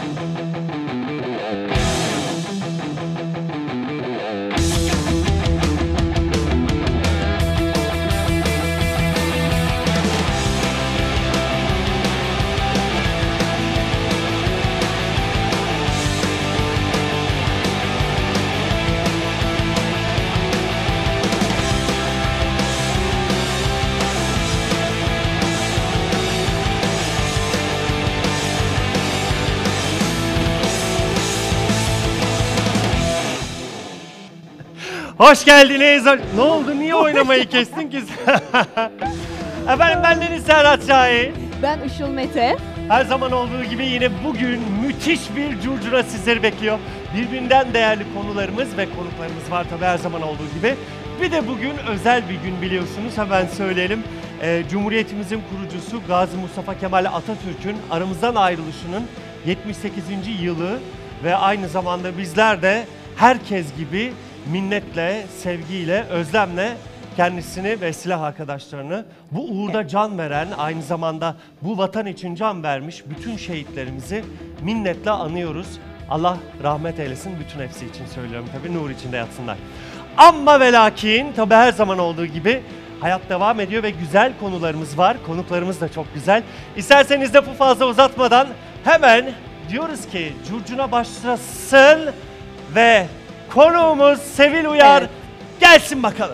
Hoş geldiniz. Ne oldu? Niye oynamayı kestin ki? Efendim ben Deniz Serhat Şahin. Ben Işıl Mete. Her zaman olduğu gibi yine bugün müthiş bir curcuna sizleri bekliyor. Birbirinden değerli konularımız ve konuklarımız var tabii her zaman olduğu gibi. Bir de bugün özel bir gün biliyorsunuz, hemen söyleyelim. Cumhuriyetimizin kurucusu Gazi Mustafa Kemal Atatürk'ün aramızdan ayrılışının 78. yılı ve aynı zamanda bizler de herkes gibi minnetle, sevgiyle, özlemle kendisini ve silah arkadaşlarını bu uğurda can veren, aynı zamanda bu vatan için can vermiş bütün şehitlerimizi minnetle anıyoruz. Allah rahmet eylesin, bütün hepsi için söylüyorum tabii, nur içinde yatsınlar. Amma ve lakin tabii her zaman olduğu gibi hayat devam ediyor ve güzel konularımız var. Konuklarımız da çok güzel. İsterseniz de bu fazla uzatmadan hemen diyoruz ki curcuna başlasın ve konuğumuz Sevil Uyar gelsin bakalım.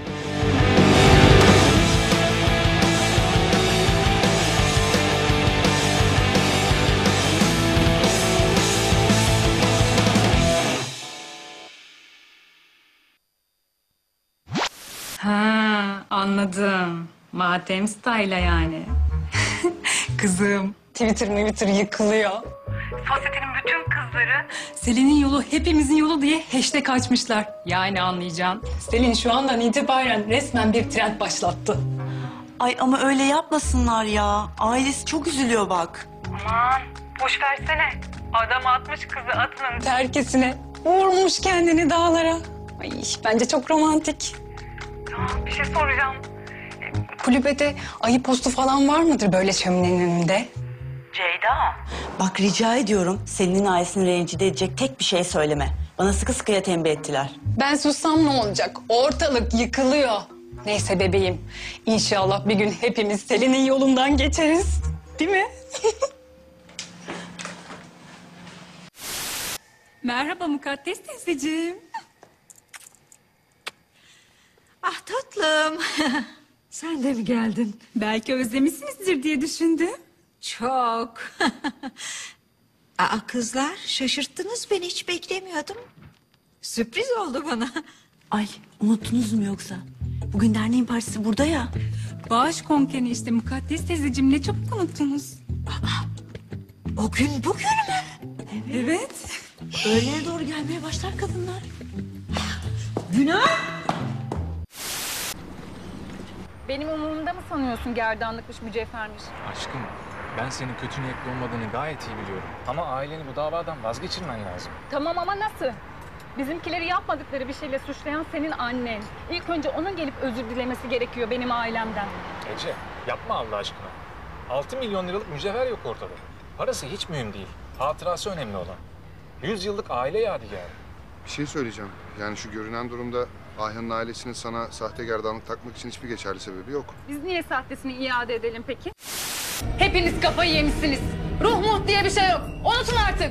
Ha, anladım. Matem style'a yani. Kızım, Twitter yıkılıyor. Sosyetenin bütün kızları Selin'in yolu hepimizin yolu diye hashtag açmışlar. Yani anlayacaksın. Selin şu andan itibaren resmen bir trend başlattı. Ay ama öyle yapmasınlar ya. Ailesi çok üzülüyor bak. Aman boş versene. Adam atmış kızı atının terkesine. Vurmuş kendini dağlara. Ay bence çok romantik. Ya bir şey soracağım. Kulübede ayı postu falan var mıdır böyle şöminenin önünde? Ceyda. Bak rica ediyorum senin ailesini rencide edecek tek bir şey söyleme. Bana sıkı sıkıya tembih ettiler. Ben sussam ne olacak? Ortalık yıkılıyor. Neyse bebeğim. İnşallah bir gün hepimiz Selin'in yolundan geçeriz. Değil mi? Merhaba Mukaddes teyzeciğim. Ah tatlım. Sen de mi geldin? Belki özlemişsinizdir diye düşündüm. Çok. Aa kızlar şaşırttınız beni, hiç beklemiyordum. Sürpriz oldu bana. Ay unuttunuz mu yoksa? Bugün derneğin partisi burada ya. Bağış konkeni işte Mukaddes teyzeciğim, ne çabuk unuttunuz. O gün bugün mü? Evet. Öğlene doğru gelmeye başlar kadınlar. Günah. Benim umurumda mı sanıyorsun gerdanlıkmış, mücevhermiş? Aşkım, ben senin kötü niyetli olmadığını gayet iyi biliyorum. Ama aileni bu davadan vazgeçirmen lazım. Tamam ama nasıl? Bizimkileri yapmadıkları bir şeyle suçlayan senin annen. İlk önce onun gelip özür dilemesi gerekiyor benim ailemden. Ece, yapma Allah aşkına. 6 milyon liralık mücevher yok ortada. Parası hiç mühim değil. Hatırası önemli olan. 100 yıllık aile yadigarı. Bir şey söyleyeceğim. Yani şu görünen durumda Ayhan'ın ailesinin sana sahte gerdanlık takmak için hiçbir geçerli sebebi yok. Biz niye sahtesini iade edelim peki? Hepiniz kafayı yemişsiniz. Ruh muht diye bir şey yok. Unutun artık.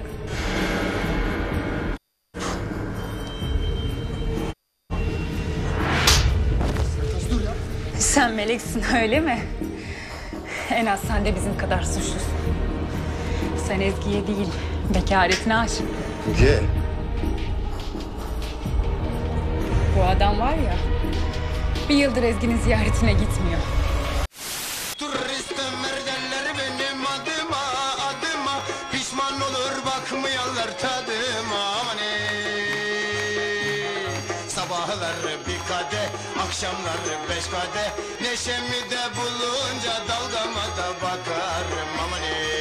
Sen meleksin öyle mi? En az sen de bizim kadar suçlusun. Sen Ezgi'ye değil, bekaretine aşık. Niye? Bu adam var ya, bir yıldır Ezgi'nin ziyaretine gitmiyor. Turistim derler benim adıma pişman olur bakmayanlar tadıma aman sabahlar bir kadeh akşamlar 5 kadeh neşemi de bulunca dalgama da bakarım aman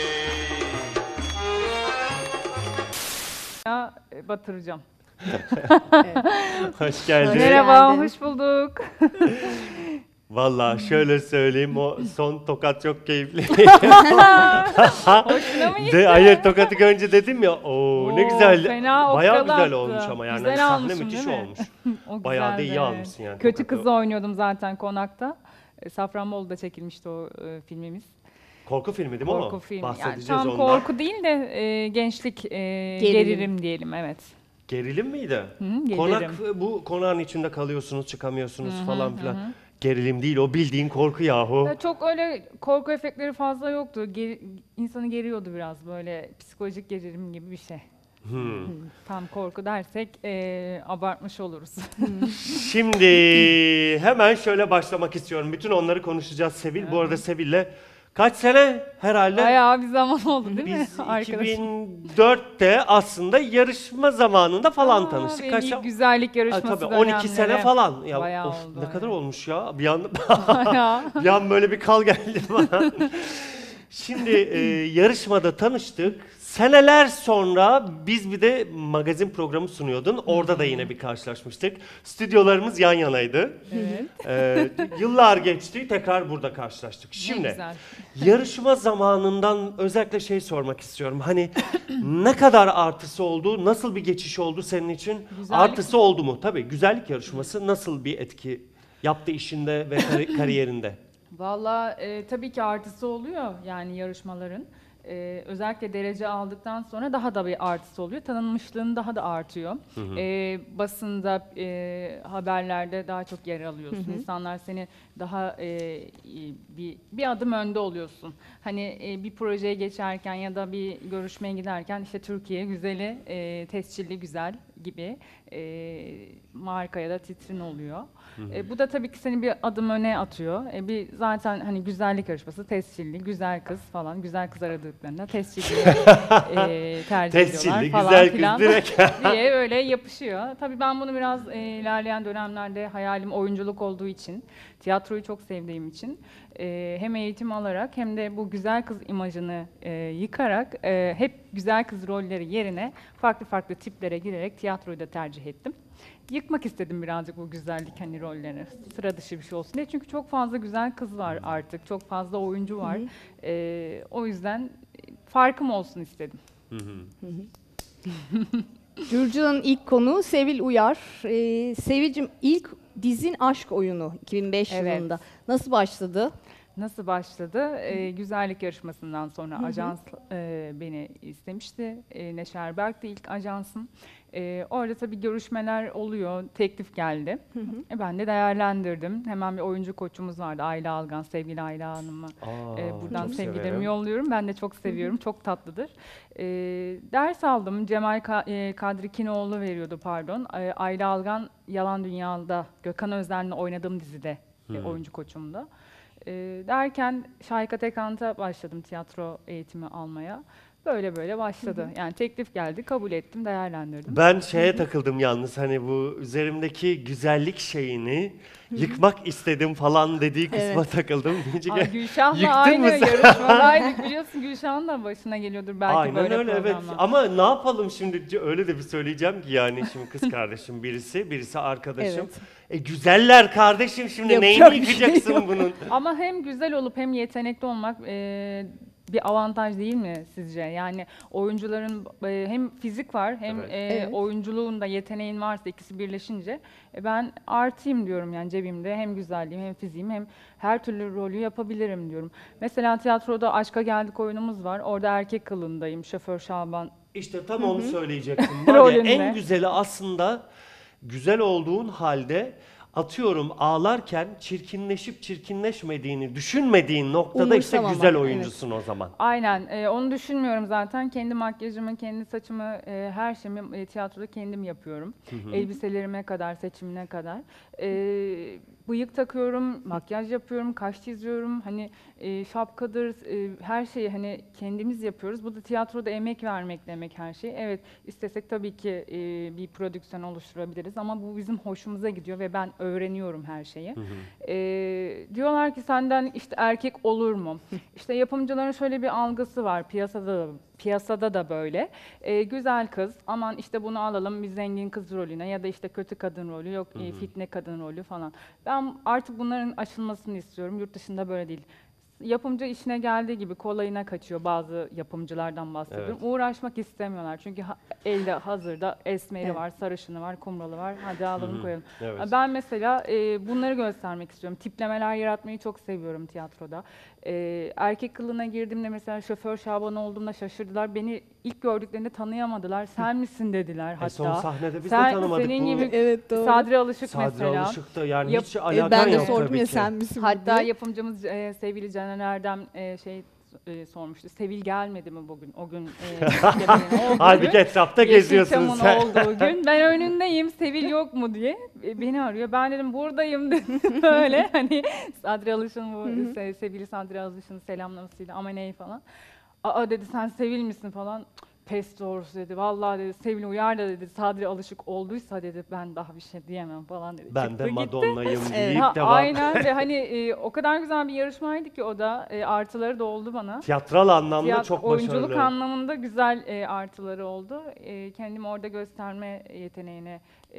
Ya batıracağım. Hoş geldin. Merhaba, hoş bulduk. Vallahi şöyle söyleyeyim, o son tokat çok keyifli. Hoşuna mı gitti? Hayır, tokatı görünce dedim ya, ne Oo, güzel. fena Bayağı okkalı güzel attı. olmuş ama yani Güzel sahne almışım, müthiş değil mi? olmuş. O Bayağı da güzeldi, iyi evet. almışsın yani. Kötü tokatı. kızı oynuyordum zaten Konak'ta. Safranbolu'da çekilmişti o filmimiz. Korku filmi değil mi o? Korku filmi. Yani Bahsedeceğiz tam ondan. korku değil de gençlik, gerilim diyelim, evet. Gerilim miydi? gerilim. Konak, bu konağın içinde kalıyorsunuz, çıkamıyorsunuz falan filan. Gerilim değil, o bildiğin korku yahu. Ya çok öyle korku efektleri fazla yoktu. İnsanı geriyordu biraz, böyle psikolojik gerilim gibi bir şey. Tam korku dersek abartmış oluruz. Şimdi hemen şöyle başlamak istiyorum. Bütün onları konuşacağız Sevil. Bu arada Sevil'le kaç sene herhalde? Bayağı bir zaman oldu değil mi Biz arkadaşım? 2004'te aslında yarışma zamanında falan tanıştık. Benim Kaç ilk güzellik yarışması tabii 12 sene dönemleri. falan. Ya, Bayağı of, oldu. ne kadar evet. olmuş ya. Bir an Bayağı. bir an böyle bir kal geldi bana. Şimdi yarışmada tanıştık. Seneler sonra biz bir de magazin programı sunuyordun. Orada da yine bir karşılaşmıştık. Stüdyolarımız yan yanaydı. Yıllar geçti, tekrar burada karşılaştık. Ne Şimdi güzel. yarışma zamanından özellikle şey sormak istiyorum. Hani ne kadar artısı oldu, nasıl bir geçiş oldu senin için? Güzellik. Artısı oldu mu? Tabii, güzellik yarışması nasıl bir etki yaptı işinde ve kariyerinde? Vallahi tabii ki artısı oluyor yani yarışmaların. Özellikle derece aldıktan sonra daha da bir artısı oluyor. Tanınmışlığın daha da artıyor. Basında, haberlerde daha çok yer alıyorsun. İnsanlar seni daha bir adım önde oluyorsun. Hani bir projeye geçerken ya da bir görüşmeye giderken işte Türkiye güzeli, tescilli güzel gibi markaya da titrin oluyor. Bu da tabii ki seni bir adım öne atıyor. Bir zaten hani güzellik yarışması, tescilli, güzel kız falan, güzel kız aradıklarında tescilli tercih ediyorlar Tescilli, falan güzel kız filan direkt. diye öyle yapışıyor. Tabii ben bunu biraz ilerleyen dönemlerde hayalim oyunculuk olduğu için, tiyatroyu çok sevdiğim için hem eğitim alarak hem de bu güzel kız imajını yıkarak hep güzel kız rolleri yerine farklı farklı tiplere girerek tiyatroyu da tercih ettim. Yıkmak istedim birazcık bu güzellik hani rollerini. Sıra dışı bir şey olsun diye. Çünkü çok fazla güzel kız var artık. Çok fazla oyuncu var. O yüzden farkım olsun istedim. Curcuna'nın ilk konuğu Sevil Uyar. Sevil'cim, ilk dizin Aşk Oyunu 2005 Evet. yılında. Nasıl başladı? Nasıl başladı? Güzellik yarışmasından sonra ajans beni istemişti. Neşer Berk de ilk ajansım. Orada tabii görüşmeler oluyor, teklif geldi. Ben de değerlendirdim. Hemen bir oyuncu koçumuz vardı, Ayla Algan, sevgili Ayla Hanım'a. Buradan çok sevgilerimi severim. yolluyorum. Ben de çok seviyorum, çok tatlıdır. Ders aldım. Cemal Kadri Kinoğlu veriyordu, pardon. Ayla Algan, Yalan Dünya'da Gökhan Özden'le oynadığım dizide oyuncu koçumdu. Derken Şahika Tekant'a başladım tiyatro eğitimi almaya. Böyle böyle başladı. Yani teklif geldi, kabul ettim, değerlendirdim. Ben şeye takıldım yalnız, hani bu üzerimdeki güzellik şeyini yıkmak istedim falan dediği kısma takıldım. Ay, Gülşah'la Yıktın aynı mı sen? yarışmadaydık, biliyorsun. Gülşah'ın da başına geliyordur belki Aynen böyle öyle, evet. programlar. Ama ne yapalım şimdi, öyle de bir söyleyeceğim ki yani şimdi kız kardeşim birisi arkadaşım. Güzeller kardeşim, şimdi Yapacak neyini bir şey yıkacaksın yok. bunun? Ama hem güzel olup hem yetenekli olmak bir avantaj değil mi sizce? Yani oyuncuların hem fizik var hem oyunculuğun da yeteneğin varsa ikisi birleşince ben artıyım diyorum yani cebimde. Hem güzelliğim hem fiziğim hem her türlü rolü yapabilirim diyorum. Mesela tiyatroda Aşka Geldik oyunumuz var. Orada erkek kılığındayım. Şoför Şaban. İşte tam onu söyleyecektim. Var ya, Rolünde. en güzeli aslında güzel olduğun halde, atıyorum ağlarken çirkinleşip çirkinleşmediğini düşünmediğin noktada işte Umursamamak, güzel oyuncusun o zaman. Aynen. Onu düşünmüyorum zaten. Kendi makyajımı, kendi saçımı, her şeyimi tiyatroda kendim yapıyorum. Elbiselerime kadar, seçimine kadar. Bıyık takıyorum, makyaj yapıyorum, kaş çiziyorum. Hani şapkadır, her şeyi hani kendimiz yapıyoruz. Bu da tiyatroda emek vermek demek her şey. Evet, istesek tabii ki bir prodüksiyon oluşturabiliriz ama bu bizim hoşumuza gidiyor ve ben öğreniyorum her şeyi. Diyorlar ki senden işte erkek olur mu? İşte yapımcıların şöyle bir algısı var piyasada da böyle. Güzel kız, aman işte bunu alalım bir zengin kız rolüne ya da işte kötü kadın rolü, yok fitne kadın rolü falan. Ben artık bunların aşılmasını istiyorum. Yurt dışında böyle değil. Yapımcı işine geldiği gibi kolayına kaçıyor, bazı yapımcılardan bahsediyorum. Evet. Uğraşmak istemiyorlar çünkü elde hazırda esmeri var, sarışını var, kumralı var. Hadi alalım koyalım. Evet. Ben mesela bunları göstermek istiyorum. Tiplemeler yaratmayı çok seviyorum tiyatroda. Erkek kılığına girdiğimde mesela şoför Şaban olduğumda şaşırdılar. Beni ilk gördüklerinde tanıyamadılar. Sen misin dediler hatta. Son sahnede biz de Sen, tanımadık. senin Bu gibi Evet, doğru. Sadri Alışık Sadri mesela. Alışık da yani Yap- hiç alakan Ben de yok sordum tabii ya ki. sen misin bu Hatta diye. yapımcımız sevgili Caner Erdem sormuştu. Sevil gelmedi mi bugün? O gün Halbuki etrafta geziyorsunuz sen. olduğu gün. Ben önündeyim. Sevil yok mu diye. Beni arıyor. Ben dedim buradayım dedim. Böyle hani Sadri Alış'ın bu sevgili Sadri Alış'ın selamlamasıyla ama ney falan. Aa dedi sen Sevil misin falan. Pes doğrusu dedi. Vallahi dedi Sevil uyar da dedi. Sadri Alışık olduysa dedi ben daha bir şey diyemem falan dedi. Ben Çıktı de gitti. Madonna'yım deyip Ha, devam. aynen ve hani o kadar güzel bir yarışmaydı ki o da artıları da oldu bana. Tiyatral anlamda çok Oyunculuk başarılı. anlamında güzel artıları oldu. Kendimi orada gösterme yeteneğine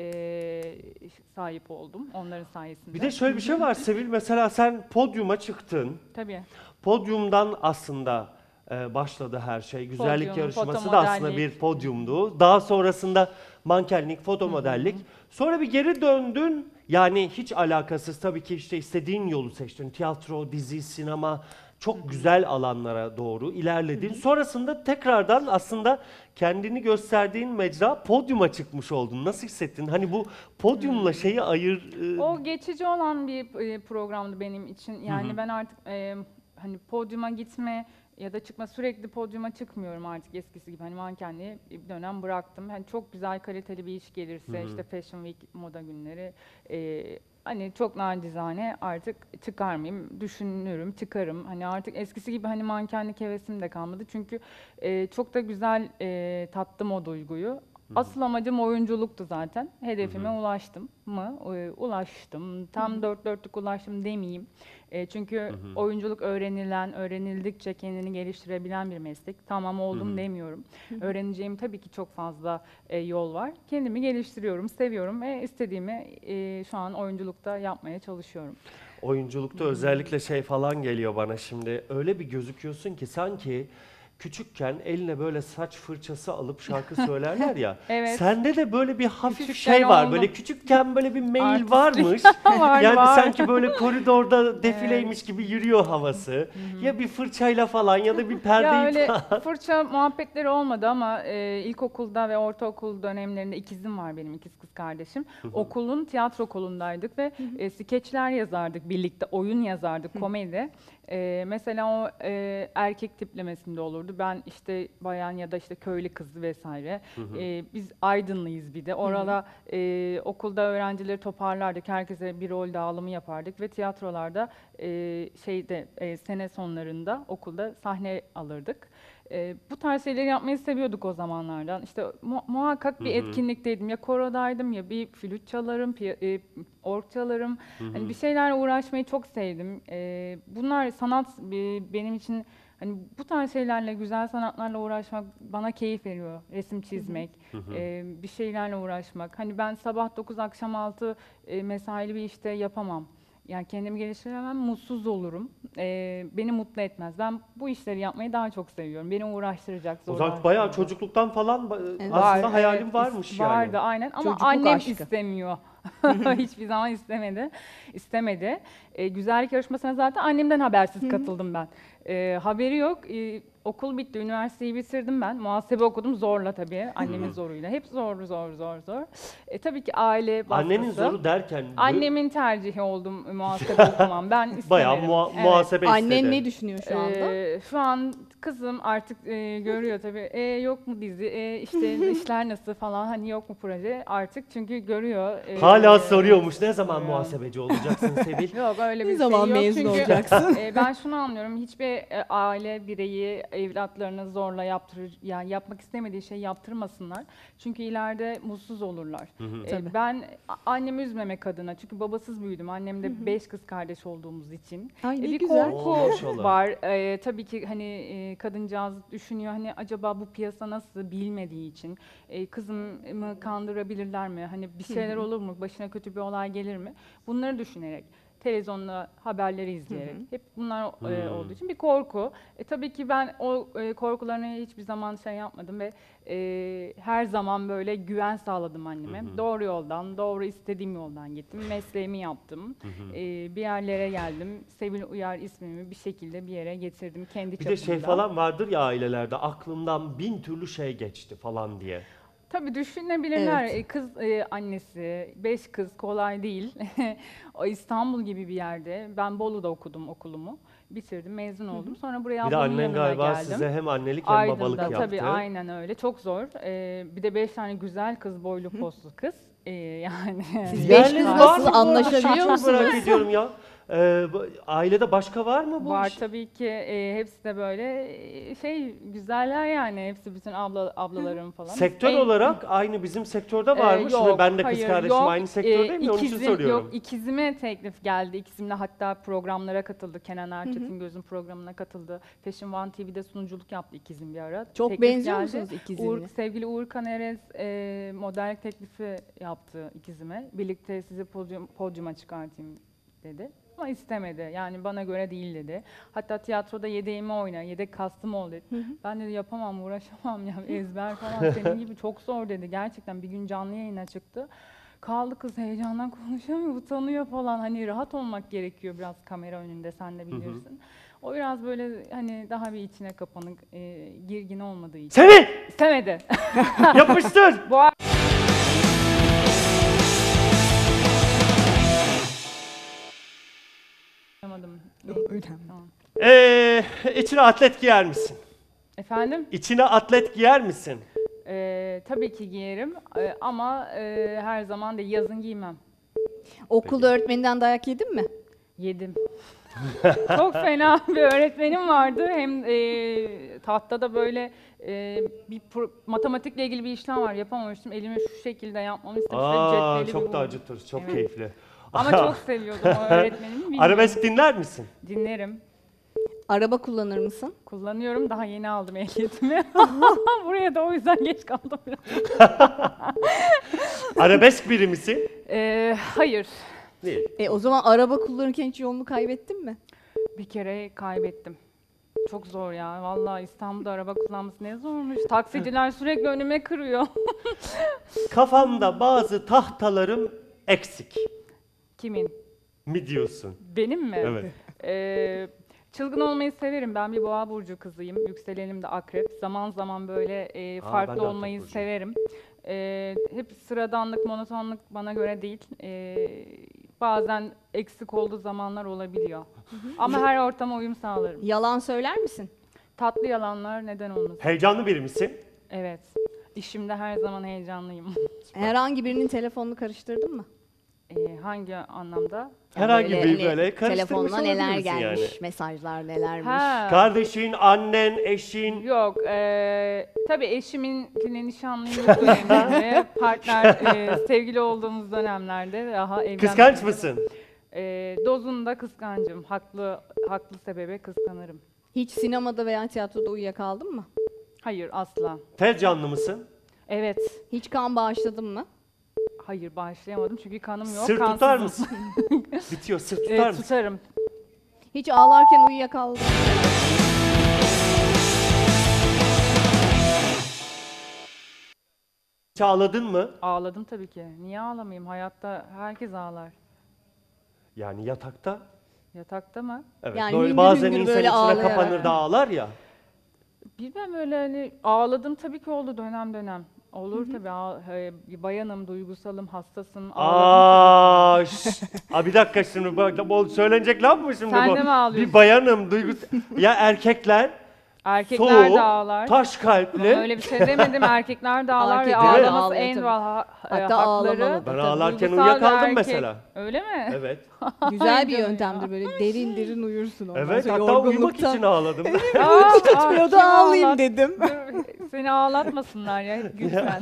sahip oldum onların sayesinde. Bir de şöyle bir şey var Sevil, mesela sen podyuma çıktın. Tabii. Podyumdan aslında başladı her şey. Güzellik Podyum, yarışması da aslında fotomodellik. bir podyumdu. Daha sonrasında mankenlik, fotomodellik. Sonra bir geri döndün. Yani hiç alakasız tabii ki işte istediğin yolu seçtin. Tiyatro, dizi, sinema, çok güzel alanlara doğru ilerledin. Sonrasında tekrardan aslında kendini gösterdiğin mecra podyuma çıkmış oldun. Nasıl hissettin? Hani bu podyumla şeyi O geçici olan bir programdı benim için. Yani ben artık hani podyuma gitme ya da çıkma, sürekli podyuma çıkmıyorum artık eskisi gibi. Hani mankenliği bir dönem bıraktım. Hani çok güzel kaliteli bir iş gelirse işte Fashion Week, moda günleri hani çok nacizane artık çıkar mıyım? Düşünürüm, çıkarım. Hani artık eskisi gibi hani mankenlik hevesim de kalmadı. Çünkü çok da güzel tattım o duyguyu. Asıl amacım oyunculuktu zaten. Hedefime ulaştım mı? Ulaştım. Tam dört dörtlük ulaştım demeyeyim. Çünkü oyunculuk öğrenilen, öğrenildikçe kendini geliştirebilen bir meslek. Tamam oldum demiyorum. Öğreneceğim tabii ki çok fazla yol var. Kendimi geliştiriyorum, seviyorum ve istediğimi şu an oyunculukta yapmaya çalışıyorum. oyunculukta özellikle şey falan geliyor bana şimdi. Öyle bir gözüküyorsun ki sanki küçükken eline böyle saç fırçası alıp şarkı söylerler ya. Evet. Sende de böyle bir hafif Küçükken şey var. oldum. Böyle küçükken böyle bir meyil Artistlik varmış. var, Yani var. sanki böyle koridorda defileymiş gibi yürüyor havası. Ya bir fırçayla falan ya da bir Ya perdeyi öyle falan. fırça muhabbetleri olmadı ama ilkokulda ve ortaokul dönemlerinde ikizim var benim, ikiz kız kardeşim. Okulun tiyatro kolundaydık ve skeçler yazardık birlikte, oyun yazardık, komedi. Mesela o erkek tiplemesinde olurdu. Ben işte bayan ya da işte köylü kızı vesaire. Biz Aydınlıyız bir de. Orada okulda öğrencileri toparlardık. Herkese bir rol dağılımı yapardık ve tiyatrolarda sene sonlarında okulda sahne alırdık. Bu tarz şeyleri yapmayı seviyorduk o zamanlardan. İşte muhakkak bir etkinlikteydim. Ya korodaydım ya bir flüt çalarım, org çalarım. Hani bir şeylerle uğraşmayı çok sevdim. Bunlar sanat benim için, hani bu tarz şeylerle, güzel sanatlarla uğraşmak bana keyif veriyor. Resim çizmek, bir şeylerle uğraşmak. Hani ben sabah 9 akşam 6 mesaili bir işte yapamam. Yani kendimi geliştiremem, mutsuz olurum. Beni mutlu etmez. Ben bu işleri yapmayı daha çok seviyorum. Beni uğraştıracak, O zaman zorlaştıracak. bayağı çocukluktan falan aslında Var, hayalin evet, varmış yani. Vardı aynen ama Çocukluk annem aşkı. istemiyor. Hiçbir zaman istemedi. Güzellik yarışmasına zaten annemden habersiz katıldım ben. Haberi yok. okul bitti, üniversiteyi bitirdim ben. Muhasebe okudum zorla tabii, annemin zoruyla. Hep zor. Tabii ki aile baskısı. Annenin zoru derken... Annemin tercihi oldum muhasebe okumam. Ben istemedim. Bayağı muhasebe istedi. Annen ne düşünüyor şu anda? Şu an kızım artık görüyor tabii. Yok mu dizi, işte işler nasıl falan, hani yok mu proje artık, çünkü görüyor. Hala soruyormuş, ne zaman muhasebeci olacaksın Sevil? Yok öyle bir Ne zaman şey yok mezun çünkü olacaksın? ben şunu anlıyorum, hiçbir aile bireyi evlatlarını zorla yani yapmak istemediği şey yaptırmasınlar. Çünkü ileride mutsuz olurlar. Ben annemi üzmemek adına, çünkü babasız büyüdüm. Annem de 5 kız kardeş olduğumuz için. Ay, ne Bir güzel. korku Maşallah. var. Tabii ki hani kadıncağız düşünüyor, hani acaba bu piyasa nasıl, bilmediği için. Kızımı kandırabilirler mi? Hani bir şeyler olur mu? Başına kötü bir olay gelir mi? Bunları düşünerek, televizyonda haberleri izleyerek, hep bunlar olduğu için bir korku. Tabii ki ben o korkularını hiçbir zaman şey yapmadım ve her zaman böyle güven sağladım anneme. Doğru yoldan, doğru istediğim yoldan gittim. Mesleğimi yaptım. Bir yerlere geldim. Sevil Uyar ismimi bir şekilde bir yere getirdim kendi Bir çapımda. de şey falan vardır ya ailelerde, aklımdan 1000 türlü şey geçti falan diye. Tabii düşünebilirler. Evet. Kız annesi, 5 kız kolay değil. O İstanbul gibi bir yerde. Ben Bolu'da okudum okulumu. Bitirdim, mezun oldum. Sonra buraya Bir de ablamın annen yanına galiba geldim. size hem annelik hem babalık Aydın'da yaptı. tabii, aynen öyle. Çok zor. Bir de 5 tane güzel kız, boylu poslu kız. Yani. Siz 5 kız Yeriniz var nasıl mı bu arada? anlaşabiliyor Çok musunuz? merak ediyorum ya. Ailede başka var mı bu Var iş? tabii ki, hepsi de böyle güzeller yani, hepsi bütün ablalarım falan. Sektör olarak aynı bizim sektörde var mı? Şimdi Yok, ben de kız hayır, kardeşim yok. aynı sektördeyim ya, onun için soruyorum. Yok, ikizime teklif geldi. İkizimle hatta programlara katıldı. Kenan Erçetin Göz'ün programına katıldı. Fashion One TV'de sunuculuk yaptı ikizim bir ara. Çok Teklif benziyor geldi. musunuz ikizinle? Sevgili Uğur Kanerez modellik teklifi yaptı ikizime. Birlikte sizi podyuma çıkartayım dedi. Ama istemedi. Yani bana göre değil dedi. Hatta tiyatroda yedeğimi oyna, yedek kastım ol dedi. Ben dedi yapamam, uğraşamam ya, ezber falan senin gibi çok zor dedi. Gerçekten bir gün canlı yayına çıktı. Kaldı kız, heyecandan konuşamıyor, utanıyor falan. Hani rahat olmak gerekiyor biraz kamera önünde, sen de bilirsin. O biraz böyle hani daha bir içine kapanık, girgin olmadığı için. Sevil! İstemedi. Yapıştır! Bu Anlamadım. Tamam. İçine atlet giyer misin? Efendim? İçine atlet giyer misin? Tabii ki giyerim ama her zaman da yazın giymem. Okulda öğretmeninden dayak yedin mi? Yedim. Çok fena bir öğretmenim vardı. Hem tahtada böyle matematikle ilgili bir işlem var, yapamamıştım. Elimi şu şekilde yapmamı istemişti. Cetveli Çok bir da vurdu. acıtır, çok Evet. keyifli. Ama çok seviyordum o öğretmenimi. bilmiyorum. Arabesk dinler misin? Dinlerim. Araba kullanır mısın? Kullanıyorum. Daha yeni aldım ehliyetimi. Buraya da o yüzden geç kaldım biraz. Arabesk biri misin? Hayır. Değil. O zaman araba kullanırken hiç yolunu kaybettin mi? Bir kere kaybettim. Çok zor ya. Vallahi İstanbul'da araba kullanması ne zormuş. Taksiciler sürekli önüme kırıyor. Kafamda bazı tahtalarım eksik Kimin? mi diyorsun? Benim mi? Evet. Çılgın olmayı severim. Ben bir boğa burcu kızıyım. Yükselenim de akrep. Zaman zaman böyle ben de farklı akrep olmayı burcuyum. severim. Hep sıradanlık, monotonluk bana göre değil. Bazen eksik olduğu zamanlar olabiliyor. Ama her ortama uyum sağlarım. Yalan söyler misin? Tatlı yalanlar neden olmasın? Heyecanlı biri misin? Evet. İşimde her zaman heyecanlıyım. Herhangi birinin telefonunu karıştırdın mı? Hangi anlamda? Herhangi bir Hani böyle karıştırmış telefonuna neler olabilirsin gelmiş, yani. mesajlar nelermiş. Ha. Kardeşin, annen, eşin. Yok, tabii eşiminle nişanlıyım döneminde, partner, sevgili olduğumuz dönemlerde daha evlenmedim. Kıskanç mısın? Dozunda kıskancım, haklı sebebe kıskanırım. Hiç sinemada veya tiyatroda uyuyakaldın mı? Hayır, asla. Tez canlı mısın? Evet, Hiç kan bağışladın mı? hayır bağışlayamadım çünkü kanım yok. Sırt tutar kansızım. mısın? Bitiyor, sırt tutar mısın? Tutarım. Hiç ağlarken uyuyakaldın mı? Hiç ağladın mı? Ağladım tabii ki. Niye ağlamayayım? Hayatta herkes ağlar. Yani yatakta. Yatakta mı? Evet, Yani böyle hüngür bazen hüngür insan böyle içine ağlayarak. kapanır da ağlar ya. Bilmem öyle hani ağladım tabii ki oldu dönem dönem. Olur tabii bir bayanım, duygusalım, hassasım. Ağladım Bir dakika şimdi bak, söylenecek laf mı şimdi Sen bu? de mi ağlıyorsun? Bir bayanım ya erkekler Erkekler soğuk, de ağlar. taş kalpli. Ama öyle bir şey demedim. Erkekler de ağlar ve Erkekler de ağlaması ağlıyor en tabii. doğal Hatta hakları. ağlamalı. Ben Tabii, ağlarken Duygusal uyuyakaldım bir erkek. mesela. Öyle mi? Evet. Güzel Ay bir canım yöntemdir ya. böyle derin derin uyursun ondan Evet, sonra hatta uyumak yorgunluktan. için ağladım. Uyku tutmuyordu kim ağlayayım ağlat- dedim. Dur, seni ağlatmasınlar ya. Gül sen.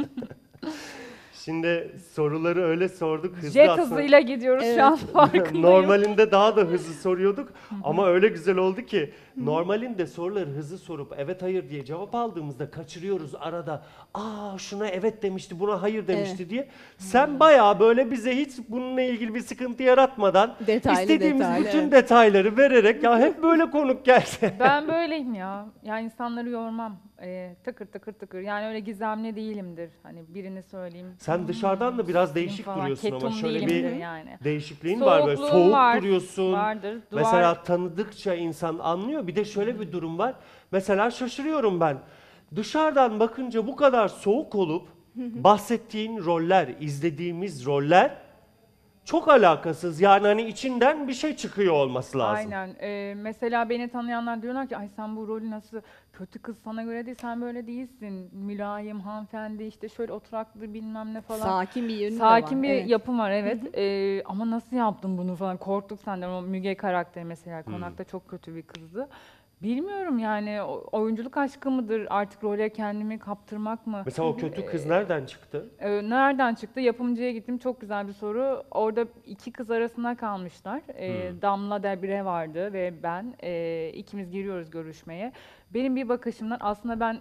Şimdi soruları öyle sorduk. Hızlı Jet aslında. hızıyla gidiyoruz şu an farkındayım. Normalinde daha da hızlı soruyorduk ama öyle güzel oldu ki normalinde soruları hızlı sorup evet hayır diye cevap aldığımızda kaçırıyoruz arada. Şuna evet demişti, buna hayır demişti diye. Sen bayağı böyle bize hiç bununla ilgili bir sıkıntı yaratmadan Detaylı, istediğimiz detaylı, bütün evet. detayları vererek ya hep böyle konuk gelse. Ben böyleyim ya. Yani insanları yormam. Tıkır tıkır tıkır. Yani öyle gizemli değilimdir. Hani birini söyleyeyim. Sen dışarıdan da biraz değişik falan. duruyorsun ama Ketum şöyle bir değilimdir yani. değişikliğin var böyle Soğukluğum soğuk var, duruyorsun. vardır. Mesela tanıdıkça insan anlıyor. Bir de şöyle bir durum var. Mesela şaşırıyorum ben. Dışarıdan bakınca bu kadar soğuk olup bahsettiğin roller, izlediğimiz roller çok alakasız. Yani hani içinden bir şey çıkıyor olması lazım. Aynen. Mesela beni tanıyanlar diyorlar ki ay sen bu rolü nasıl kötü kız sana göre değil, sen böyle değilsin. Mülayim, hanımefendi, işte şöyle oturaklı bilmem ne falan. Sakin bir yönü de Sakin var. bir Evet. yapım var evet. Ama nasıl yaptın bunu falan korktuk senden. O Müge karakteri mesela Konak'ta çok kötü bir kızdı. Bilmiyorum yani oyunculuk aşkı mıdır artık role kendimi kaptırmak mı? Mesela o kötü kız nereden çıktı? Nereden çıktı? Yapımcıya gittim. Çok güzel bir soru. Orada iki kız arasında kalmışlar. Damla Debre vardı ve ben. İkimiz giriyoruz görüşmeye. Benim bir bakışımdan aslında ben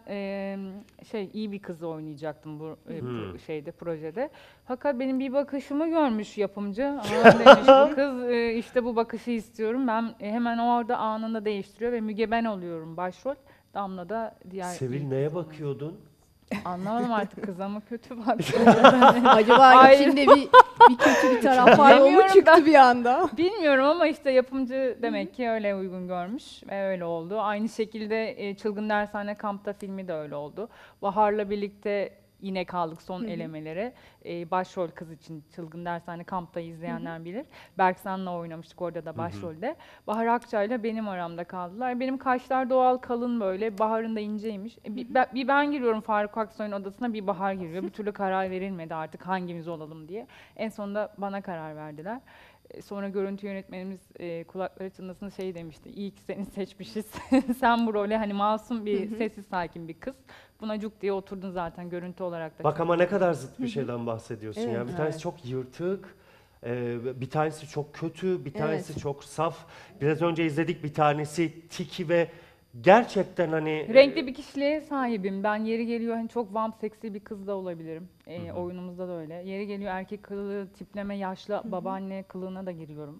iyi bir kızı oynayacaktım bu projede. Fakat benim bir bakışımı görmüş yapımcı. Demiş bu kız işte bu bakışı istiyorum. Ben hemen orada anında değiştiriyor ve Müge ben oluyorum başrol. Damla da diğer Sevil neye bakıyordun? Anlamadım artık kıza mı kötü baktı. Acaba Hayır. içinde bir kötü bir taraf var mı Bilmiyorum çıktı ben. bir anda? Bilmiyorum ama işte yapımcı demek ki öyle uygun görmüş ve öyle oldu. Aynı şekilde Çılgın Dershane Kamp'ta filmi de öyle oldu. Bahar'la birlikte yine kaldık son elemelere. Başrol kız için Çılgın Dershane Kamp'ta izleyenler bilir. Berksan'la oynamıştık orada da başrolde. Bahar Akçay'la benim aramda kaldılar. Benim kaşlar doğal kalın böyle. Bahar'ın da inceymiş. Bir ben giriyorum Faruk Aksoy'un odasına, bir Bahar giriyor. Bir türlü karar verilmedi artık hangimiz olalım diye. En sonunda bana karar verdiler. Sonra görüntü yönetmenimiz kulakları çınlasın demişti. İyi ki seni seçmişiz. Sen bu role hani masum bir sessiz sakin bir kız. Buna cuk diye oturdun zaten görüntü olarak da. Bak ama ne kadar zıt bir şeyden bahsediyorsun Evet. ya. Bir tanesi çok yırtık, bir tanesi çok kötü, bir tanesi çok saf. Biraz önce izledik bir tanesi tiki ve gerçekten hani... Renkli bir kişiliğe sahibim. Ben yeri geliyor hani çok vamp seksi bir kız da olabilirim. Oyunumuzda da öyle. Yeri geliyor erkek kılığı, tipleme, yaşlı babaanne kılığına da giriyorum.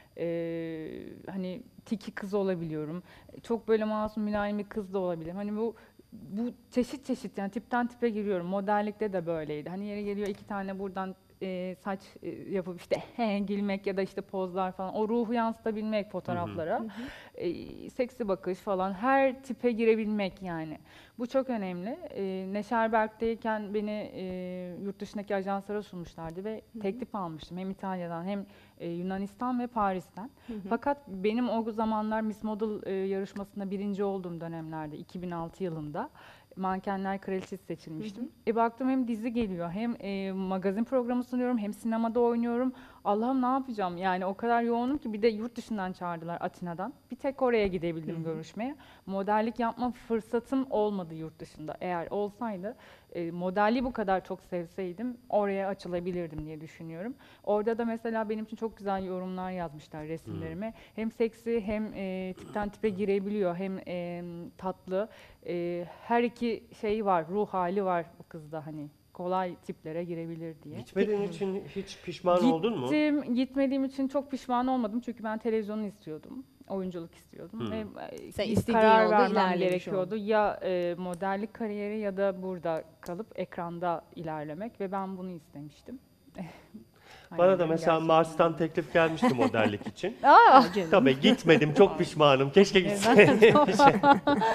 Hani tiki kız olabiliyorum. Çok böyle masum mülayim bir kız da olabilirim. Hani bu çeşit çeşit yani tipten tipe giriyorum. Modellikte de böyleydi. Hani yeri geliyor iki tane buradan saç yapıp işte gülmek ya da işte pozlar falan. O ruhu yansıtabilmek fotoğraflara. Seksi bakış falan. Her tipe girebilmek yani. Bu çok önemli. Neşerberk'teyken beni yurt dışındaki ajanslara sunmuşlardı ve teklif almıştım. Hem İtalya'dan hem Yunanistan ve Paris'ten. Fakat benim o zamanlar Miss Model yarışmasında birinci olduğum dönemlerde 2006 yılında Mankenler Kraliçesi seçilmiştim. Baktım hem dizi geliyor hem magazin programı sunuyorum hem sinemada oynuyorum. Allah'ım ne yapacağım yani o kadar yoğunum ki bir de yurt dışından çağırdılar Atina'dan. Bir tek oraya gidebildim görüşmeye. Modellik yapma fırsatım olmadı yurt dışında. Eğer olsaydı modelliği bu kadar çok sevseydim oraya açılabilirdim diye düşünüyorum. Orada da mesela benim için çok güzel yorumlar yazmışlar resimlerime. Hem seksi hem tipten tipe girebiliyor hem tatlı. Her iki şey var, ruh hali var bu kızda hani. Kolay tiplere girebilir diye. Gitmediğin için hiç pişman oldun mu? Gitmediğim için çok pişman olmadım çünkü ben televizyonu istiyordum. Oyunculuk istiyordum. Ve Sen bir istediğin karar yolda vermem ilerlemiş gerekiyordu. Ya modellik kariyeri ya da burada kalıp ekranda ilerlemek ve ben bunu istemiştim. Bana da mesela Mars'tan teklif gelmişti modellik için. Aa! Tabii gitmedim, çok pişmanım. Keşke gitseydim.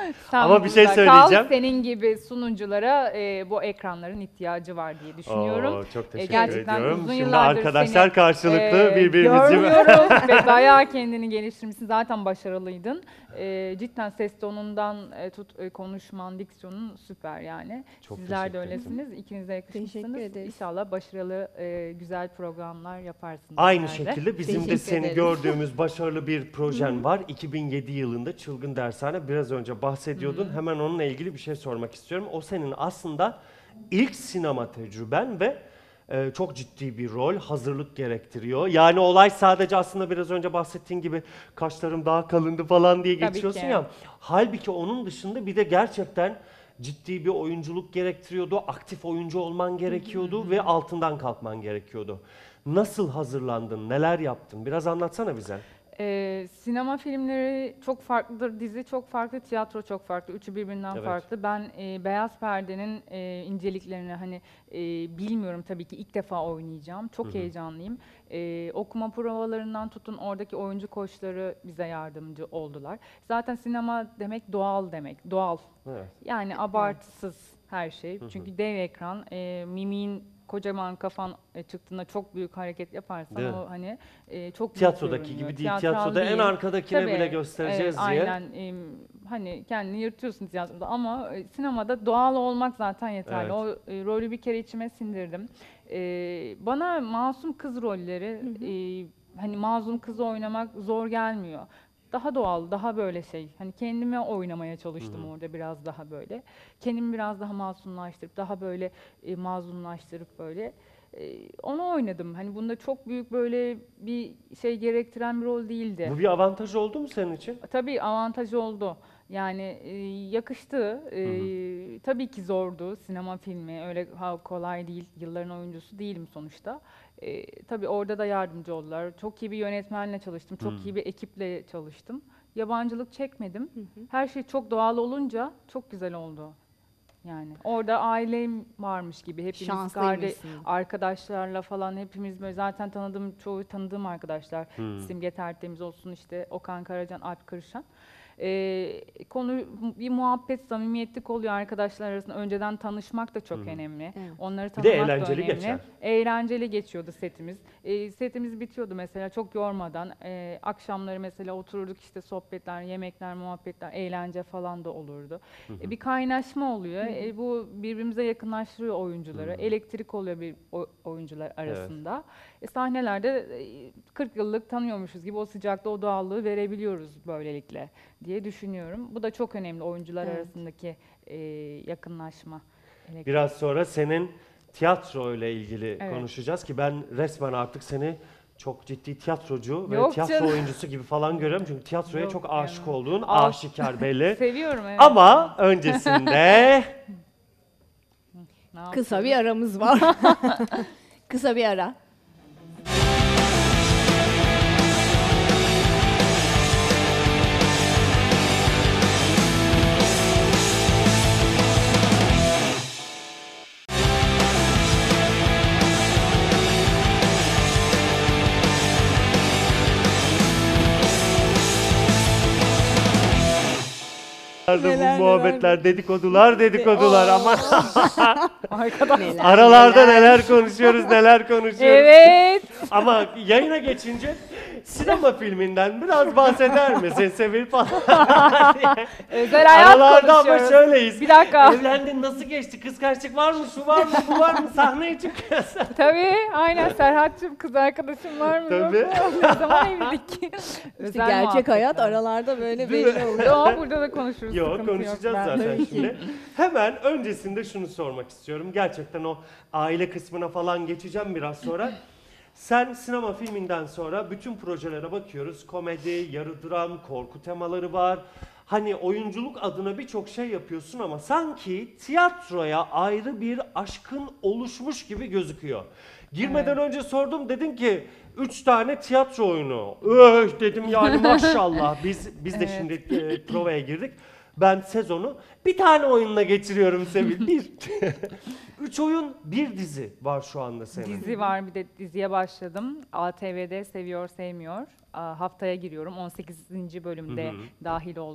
Sen Ama bir şey burada söyleyeceğim. Kal, senin gibi sunuculara bu ekranların ihtiyacı var diye düşünüyorum. Oo, çok teşekkür Gerçekten ediyorum. uzun Şimdi yıllardır arkadaşlar seni, karşılıklı birbirimizi... görmüyoruz ve bayağı kendini geliştirmişsin. Zaten başarılıydın. Cidden ses tonundan konuşman, diksiyonun süper yani. Çok Sizler de teşekkür ederim. öylesiniz. İkiniz de yakışmışsınız. Teşekkür ederiz. İnşallah başarılı, güzel programlar yaparsınız. Aynı sizler de. şekilde bizim de Teşekkür seni ederiz. gördüğümüz başarılı bir projen var. 2007 yılında Çılgın Dershane. Biraz önce bahsediyordun. Hemen onunla ilgili bir şey sormak istiyorum. O senin aslında ilk sinema tecrüben ve çok ciddi bir rol, hazırlık gerektiriyor. Yani olay sadece aslında biraz önce bahsettiğin gibi kaşlarım daha kalındı falan diye Tabii geçiyorsun ki. ya. Halbuki onun dışında bir de gerçekten ciddi bir oyunculuk gerektiriyordu. Aktif oyuncu olman gerekiyordu ve altından kalkman gerekiyordu. Nasıl hazırlandın, neler yaptın? Biraz anlatsana bize. Sinema filmleri çok farklıdır, dizi çok farklı, tiyatro çok farklı. Üçü birbirinden Evet. farklı. Ben Beyaz Perde'nin inceliklerini hani bilmiyorum tabii ki ilk defa oynayacağım. Çok heyecanlıyım. Okuma provalarından tutun oradaki oyuncu koçları bize yardımcı oldular. Zaten sinema demek doğal demek, doğal. Evet. Yani abartısız her şey. Çünkü dev ekran, mimiğin kocaman kafan çıktığında çok büyük hareket yaparsan Değil mi? o hani çok büyük Tiyatrodaki görünüyor. gibi değil. Tiyatral Tiyatroda en değil. arkadakine Tabii, bile göstereceğiz evet, diye. aynen. Hani kendini yırtıyorsun tiyatroda ama sinemada doğal olmak zaten yeterli. Evet. O rolü bir kere içime sindirdim. Bana masum kız rolleri, hani masum kız oynamak zor gelmiyor. Daha doğal, daha böyle şey. Hani kendime oynamaya çalıştım orada biraz daha böyle. Kendimi biraz daha masumlaştırıp, daha böyle mazlumlaştırıp böyle onu oynadım. Hani bunda çok büyük böyle bir şey gerektiren bir rol değildi. Bu bir avantaj oldu mu senin için? Tabii avantaj oldu. Yani yakıştı. Tabii ki zordu sinema filmi. Öyle kolay değil. Yılların oyuncusu değilim sonuçta. Tabii orada da yardımcı oldular. Çok iyi bir yönetmenle çalıştım. Çok iyi bir ekiple çalıştım. Yabancılık çekmedim. Her şey çok doğal olunca çok güzel oldu. Yani orada ailem varmış gibi hepimiz Şanslıymışsın. arkadaşlarla falan hepimiz böyle zaten çoğu tanıdığım arkadaşlar. Simge Tertemiz olsun işte Okan Karacan, Alp Kırışan. Konu bir muhabbet, samimiyetlik oluyor arkadaşlar arasında. Önceden tanışmak da çok önemli. Evet. Onları Bir de tanımak da eğlenceli önemli. geçer. Eğlenceli geçiyordu setimiz. Setimiz bitiyordu mesela çok yormadan. Akşamları mesela otururduk işte sohbetler, yemekler, muhabbetler, eğlence falan da olurdu. Bir kaynaşma oluyor. Bu birbirimize yakınlaştırıyor oyuncuları. Elektrik oluyor oyuncular arasında. Sahnelerde 40 yıllık tanıyormuşuz gibi o sıcaklığı, o doğallığı verebiliyoruz böylelikle diye düşünüyorum. Bu da çok önemli oyuncular arasındaki yakınlaşma. Biraz sonra senin tiyatro ile ilgili Evet. konuşacağız ki ben resmen artık seni çok ciddi tiyatrocu ve Yok tiyatro canım. oyuncusu gibi falan görüyorum. Çünkü tiyatroya Yok çok canım. aşık olduğun Al. aşikar belli. Seviyorum evet. Ama öncesinde Ne yapayım? Kısa bir aramız var. Kısa bir ara. bu muhabbetler, dedikodular ama Arkadaşlar. aralarda neler konuşuyoruz. Evet. Ama yayına geçince sinema filminden biraz bahseder misin Sevil falan? Özel hayat Aralarda ama konuşuyoruz. şöyleyiz. Bir dakika. Evlendin nasıl geçti? Kıskançlık var mı? Şu var mı? Bu var mı? Sahneye çıkıyorsun. Tabii aynen Serhat'cığım kız arkadaşım var mı? Tabii. Yok mu? Ne zaman evlilik? İşte Özel gerçek hayat muhabbetler. aralarda böyle Değil belli mi? oluyor. Yok burada da konuşuruz. Yok sıkıntı konuşacağız Ben- zaten Tabii ki. şimdi. Hemen öncesinde şunu sormak istiyorum. Gerçekten o aile kısmına falan geçeceğim biraz sonra. Sen sinema filminden sonra bütün projelere bakıyoruz. Komedi, yarı dram, korku temaları var. Hani oyunculuk adına birçok şey yapıyorsun ama sanki tiyatroya ayrı bir aşkın oluşmuş gibi gözüküyor. Girmeden önce sordum, dedin ki 3 tane tiyatro oyunu. Dedim yani maşallah. Biz de şimdi provaya girdik. Ben sezonu bir tane oyunla geçiriyorum Sevil. Bir. 3 oyun, bir dizi var şu anda senin. Dizi var bir de diziye başladım. ATV'de Seviyor Sevmiyor. Haftaya giriyorum. 18. bölümde dahil oldum.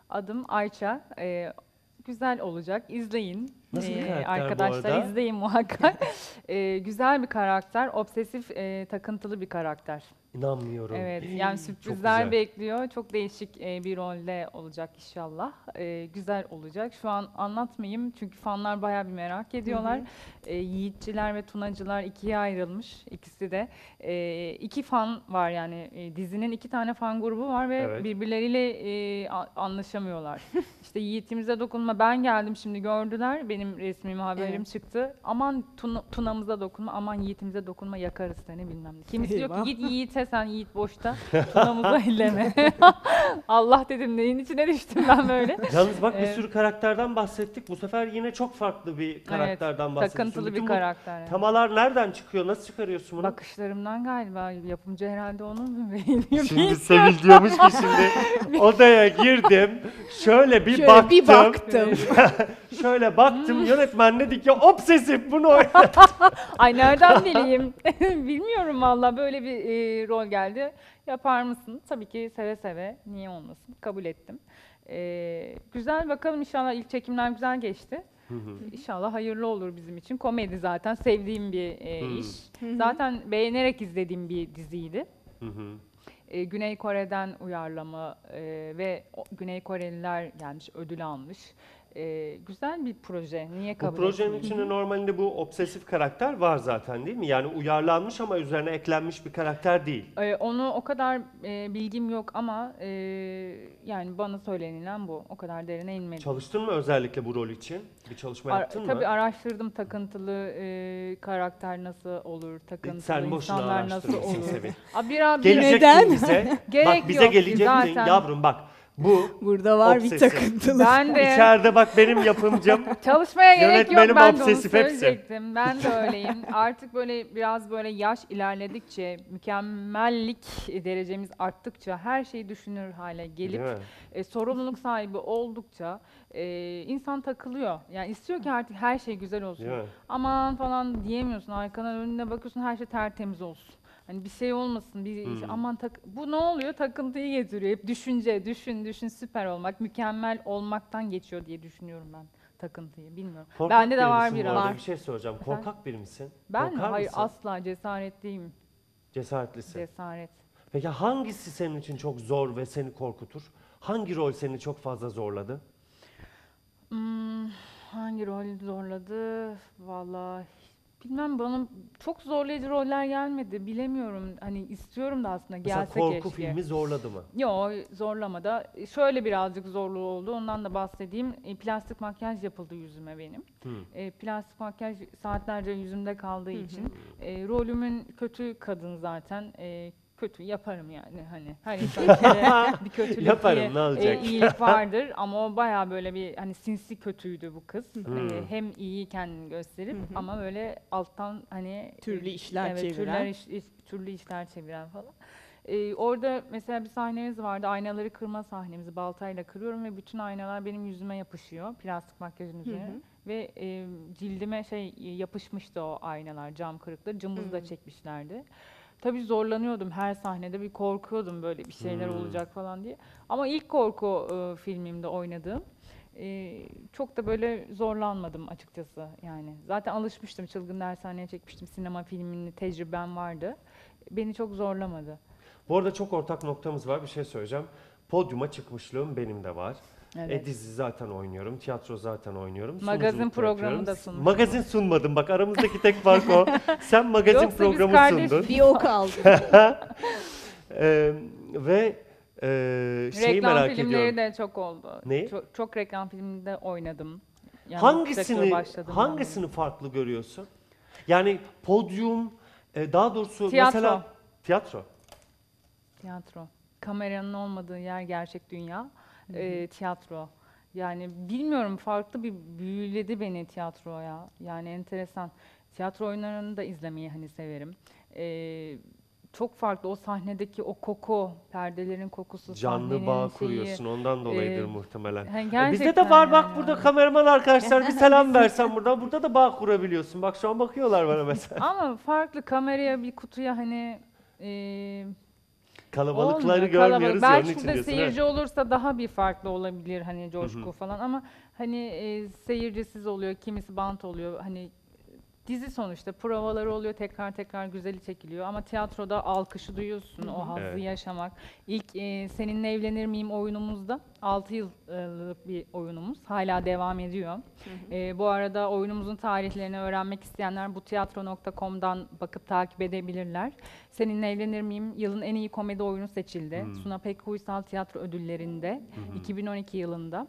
Adım Ayça. Güzel olacak. İzleyin. Nasıl bir karakter bu Arkadaşlar arada? izleyin muhakkak. Güzel bir karakter. Obsesif, takıntılı bir karakter. İnanmıyorum. Evet, yani Çok sürprizler güzel. bekliyor. Çok değişik bir rolde olacak inşallah. Güzel olacak. Şu an anlatmayayım çünkü fanlar bayağı bir merak ediyorlar. Yiğitçiler ve Tunacılar ikiye ayrılmış. İkisi de. 2 fan var yani. Dizinin 2 tane fan grubu var ve Evet. birbirleriyle anlaşamıyorlar. İşte Yiğit'imize dokunma. Ben geldim şimdi gördüler. Benim resmimi haberim çıktı. Aman Tuna'mıza dokunma, aman Yiğit'imize dokunma, yakarız seni bilmem ne. Kimisi diyor ki Eyvah. git Yiğit'e sen Yiğit boşta. Tuna'mıza elleme. Allah dedim neyin içine düştüm ben böyle. Yalnız bak bir Evet. sürü karakterden bahsettik. Bu sefer yine çok farklı bir karakterden bahsediyorsun. Takıntılı Bütün bir bu karakter. yani. Temalar nereden çıkıyor? Nasıl çıkarıyorsun bunu? Bakışlarımdan galiba yapımcı herhalde onun beğeniyor. Şimdi Sevil diyormuş ki şimdi odaya girdim. Şöyle bir Şöyle baktım. bir baktım. Şöyle baktım. Yönetmen dedi ki obsesif bunu oyna. Ay nereden bileyim? Bilmiyorum valla böyle bir rol geldi. Yapar mısın? Tabii ki seve seve. Niye olmasın? Kabul ettim. Güzel bakalım inşallah ilk çekimler güzel geçti. İnşallah hayırlı olur bizim için. Komedi zaten sevdiğim bir iş. Zaten beğenerek izlediğim bir diziydi. Güney Kore'den uyarlama ve Güney Koreliler gelmiş, ödül almış. Güzel bir proje. Niye Bu kabul projenin etmeyeyim? içinde normalde bu obsesif karakter var zaten değil mi? Yani uyarlanmış ama üzerine eklenmiş bir karakter değil. Onu o kadar bilgim yok ama yani bana söylenilen bu. O kadar derine inmedim. Çalıştın mı özellikle bu rol için? Bir çalışma yaptın mı? Tabii araştırdım takıntılı karakter nasıl olur, takıntılı Sen boşuna insanlar nasıl araştırmışsın olur. Sevil. Biraz Gelecektin Neden? bize. Gerek Bak bize yok, gelecektin. zaten. Yavrum bak bu Burada var bir obsesif. takıntılı. ben de İçeride bak benim yapımcım. çalışmaya gerek yok, Yönetmenim ben de onu obsesif hepsi. söyleyecektim. Ben de öyleyim. Artık böyle biraz böyle yaş ilerledikçe, mükemmellik derecemiz arttıkça her şeyi düşünür hale gelip Değil mi? sorumluluk sahibi oldukça insan takılıyor. Yani istiyor ki artık her şey güzel olsun. Değil mi? Aman falan diyemiyorsun. Arkana önüne bakıyorsun her şey tertemiz olsun. Hani bir şey olmasın, aman bu ne oluyor? Takıntıyı getiriyor. Hep düşünce, düşün, süper olmak, mükemmel olmaktan geçiyor diye düşünüyorum ben takıntıyı. Bilmiyorum. Korkak Bende de biri var misin bu biraz. arada? Bir şey soracağım. Korkak biri misin? Ben Korkar hayır mısın? asla cesaretliyim. Cesaretlisin. Cesaret. Peki hangisi senin için çok zor ve seni korkutur? Hangi rol seni çok fazla zorladı? Hangi rol zorladı? Vallahi bilmem, bana çok zorlayıcı roller gelmedi. Bilemiyorum. Hani istiyorum da aslında Mesela gelse korku keşke. filmi zorladı mı? Yok, zorlamadı. Şöyle birazcık zorluğu oldu. Ondan da bahsedeyim. Plastik makyaj yapıldı yüzüme benim. Plastik makyaj saatlerce yüzümde kaldığı için rolümün kötü kadın zaten. Kötü yaparım yani hani her insan bir kere bir kötülük Yaparım, diye ne olacak? iyilik vardır ama o bayağı böyle bir hani sinsi kötüydü bu kız. Hem iyi kendini gösterip ama böyle alttan hani Türlü işler çeviren. türlü işler çeviren falan. Orada mesela bir sahnemiz vardı. Aynaları kırma sahnemizi baltayla kırıyorum ve bütün aynalar benim yüzüme yapışıyor plastik makyajın üzerine. Ve cildime yapışmıştı o aynalar, cam kırıkları. Cımbız da çekmişlerdi. Tabii zorlanıyordum her sahnede, bir korkuyordum böyle bir şeyler olacak falan diye. Ama ilk korku filmimde oynadığım çok da böyle zorlanmadım açıkçası yani. Zaten alışmıştım, Çılgın Dershane'ye çekmiştim, sinema filmini tecrübem vardı. Beni çok zorlamadı. Bu arada çok ortak noktamız var. Bir şey söyleyeceğim. Podyuma çıkmışlığım benim de var. Evet. Dizi zaten oynuyorum, tiyatro zaten oynuyorum. Magazin sunuculuk da programı yapıyorum. da sunmuşsun. Magazin sunmadım bak, aramızdaki tek fark o. Sen magazin Yoksa biz programı kardeş- sundun. Bir o kaldı. Ve şeyi Reklam merak filmleri ediyorum. de çok oldu. Ne? Çok reklam filminde oynadım. Yani Hangisini sektöre başladım hangisini farklı görüyorsun? Yani podyum, daha doğrusu Tiyatro. mesela tiyatro. Tiyatro. Kameranın olmadığı yer gerçek dünya. Tiyatro. Yani bilmiyorum, farklı bir büyüledi beni tiyatroya. Yani enteresan. Tiyatro oyunlarını da izlemeyi hani severim. Çok farklı o sahnedeki o koku, perdelerin kokusu, Canlı sahnenin bağ şeyi. kuruyorsun, ondan dolayıdır muhtemelen. Yani Bizde de gerçekten var bak yani. burada kameraman arkadaşlar, bir selam versen buradan. Burada da bağ kurabiliyorsun. Bak şu an bakıyorlar bana mesela. Ama farklı kameraya, bir kutuya hani Kalabalıkları Olmuyor, görmüyoruz ya, onun Belki için şurada diyorsun, seyirci evet. olursa daha bir farklı olabilir hani coşku falan ama hani seyircisiz oluyor, kimisi bant oluyor. Hani dizi sonuçta provaları oluyor, tekrar tekrar güzeli çekiliyor ama tiyatroda alkışı duyuyorsun, o hazzı Evet. yaşamak. İlk Seninle Evlenir Miyim oyunumuzda 6 yıllık bir oyunumuz, hala devam ediyor. Bu arada oyunumuzun tarihlerini öğrenmek isteyenler bu tiyatro.com'dan bakıp takip edebilirler. Seninle Evlenir Miyim yılın en iyi komedi oyunu seçildi. Suna Pek Uysal Tiyatro Ödülleri'nde 2012 yılında.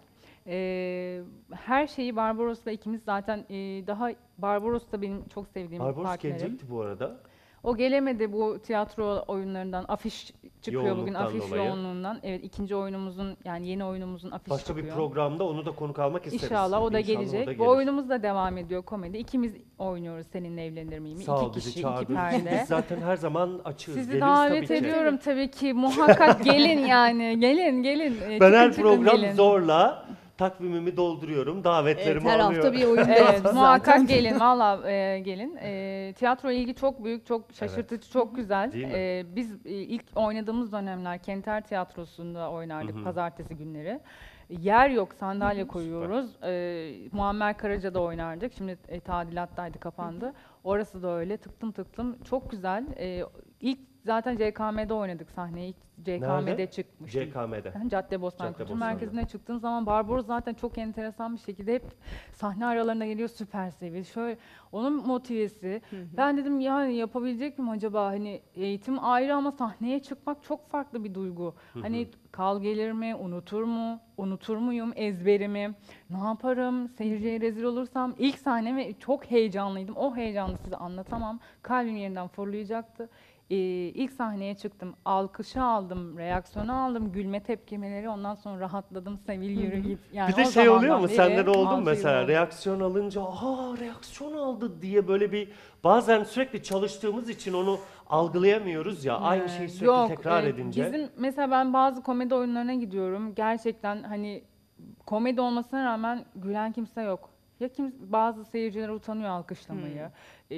Her şeyi Barbaros'la ikimiz zaten daha Barbaros da benim çok sevdiğim bir Barbaros partnerim. gelecekti bu arada. O gelemedi bu tiyatro oyunlarından. Afiş çıkıyor bugün, Yoğunluktan afiş dolayı. yoğunluğundan. Evet, ikinci oyunumuzun yani yeni oyunumuzun afişi Başka çıkıyor. bir programda onu da konuk almak isteriz. İnşallah o da İnşallah gelecek. o da Bu gelir. oyunumuz da devam ediyor komedi. İkimiz oynuyoruz Seninle Evlenir Miyim? Sağ ol İki bizi kişi, iki çağırdığın için. perde. Biz zaten her zaman açığız. Sizi Geliriz davet tabii ki. ediyorum tabii ki. Muhakkak gelin yani. Gelin. Ben her Çıkın, program gelin. zorla takvimimi dolduruyorum, davetlerimi her alıyorum. hafta bir oyun Evet, yaptık muhakkak zaten. gelin, valla gelin. Tiyatro ilgi çok büyük, çok şaşırtıcı, çok güzel. Değil mi? Biz ilk oynadığımız dönemler Kenter Tiyatrosu'nda oynardık pazartesi günleri. Yer yok, sandalye koyuyoruz. Muammer Karaca'da oynardık. Şimdi tadilattaydı, kapandı. Orası da öyle, tıklım. Çok güzel. İlk zaten CKM'de oynadık sahneyi. İlk CKM'de Nerede? çıkmıştım. CKM'de. Caddebostan Caddebostan. Kültür Merkezi'ne çıktığım zaman Barbaros zaten çok enteresan bir şekilde hep sahne aralarında geliyor, süper seviye. Şöyle onun motivesi. Ben dedim yani yapabilecek miyim acaba? Hani eğitim ayrı ama sahneye çıkmak çok farklı bir duygu. Hani kal gelir mi, unutur muyum ezberimi, ne yaparım, seyirciye rezil olursam. İlk sahneme çok heyecanlıydım. O heyecanı size anlatamam. Kalbim yerinden fırlayacaktı. İlk sahneye çıktım, alkışı aldım, reaksiyonu aldım, gülme tepkimeleri, ondan sonra rahatladım, Sevil yürü git. Yani Bir de o şey oluyor zamandan mu? beri Sende de oldu mu 6 yıl mesela? oldu. Reaksiyon alınca, reaksiyon aldı diye böyle bir bazen sürekli çalıştığımız için onu algılayamıyoruz ya. Aynı şeyi sürekli Yok, tekrar edince. Bizim mesela ben bazı komedi oyunlarına gidiyorum. Gerçekten hani komedi olmasına rağmen gülen kimse yok. Ya bazı seyirciler utanıyor alkışlamayı.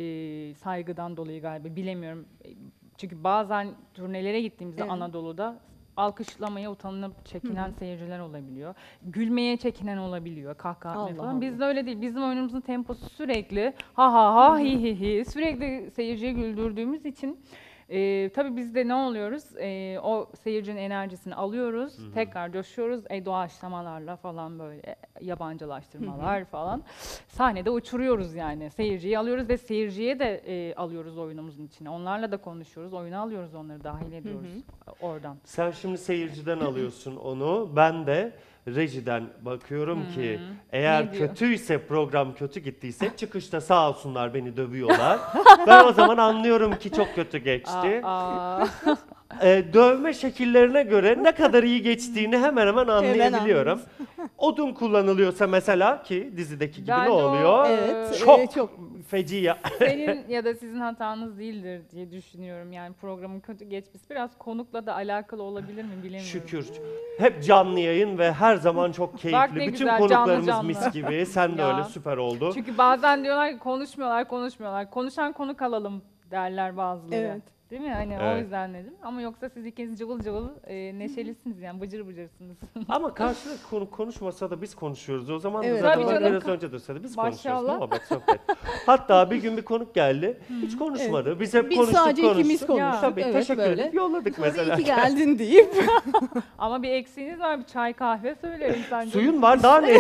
Saygıdan dolayı galiba, bilemiyorum. Çünkü bazen turnelere gittiğimizde Anadolu'da alkışlamaya utanıp çekinen seyirciler olabiliyor. Gülmeye çekinen olabiliyor, kahkaha atmaya falan. Bizde öyle değil. Bizim oyunumuzun temposu sürekli ha ha ha hi hi hi, sürekli seyirciyi güldürdüğümüz için tabii biz de ne oluyoruz? O seyircinin enerjisini alıyoruz, tekrar coşuyoruz. Doğaçlamalarla falan böyle yabancılaştırmalar falan. Sahnede uçuruyoruz yani. Seyirciyi alıyoruz ve seyirciye de alıyoruz oyunumuzun içine. Onlarla da konuşuyoruz, oyuna alıyoruz, onları dahil ediyoruz oradan. Sen şimdi seyirciden alıyorsun onu. Ben de rejiden bakıyorum ki eğer Ne diyor? kötüyse, program kötü gittiyse çıkışta sağ olsunlar beni dövüyorlar. Ben o zaman anlıyorum ki çok kötü geçti. Dövme şekillerine göre ne kadar iyi geçtiğini hemen hemen anlayabiliyorum. Odun kullanılıyorsa mesela, ki dizideki gibi Bence ne o, oluyor? Evet, Çok, çok feci ya. Senin ya da sizin hatanız değildir diye düşünüyorum. Yani programın kötü geçmesi biraz konukla da alakalı olabilir mi bilemiyorum. Şükür. Hep canlı yayın ve her zaman çok keyifli. Bak ne Bütün güzel, konuklarımız canlı. mis gibi. Sen de Ya. öyle, süper oldu. Çünkü bazen diyorlar ki konuşmuyorlar. Konuşan konuk alalım derler bazıları. Evet. Değil mi? Hani o Evet. yüzden dedim. Ama yoksa siz ikiniz cıvıl cıvıl neşelisiniz yani, bıcır bıcırsınız. Ama karşılık konuk konuşmasa da biz konuşuyoruz. O zaman da Evet. zaten Tabii bak canım. biraz önce de söyledi. Biz Maşallah. konuşuyoruz. Muhabbet, sohbet. Hatta bir gün bir konuk geldi. Hiç konuşmadı. Biz hep Biz konuştuk. sadece ikimiz konuştuk. Tabii, Evet, teşekkür böyle. edip yolladık Sonra mesela. iyi ki geldin deyip. Ama bir eksiğiniz var, bir çay kahve söylerim sence. Suyun var, daha ne?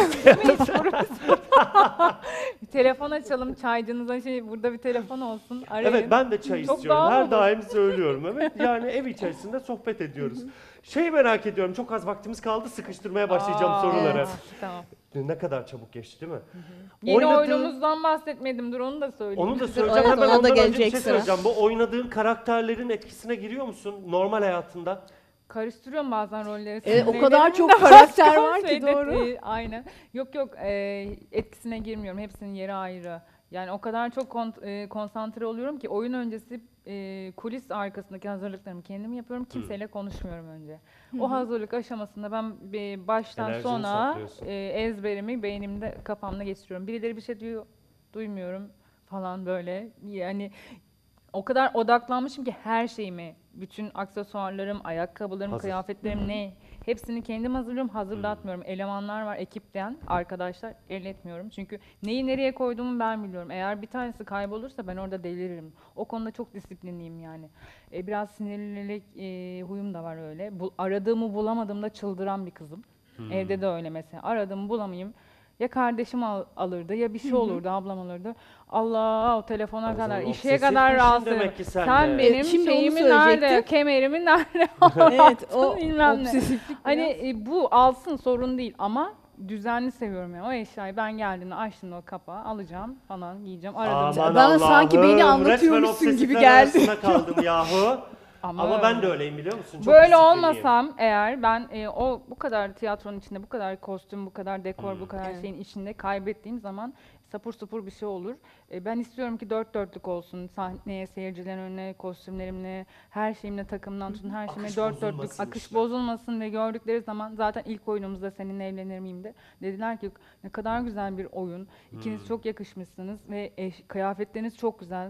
Bir telefon açalım çaycınıza, burada bir telefon olsun. Arayın. Evet, ben de çay Çok istiyorum. doğal Her olur. daim söylüyorum. Evet, yani ev içerisinde sohbet ediyoruz. Şeyi merak ediyorum. Çok az vaktimiz kaldı. Sıkıştırmaya başlayacağım soruları. evet. Tamam. Ne kadar çabuk geçti değil mi? Yeni Oynadığı- oyunumuzdan bahsetmedim. Dur onu da söyleyeyim. Onu da söyleyeceğim. Evet, Hemen ona da ondan önce bir gelecek şey sıra. söyleyeceğim. Bu oynadığın karakterlerin etkisine giriyor musun normal hayatında? Karıştırıyorum bazen rolleri. O kadar çok Başka karakter var ki, şeyde doğru. değil, aynen. Yok etkisine girmiyorum. Hepsinin yeri ayrı. Yani o kadar çok konsantre oluyorum ki oyun öncesi kulis arkasındaki hazırlıklarımı kendim yapıyorum. Kimseyle konuşmuyorum önce. O hazırlık aşamasında ben baştan Enerjini sona saklıyorsun. ezberimi beynimde, kafamda geçiriyorum. Birileri bir şey diyor, duymuyorum falan böyle. Yani O kadar odaklanmışım ki her şeyimi, bütün aksesuarlarım, ayakkabılarım, Hazır. kıyafetlerim ne? Hepsini kendim hazırlıyorum, hazırlatmıyorum. Elemanlar var ekipten, arkadaşlar elletmiyorum. Çünkü neyi nereye koyduğumu ben biliyorum. Eğer bir tanesi kaybolursa ben orada deliririm. O konuda çok disiplinliyim yani. Biraz sinirlilik huyum da var öyle. Aradığımı bulamadığımda çıldıran bir kızım. Evde de öyle mesela. Aradığımı bulamayayım. Ya kardeşim alırdı ya bir şey olurdu, ablam alırdı. Allah o telefona O kadar, zaman işe obsesifmişsin kadar rahatsız. demek ki sen Sen de. benim Şimdi onu şeyimi nerede, söyleyecektim. kemerimi nerede Evet, o bilmem ne. obsesiflik Hani biraz. bu alsın sorun değil ama düzenli seviyorum yani. O eşyayı ben geldiğinde açtığımda o kapağı alacağım falan giyeceğim. Aradım. Aman Bana sanki beni Allah'ım, anlatıyormuşsun resmen gibi obsesifler geldi. arasında kaldım yahu. Ama ben de öyleyim biliyor musun? Çok Böyle disiplinliyim. olmasam eğer ben bu kadar tiyatronun içinde, bu kadar kostüm, bu kadar dekor, bu kadar Evet. şeyin içinde kaybettiğim zaman sapur sapur bir şey olur. Ben istiyorum ki dört dörtlük olsun. Sahneye, seyircilerin önüne, kostümlerimle, her şeyimle, takımdan tutun her şeyime Akış dört dörtlük. bozulmasın Akış işte. bozulmasın ve gördükleri zaman zaten ilk oyunumuzda seninle evlenir miyim de dediler ki ne kadar güzel bir oyun. İkiniz çok yakışmışsınız ve kıyafetleriniz çok güzel.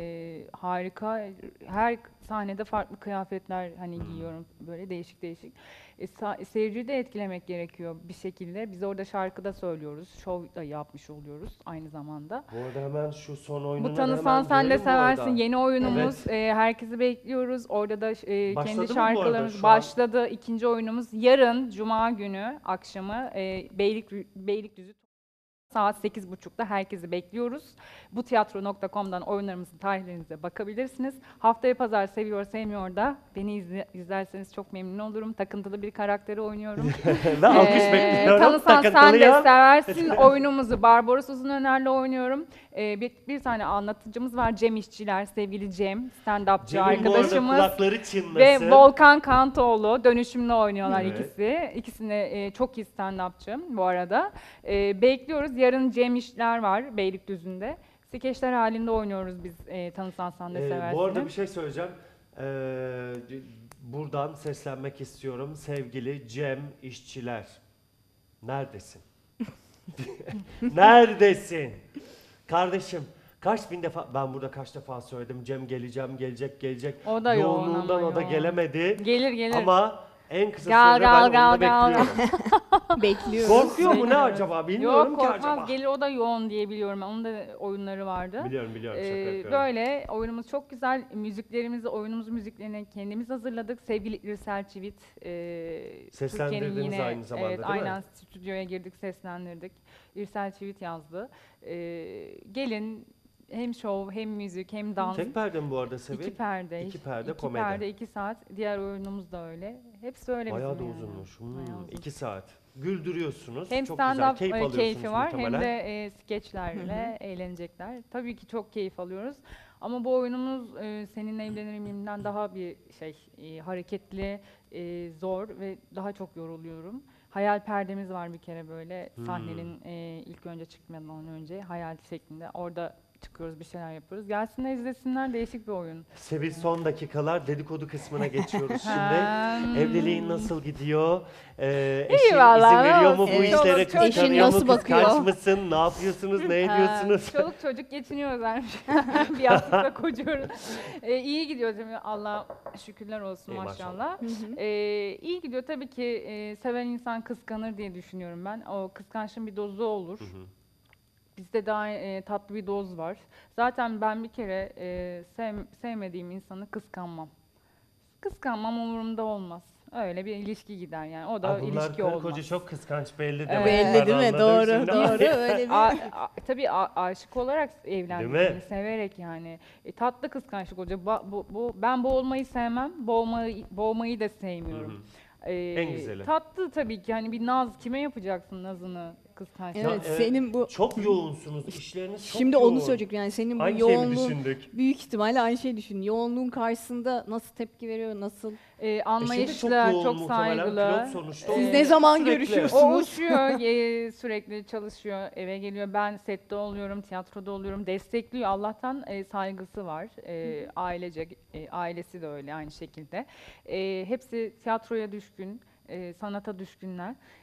Harika. Her sahnede farklı kıyafetler hani giyiyorum böyle değişik değişik. Seyirciyi de etkilemek gerekiyor bir şekilde. Biz orada şarkı da söylüyoruz, şov da yapmış oluyoruz aynı zamanda. Bu arada hemen şu son oyununa Bu da tanısan hemen sen de girelim bu arada. seversin. Yeni oyunumuz. Herkesi bekliyoruz. Orada da Başladı mı kendi bu arada şarkılarımız şu an? başladı. İkinci oyunumuz yarın Cuma günü akşamı Beylikdüzü saat 8.30'da herkesi bekliyoruz. Butiyatro.com'dan oyunlarımızın tarihlerinize bakabilirsiniz. Haftaya pazar seviyor sevmiyor da beni izlerseniz çok memnun olurum. Takıntılı bir karakteri oynuyorum. Ve alkış bekliyorum. Tanısan sen de Takıntılıyım. seversin. Oyunumuzu Barbaros Uzunöner'le oynuyorum. Bir tane anlatıcımız var. Cem İşçiler, sevgili Cem. Stand-upçı Cem'in bu arada arkadaşımız. kulakları çınlasın. Ve Volkan Kantoğlu dönüşümlü oynuyorlar Evet. ikisi. İkisini de çok iyi stand-upçı bu arada. Bekliyoruz. Yarın Cem İşçiler var Beylikdüzü'nde. Skeçler halinde oynuyoruz biz tanısan sen de seversin. Bu arada bir şey söyleyeceğim. Buradan seslenmek istiyorum. Sevgili Cem İşçiler. Neredesin? Neredesin? Kardeşim kaç bin defa, ben burada kaç defa söyledim. Cem gelecek. O da yoğun Yoğunluğundan ama o da yoğun. gelemedi. Gelir. Ama en kısa Gel, sürede gel, ben onu da gel. bekliyorum. Bekliyoruz. Korkuyor mu ne Bekliyoruz. acaba? Bilmiyorum Yok ki korkmaz acaba. gelir, o da yoğun diye biliyorum. Onun da oyunları vardı. Biliyorum şaka yapıyorum. Böyle oyunumuz çok güzel. Oyunumuz müziklerini kendimiz hazırladık. Sevgili İrsel Çivit. Seslendirdiniz Türkiye'nin aynı zamanda, evet, değil mi? aynen stüdyoya girdik, seslendirdik. İrsel Çivit yazdı. Gelin hem şov hem müzik hem dans. Tek perde mi bu arada Sevil? İki perde. İki perde İki komedi. perde 2 saat. Diğer oyunumuz da öyle. Hepsi öyle Bayağı da bizim yani. uzunmuş. Bayağı uzun. 2 saat. Güldürüyorsunuz. Hem çok güzel. stand-up Keyif alıyorsunuz keyfi var hem muhtemelen. de skeçlerle eğlenecekler. Tabii ki çok keyif alıyoruz. Ama bu oyunumuz Seninle Evlenir Miyim'den daha bir hareketli, zor ve daha çok yoruluyorum. Hayal perdemiz var bir kere böyle sahnenin ilk önce çıkmadan önce hayal şeklinde. Orada çıkıyoruz, bir şeyler yapıyoruz. Gelsinler izlesinler, değişik bir oyun. Sevil son dakikalar dedikodu kısmına geçiyoruz Ha. şimdi. Evliliğin nasıl gidiyor? İyi Eşin vallahi, izin veriyor mu bu evet. işlere? Çoluk çocuk. Kıskanıyor Eşin mu? nasıl bakıyor? Kıskanç mısın? Ne yapıyorsunuz? Ne ediyorsunuz? Çoluk çocuk geçiniyoruz yani. Bir yastıkta kocuyoruz. İyi gidiyor değil mi? Allah şükürler olsun İyi, maşallah. İyi gidiyor tabii ki seven insan kıskanır diye düşünüyorum ben. O kıskançlığın bir dozu olur. Bizde daha tatlı bir doz var. Zaten ben bir kere sevmediğim insanı kıskanmam. Kıskanmam umurumda olmaz. Öyle bir ilişki gider yani. O da Bunlar ilişki karı olmaz. koca çok kıskanç belli Evet. demek. Belli değil mi? Anladım Doğru, şimdi. doğru. Öyle bir... Tabii aşık olarak evlendik, Değil mi? yani severek yani. Tatlı kıskançlık olacak. Ben boğulmayı sevmem, boğmayı da sevmiyorum. En güzeli. Tatlı tabii ki, hani bir naz, kime yapacaksın nazını, kıskançlık? Evet, senin bu... Çok yoğunsunuz. İşleriniz çok Şimdi yoğun. onu söyleyecektim yani senin bu Aynı şeyi mi yoğunluğun düşündük? büyük ihtimalle aynı şeyi düşün. Yoğunluğun karşısında nasıl tepki veriyor, nasıl? Anlayışlı, yoğun çok muhtemelen, saygılı. pilot sonuçta. Siz O ne zaman sürekli. görüşüyorsunuz? O uçuyor, sürekli çalışıyor, eve geliyor. Ben sette oluyorum, tiyatroda oluyorum. Destekliyor. Allah'tan saygısı var. Ailecek, ailesi de öyle aynı şekilde. Hepsi tiyatroya düşkün, sanata düşkünler.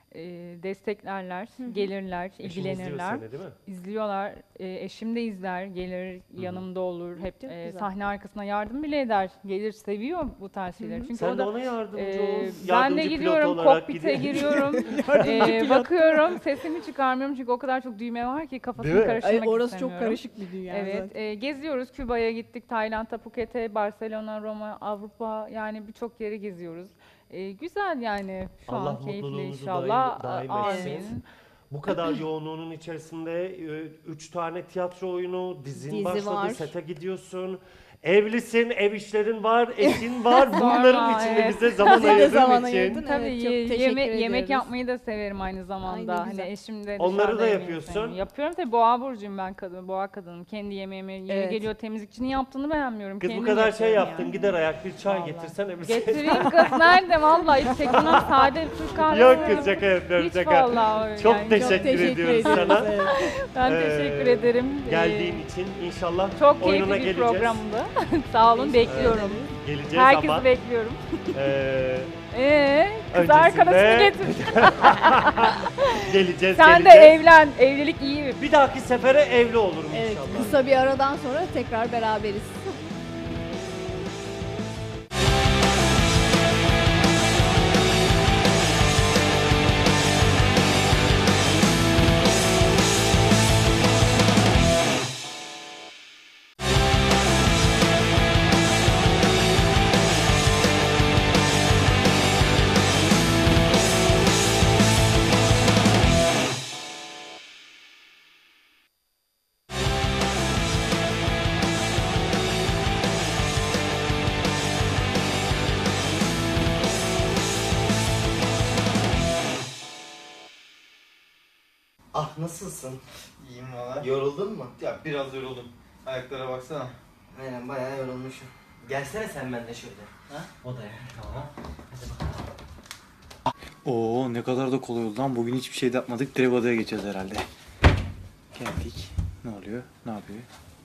Desteklerler, gelirler, Eşin izliyor ilgilenirler. seni, değil mi? İzliyorlar. Eşim de izler, gelir, yanımda olur. Hep güzel. sahne arkasına yardım bile eder. Gelir, seviyor bu tarz şeyleri. Çünkü Sen o de da ona yardımcı ol. ben de Yardımcı pilot gidiyorum, olarak kokpite gidiyor. giriyorum. Bakıyorum, sesimi çıkarmıyorum çünkü o kadar çok düğme var ki Değil kafasını mi? karıştırmak Orası istemiyorum. çok karışık bir dünya Evet, zaten. geziyoruz. Küba'ya gittik, Tayland'a, Phuket'e, Barcelona, Roma, Avrupa, yani birçok yeri geziyoruz. Güzel yani, şu Allah an keyifli mutluluğunuzu inşallah. daim Amin. etsin. Bu kadar yoğunluğunun içerisinde 3 tane tiyatro oyunu, dizin Dizi başladı, var. sete gidiyorsun. Evlisin, ev işlerin var, eşin var. Sorma, Bunların içinde evet. bize zaman Bize de ayırdığın zaman için. ayırdın. Tabii Evet, çok teşekkür yemek ediyoruz. yapmayı da severim aynı zamanda. Ay, ne Hani güzel. eşim de Onları dışarıda da yemeği yapıyorsun. sevmiyor. Yapıyorum tabii, boğa burcuyum ben, boğa kadınım. Kendi yemeğimi yeri Evet. geliyor, temizlikçinin yaptığını beğenmiyorum. Kız bu kendim kadar şey yapıyorum yaptın, yani. gider ayak bir çay Vallahi. getirsene bize. Getireyim kız, nerede vallahi, hiç çekmem, sade Türk kahvesi. Yok kız, şaka yapıyorum, Hiç şaka. vallahi öyle Çok yani, teşekkür ediyoruz sana. Ben Ee, teşekkür ederim. Geldiğin için inşallah Çok keyifli oyununa bir geleceğiz. programdı. Sağ olun, bekliyorum. Geleceğiz Herkesi ama bekliyorum. Kız öncesinde- arkadaşını getir. geleceğiz, Sen de geleceğiz. evlen. Evlilik iyi. Bir dahaki sefere evli olurum Evet, inşallah. kısa bir aradan sonra tekrar beraberiz. Ah nasılsın? İyiyim valla. Yoruldun mu? Ya biraz yoruldum. Ayaklara baksana. Aynen bayağı yorulmuşum. Gelsene sen benimle şöyle. Ha? Odaya. Tamam. Hadi bakalım. Oo ne kadar da kolay oldu lan. Bugün hiçbir şey de yapmadık. Direkt odaya geçeceğiz herhalde. Geldik. Ne oluyor? Ne yapıyor?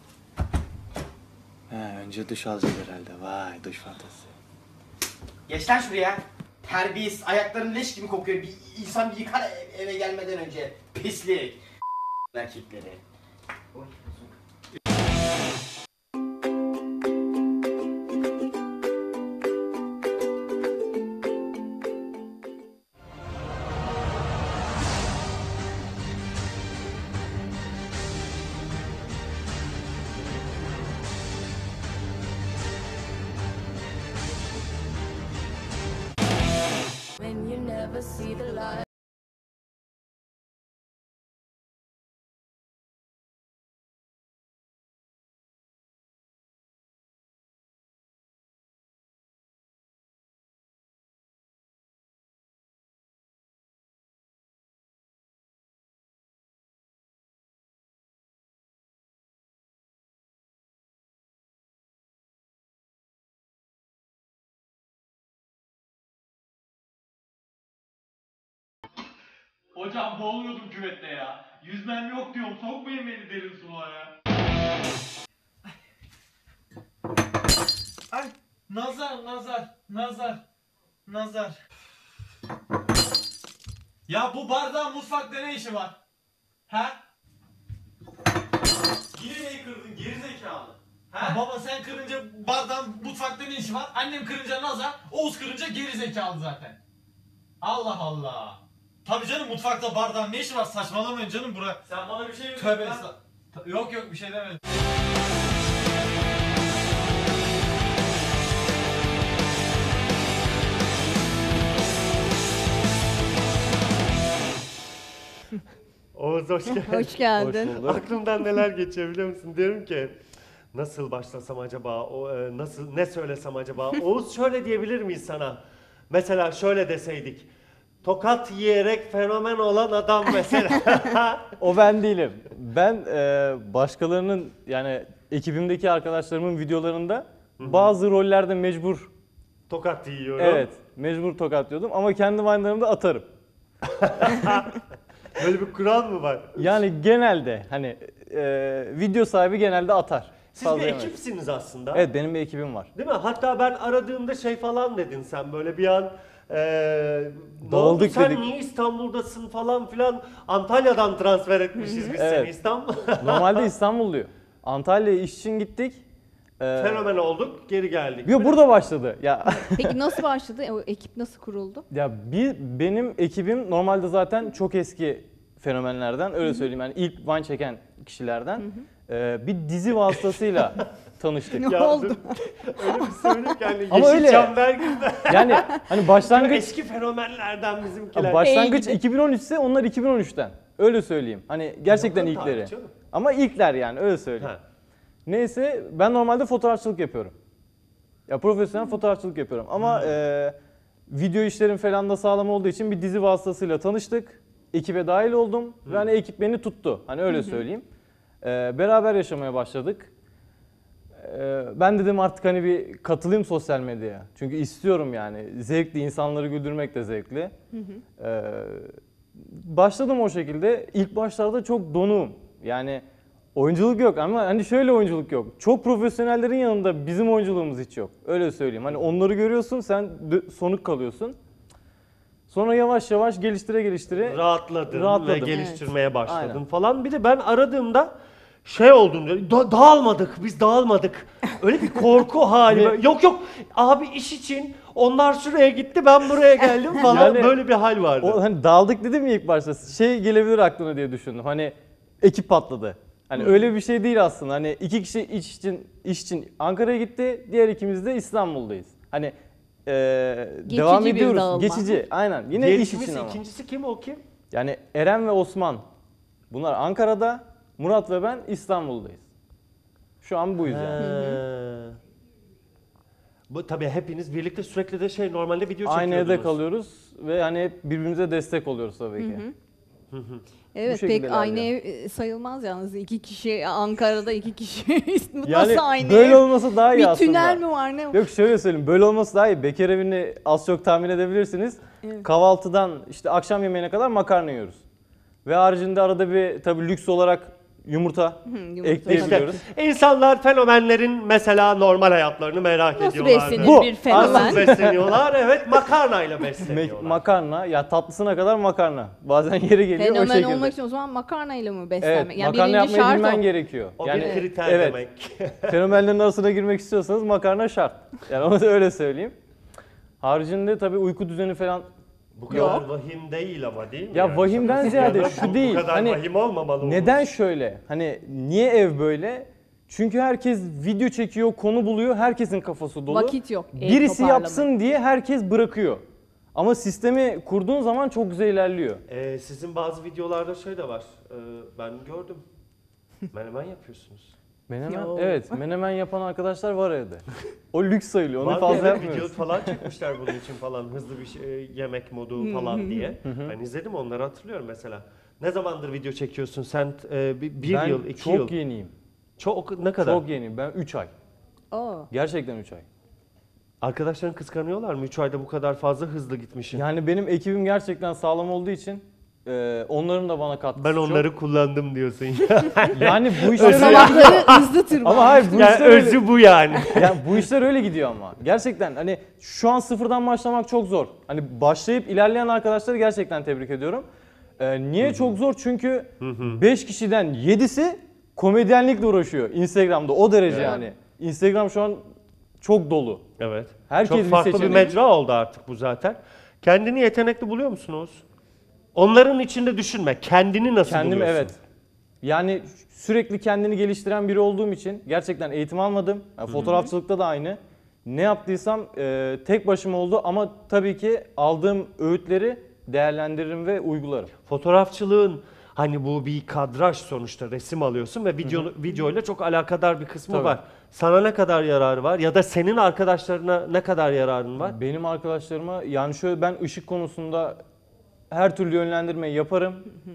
Önce duş alacağız herhalde. Vay duş fantası. Geç lan şuraya. Terbiyesiz. Ayakların leş gibi kokuyor. Bir insan bir yıkar eve gelmeden önce. Pislik. Erkekleri. Oy, When you never see the light. Hocam boğuluyordum küvette ya. Yüzmem yok diyorum. Sokmayın beni derin sulara. Ay nazar nazar nazar nazar. Ya bu bardağın mutfakta ne işi var? Ha? Yine neyi kırdın gerizekalı? Ha? Baba sen kırınca bardağın mutfakta ne işi var? Annem kırınca nazar, Oğuz kırınca gerizekalı zaten. Allah Allah. Tabii canım mutfakta bardağın ne işi var? Saçmalamayın canım bura. Sen bana bir şey mi dedin? Tövbe yok yok bir şey demedim. Oğuz hoş geldin. Hoş geldin. Hoş bulduk. Aklımdan neler geçiyor biliyor musun? Diyorum ki nasıl başlasam acaba? Nasıl ne söylesem acaba? Oğuz şöyle diyebilir miyiz sana? Mesela şöyle deseydik. Tokat yiyerek fenomen olan adam mesela. O ben değilim. Ben başkalarının yani ekibimdeki arkadaşlarımın videolarında bazı rollerde mecbur tokat yiyorum. Evet, mecbur tokatlıyordum ama kendi Vine'larımda atarım. Böyle bir kural mı var? Yani genelde hani video sahibi genelde atar. Siz bir ekipsiniz aslında. Evet, benim bir ekibim var. Değil mi? Hatta ben aradığımda şey falan dedin sen böyle bir an Ne oldu, Dağıldık sen dedik. niye İstanbul'dasın falan filan. Antalya'dan transfer etmişiz biz seni Evet. İstanbul. Normalde İstanbulluyum. Antalya'ya iş için gittik. Fenomen olduk, geri geldik. Yo, burada başladı. Ya Peki nasıl başladı? O ekip nasıl kuruldu? ya benim ekibim normalde zaten çok eski fenomenlerden, öyle söyleyeyim. Yani ilk Vine çeken kişilerden. Bir dizi vasıtasıyla tanıştık. Ne oldu? Öyle bir söyle ki hani Ama öyle. Yeşilçam Belgü'de. Yani hani başlangıç Eski fenomenlerden bizimkiler. başlangıç 2013 ise onlar 2013'ten. Öyle söyleyeyim. Hani gerçekten Yakın tarih ilkleri. canım. Ama ilkler yani, öyle söyleyeyim. Ha. Neyse, ben normalde fotoğrafçılık yapıyorum. Ya profesyonel fotoğrafçılık yapıyorum ama video işlerim falan da sağlam olduğu için bir dizi vasıtasıyla tanıştık. Ekibe dahil oldum ve hani ekip beni tuttu. Hani öyle söyleyeyim. Beraber yaşamaya başladık. Ben dedim artık hani bir katılayım sosyal medyaya. Çünkü istiyorum yani. Zevkli, insanları güldürmek de zevkli. Başladım o şekilde. İlk başlarda çok donuğum. Yani oyunculuk yok ama hani şöyle oyunculuk yok. Çok profesyonellerin yanında bizim oyunculuğumuz hiç yok. Öyle söyleyeyim. Hani onları görüyorsun, sen sonuk kalıyorsun. Sonra yavaş yavaş geliştire Rahatladın ve geliştirmeye başladın Aynen. falan. Bir de ben aradığımda şey oldum, dağılmadık, biz dağılmadık. Öyle bir korku hali. Yok abi iş için onlar şuraya gitti, ben buraya geldim falan, Yani böyle bir hal vardı. O hani dağıldık dedim ya ilk başta. Şey gelebilir aklına diye düşündüm. Hani ekip patladı. Hani öyle bir şey değil aslında. Hani iki kişi iş için Ankara'ya gitti, diğer ikimiz de İstanbul'dayız. Hani devam bir ediyoruz. dağılma. Geçici. Aynen. Yine Diğer iş ikimiz, için ama. İkincisi kim, o kim? Yani Eren ve Osman. Bunlar Ankara'da, Murat ve ben İstanbul'dayız. Şu an buyuz yani. Bu tabii hepiniz birlikte sürekli de normalde video çekiyordunuz. Aynı evde kalıyoruz ve hani hep birbirimize destek oluyoruz tabii ki. Evet, şekilde pek aynı ilerliyor. ev sayılmaz yalnız. 2 kişi Ankara'da, 2 kişi Yani nasıl aynı böyle ev? olması daha iyi Bir aslında. tünel mi var ne? Yok, şöyle söyleyeyim, böyle olması daha iyi. Bekar evini az çok tahmin edebilirsiniz. Evet. Kahvaltıdan işte akşam yemeğine kadar makarna yiyoruz. Ve haricinde arada bir tabii lüks olarak yumurta ekleyebiliyoruz. İşte insanlar fenomenlerin mesela normal hayatlarını merak Nasıl ediyorlar. beslenir bir fenomen? Nasıl besleniyorlar? Evet, makarnayla besleniyorlar. Makarna, ya tatlısına kadar makarna. Bazen yeri geliyor o Fenomen şekilde. olmak için o zaman makarnayla mı Evet, beslenmek? Yani makarna birinci yapmayı şart bilmen o. gerekiyor. O yani, bir kriter evet, demek. Fenomenlerin arasına girmek istiyorsanız makarna şart. Yani onu da öyle söyleyeyim. Haricinde tabii uyku düzeni falan Bu kadar vahim değil ama, değil mi? Ya yani? vahimden ziyade şu değil. Bu kadar Hani vahim olmamalı. neden şöyle? Hani niye ev böyle? Çünkü herkes video çekiyor, konu buluyor, herkesin kafası dolu. Vakit yok, ev Birisi toparlama. yapsın diye herkes bırakıyor. Ama sistemi kurduğun zaman çok güzel ilerliyor. Sizin bazı videolarda şey de var. Ben gördüm. Menemen yapıyorsunuz. Menemen, evet, menemen yapan arkadaşlar var evde. O lüks sayılıyor, onu Var fazla bir yapmıyoruz. video falan çekmişler bunun için falan. Hızlı bir yemek modu falan diye. Ben izledim, onları hatırlıyorum mesela. Ne zamandır video çekiyorsun sen? Bir Ben yıl, 2 çok yıl. yeniyim. Ne kadar? Çok yeniyim. Ben 3 ay. Gerçekten 3 ay. Arkadaşların kıskanıyorlar mı? 3 ayda bu kadar fazla hızlı gitmişsin. Yani benim ekibim gerçekten sağlam olduğu için onların da bana katkısı Ben çok. onları kullandım diyorsun. Yani bu işler Sabahları hızlı tırmanıyor. Ama hayır, bu yani işler özü öyle. bu yani. Yani bu işler öyle gidiyor ama. Gerçekten hani şu an sıfırdan başlamak çok zor. Hani başlayıp ilerleyen arkadaşları gerçekten tebrik ediyorum. Niye çok zor? Çünkü 5 kişiden 7'si komedyenlikle uğraşıyor Instagram'da, o derece yani. Instagram şu an çok dolu. Evet. Herkes çok farklı bir seçenek. mecra oldu artık bu zaten. Kendini yetenekli buluyor musun Oğuz? Onların içinde düşünme. Kendini nasıl Kendim buluyorsun? evet. Yani sürekli kendini geliştiren biri olduğum için gerçekten eğitim almadım. Yani fotoğrafçılıkta da aynı. Ne yaptıysam tek başıma oldu ama tabii ki aldığım öğütleri değerlendiririm ve uygularım. Fotoğrafçılığın hani bu bir kadraj, sonuçta resim alıyorsun ve videoyla çok alakadar bir kısmı Tabii. var. Sana ne kadar yararı var ya da senin arkadaşlarına ne kadar yararın var? Benim arkadaşlarıma yani şöyle, ben ışık konusunda her türlü yönlendirmeyi yaparım.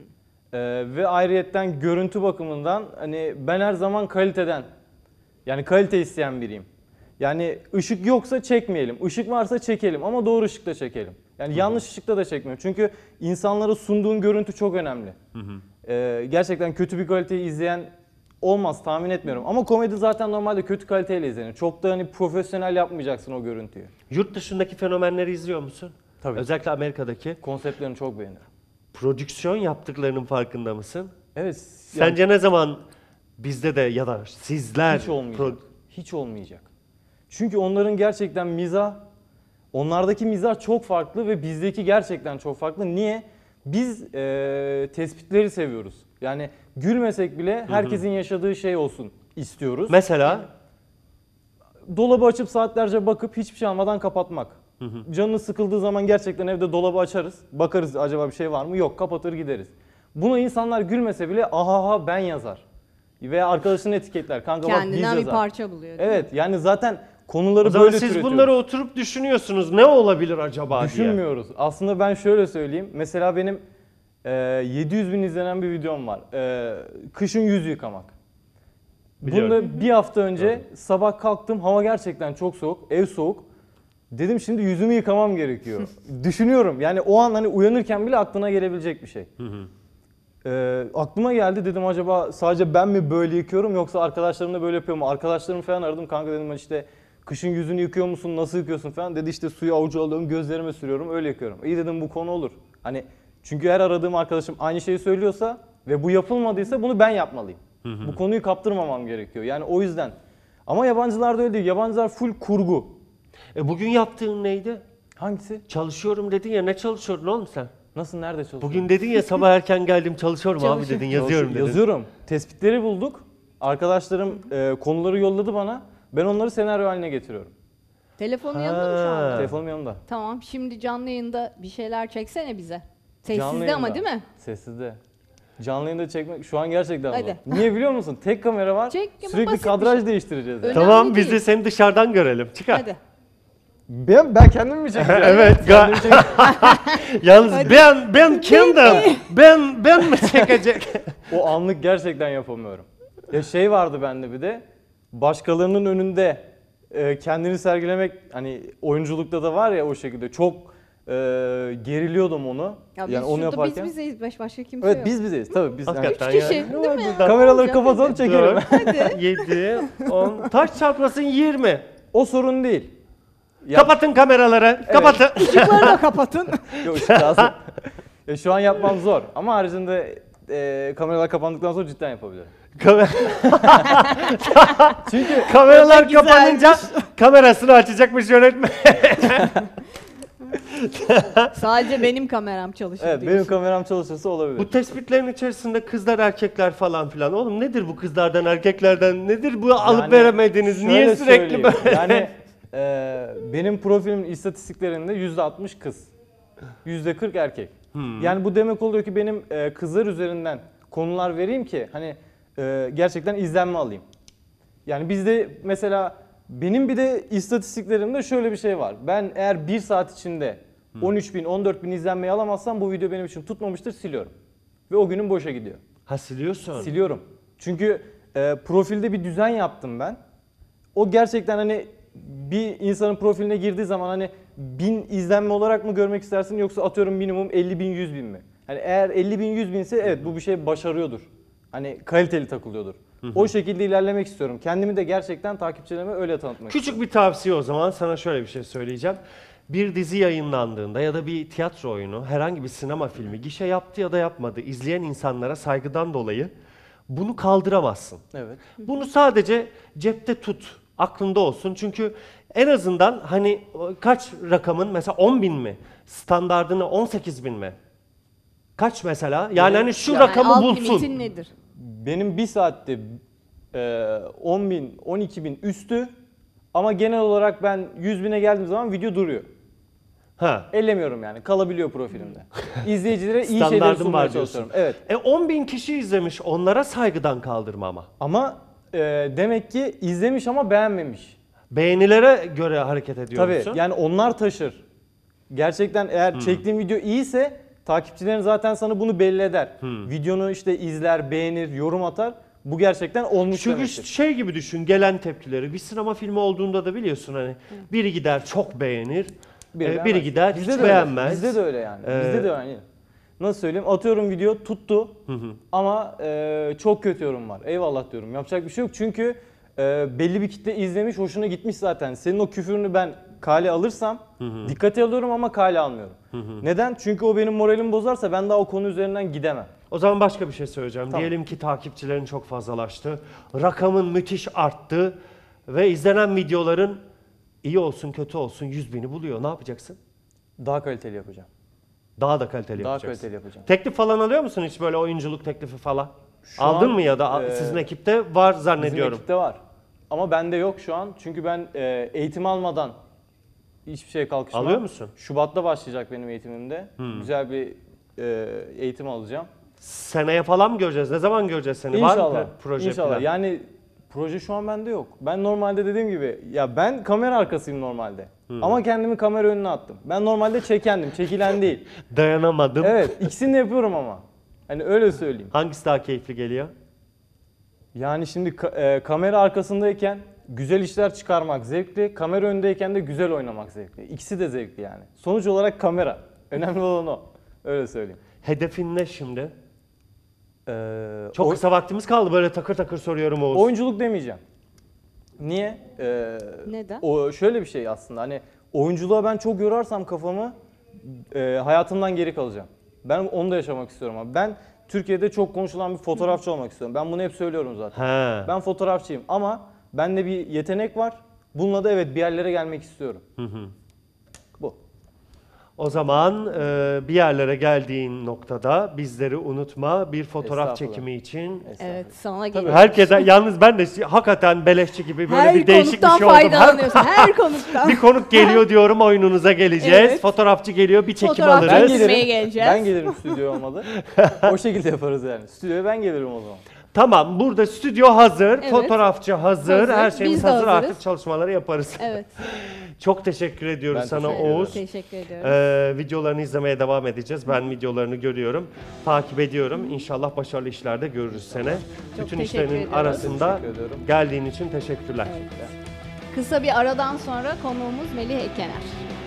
Ve ayrıyetten görüntü bakımından hani ben her zaman kaliteden, yani kalite isteyen biriyim. Yani ışık yoksa çekmeyelim, ışık varsa çekelim ama doğru ışıkta çekelim. Yani yanlış ışıkta da çekmiyorum. Çünkü insanlara sunduğun görüntü çok önemli. Gerçekten kötü bir kaliteyi izleyen olmaz, tahmin etmiyorum. Ama komedi zaten normalde kötü kaliteyle izlenir. Çok da hani profesyonel yapmayacaksın o görüntüyü. Yurt dışındaki fenomenleri izliyor musun? Tabii. Özellikle Amerika'daki Konseptlerini çok beğeniyorum. prodüksiyon yaptıklarının farkında mısın? Evet. Sence ne zaman bizde de ya da sizler Hiç olmayacak. Hiç olmayacak. Çünkü onların gerçekten onlardaki mizah çok farklı ve bizdeki gerçekten çok farklı. Niye? Biz tespitleri seviyoruz. Yani gülmesek bile herkesin yaşadığı şey olsun istiyoruz. Mesela? Dolabı açıp saatlerce bakıp hiçbir şey almadan kapatmak. Canınız sıkıldığı zaman gerçekten evde dolabı açarız. Bakarız acaba bir şey var mı? Yok, kapatır gideriz. Buna insanlar gülmese bile ahaha ben yazar. Veya arkadaşını etiketler. Kanka bak biz Kendinden yazar. bir parça buluyor. değil mi? Evet, yani zaten konuları O zaman böyle siz türetiyoruz. bunları oturup düşünüyorsunuz. Ne olabilir acaba diye. Düşünmüyoruz. Aslında ben şöyle söyleyeyim. Mesela benim 700 bin izlenen bir videom var. Kışın yüz yıkamak. Biliyorum. Bunda bir hafta önce sabah kalktım. Hava gerçekten çok soğuk. Ev soğuk. Dedim şimdi yüzümü yıkamam gerekiyor. Düşünüyorum. Yani o an hani uyanırken bile aklına gelebilecek bir şey. Aklıma geldi, dedim acaba sadece ben mi böyle yıkıyorum yoksa arkadaşlarım da böyle yapıyor mu? Arkadaşlarımı falan aradım. Kanka dedim işte kışın yüzünü yıkıyor musun? Nasıl yıkıyorsun falan. Dedi işte suyu avucu alıyorum, gözlerime sürüyorum, öyle yıkıyorum. İyi dedim, bu konu olur. Hani çünkü her aradığım arkadaşım aynı şeyi söylüyorsa ve bu yapılmadıysa bunu ben yapmalıyım. Bu konuyu kaptırmamam gerekiyor. Yani o yüzden. Ama yabancılarda öyle değil. Yabancılar full kurgu. Bugün yaptığın neydi? Hangisi? Çalışıyorum dedin ya, ne çalışıyordun oğlum sen? Nasıl, nerede çalışıyorsun? Bugün dedin ya sabah erken geldim çalışıyorum abi dedin, yazıyorum dedin. Yazıyorum. Tespitleri bulduk. Arkadaşlarım konuları yolladı bana. Ben onları senaryo haline getiriyorum. Telefonun yanında mı şu anda? Telefonum yanımda. Tamam, şimdi canlı yayında bir şeyler çeksene bize. Canlı Sessizde ama yayında. değil mi? Sessizde. Canlı yayında çekmek şu an gerçekten zor. Hadi. Niye biliyor musun? Tek kamera var. Çek, Sürekli basit bir kadraj şey. değiştireceğiz. Yani. Önemli Tamam, biz değil. de seni dışarıdan görelim. Çıkar. Hadi. Ben kendim mi çekeceğim? Evet. Yalnız Hadi. ben kendim. Ben mi çekecek? O anlık gerçekten yapamıyorum. Ya şey vardı bende bir de. Başkalarının önünde kendini sergilemek, hani oyunculukta da var ya o şekilde, çok geriliyordum onu. Ya biz yani onu şurada yaparken. biz bizeyiz, başka kimse Evet, yok. biz bizeyiz tabii biz. Hakikaten Üç kişi, yani. değil mi? Kameraları Olacak, kapatalım, hadi. çekelim. 7, 10, taş çarpmasın 20. O sorun değil. Ya- Kapatın kameraları, kapatın. Işıkları da kapatın. Yok, ışık lazım. Ya şu an yapmam zor ama haricinde kameralar kapandıktan sonra cidden yapabilirim. Çünkü kameralar kapanınca kamerasını açacakmış yönetmen. Sadece benim kameram çalışıyor. Evet, benim kameram çalışırsa olabilir. Bu tespitlerin içerisinde kızlar erkekler falan filan. Oğlum nedir bu kızlardan erkeklerden? Nedir bu alıp Yani veremediniz? Niye şöyle sürekli söyleyeyim, böyle? Yani benim profilimin istatistiklerinde %60 kız, %40 erkek. Yani bu demek oluyor ki benim kızlar üzerinden konular vereyim ki hani gerçekten izlenme alayım. Yani bizde mesela benim bir de istatistiklerimde şöyle bir şey var. Ben eğer 1 saat içinde 13 bin, 14 bin izlenmeyi alamazsam bu video benim için tutmamıştır, siliyorum. Ve o günüm boşa gidiyor. Ha, siliyorsun. Siliyorum. Çünkü profilde bir düzen yaptım ben. O gerçekten hani bir insanın profiline girdiği zaman hani 1000 izlenme olarak mı görmek istersin yoksa atıyorum minimum 50 bin 100 bin mi? Hani eğer 50 bin 100 binse evet bu bir şey başarıyordur. Hani kaliteli takılıyordur. O şekilde ilerlemek istiyorum. Kendimi de gerçekten takipçilerime öyle tanıtmak istiyorum. Küçük bir tavsiye o zaman, sana şöyle bir şey söyleyeceğim. Bir dizi yayınlandığında ya da bir tiyatro oyunu, herhangi bir sinema filmi gişe yaptı ya da yapmadı, izleyen insanlara saygıdan dolayı bunu kaldıramazsın. Evet. Bunu sadece cepte tut, aklında olsun. Çünkü en azından hani kaç rakamın, mesela 10 bin mi? Standardını 18 bin mi? Kaç mesela? Yani hani şu rakamı alt bulsun. limitin nedir? Benim bir saatte 10 bin, 12 bin üstü ama genel olarak ben 100 bine geldiğim zaman video duruyor. Ha. Ellemiyorum yani, kalabiliyor profilimde. İzleyicilere iyi şeyler Standardın sunmaya var diyorsun. çalışıyorum. Evet. 10 bin kişi izlemiş, onlara saygıdan kaldırma ama. Ama demek ki izlemiş ama beğenmemiş. Beğenilere göre hareket ediyor Tabii musun? yani onlar taşır. Gerçekten eğer çektiğin video iyiyse takipçilerin zaten sana bunu belli eder. Videonu işte izler, beğenir, yorum atar. Bu gerçekten olmuş Çünkü demektir. şey gibi düşün, gelen tepkileri. Bir sinema filmi olduğunda da biliyorsun hani biri gider çok beğenir, biri beğenmez. gider Bizde hiç de öyle. beğenmez. Bizde de öyle yani. Bizde de öyle. Nasıl söyleyeyim? Atıyorum video tuttu ama çok kötü yorum var. Eyvallah diyorum. Yapacak bir şey yok çünkü belli bir kitle izlemiş, hoşuna gitmiş zaten. Senin o küfürünü ben kale alırsam dikkate alıyorum ama kale almıyorum. Neden? Çünkü o benim moralimi bozarsa ben daha o konu üzerinden gidemem. O zaman başka bir şey söyleyeceğim. Tamam. Diyelim ki takipçilerin çok fazlalaştı. Rakamın müthiş arttı. Ve izlenen videoların iyi olsun kötü olsun 100.000'i buluyor. Ne yapacaksın? Daha kaliteli yapacağım. Daha da kaliteli Daha yapacaksın. kaliteli yapacağım. Teklif falan alıyor musun hiç böyle oyunculuk teklifi falan? Şu Aldın an, mı ya da sizin ekipte var zannediyorum. Bizim ekipte var. Ama bende yok şu an. Çünkü ben eğitim almadan hiçbir şey kalkışmam. Alıyor musun? Şubat'ta başlayacak benim eğitimimde. Güzel bir eğitim alacağım. Seneye falan mı göreceğiz? Ne zaman göreceğiz seni? Var İnşallah. mı proje İnşallah. plan? Yani proje şu an bende yok. Ben normalde dediğim gibi ya ben kamera arkasıyım normalde. Ama kendimi kamera önüne attım. Ben normalde çekendim, çekilen değil. Dayanamadım. Evet, ikisini de yapıyorum ama. Hani öyle söyleyeyim. Hangisi daha keyifli geliyor? Yani şimdi kamera arkasındayken güzel işler çıkarmak zevkli, kamera önündeyken de güzel oynamak zevkli. İkisi de zevkli yani. Sonuç olarak kamera. Önemli olan o. Öyle söyleyeyim. Hedefin ne şimdi? Çok kısa vaktimiz kaldı. Böyle takır takır soruyorum Oğuz. Oyunculuk demeyeceğim. Niye? Neden? O şöyle bir şey aslında. Hani oyunculuğa ben çok yorarsam kafamı hayatımdan geri kalacağım. Ben onu da yaşamak istiyorum abi. Ben Türkiye'de çok konuşulan bir fotoğrafçı olmak istiyorum. Ben bunu hep söylüyorum zaten. He. Ben fotoğrafçıyım ama bende bir yetenek var. Bununla da evet bir yerlere gelmek istiyorum. Bu. O zaman bir yerlere geldiğin noktada bizleri unutma. Bir fotoğraf Estağfurullah. çekimi için. Evet, sana geliyor. Herkese yalnız ben de hakikaten beleşçi gibi böyle Her bir değişik bir konuktan şey oldum. faydalanıyorsun. Her konuktan. Bir konuk geliyor diyorum oyununuza geleceğiz. Evet. Fotoğrafçı geliyor bir çekim Fotoğrafçı alırız. çekmeye geleceğiz. Ben gelirim stüdyo olmadı. O şekilde yaparız yani. Stüdyoya ben gelirim o zaman. Tamam burada stüdyo hazır, Evet. fotoğrafçı hazır, her Hazır, şeyimiz biz de hazır hazırız. artık çalışmaları yaparız. Evet. Çok teşekkür ediyoruz Ben sana teşekkür ederim. Oğuz. Teşekkür ediyorum. Videolarını izlemeye devam edeceğiz. Ben videolarını görüyorum, takip ediyorum. İnşallah başarılı işlerde görürüz seni. Bütün teşekkür işlerinin ediyorum. arasında Teşekkür ediyorum. geldiğin için teşekkürler. Kısa bir aradan sonra konuğumuz Melih Ekener.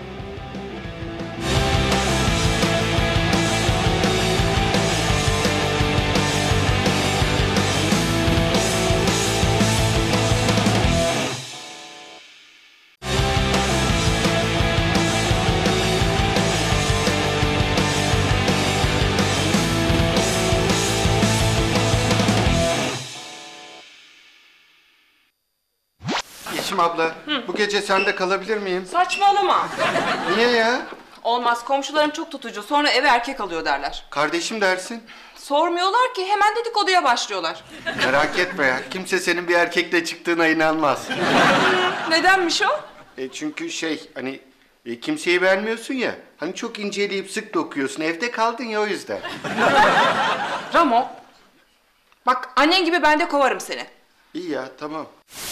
Yeşim abla, bu gece sende kalabilir miyim? Saçmalama. Niye ya? Olmaz, komşularım çok tutucu. Sonra eve erkek alıyor derler. Kardeşim dersin. Sormuyorlar ki, hemen dedikoduya başlıyorlar. Merak etme ya, kimse senin bir erkekle çıktığına inanmaz. Nedenmiş o? Çünkü hani kimseyi beğenmiyorsun ya. Hani çok inceleyip sık dokuyorsun. Evde kaldın ya o yüzden. Ramo, bak annen gibi ben de kovarım seni. İyi ya, tamam.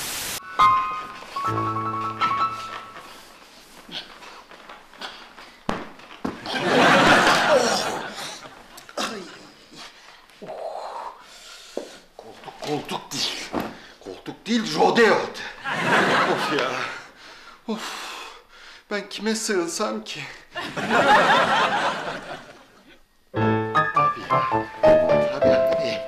Koltuk değil. Koltuk değil, rodeo. Of ya. Of. Ben kime sığınsam ki? Tabii.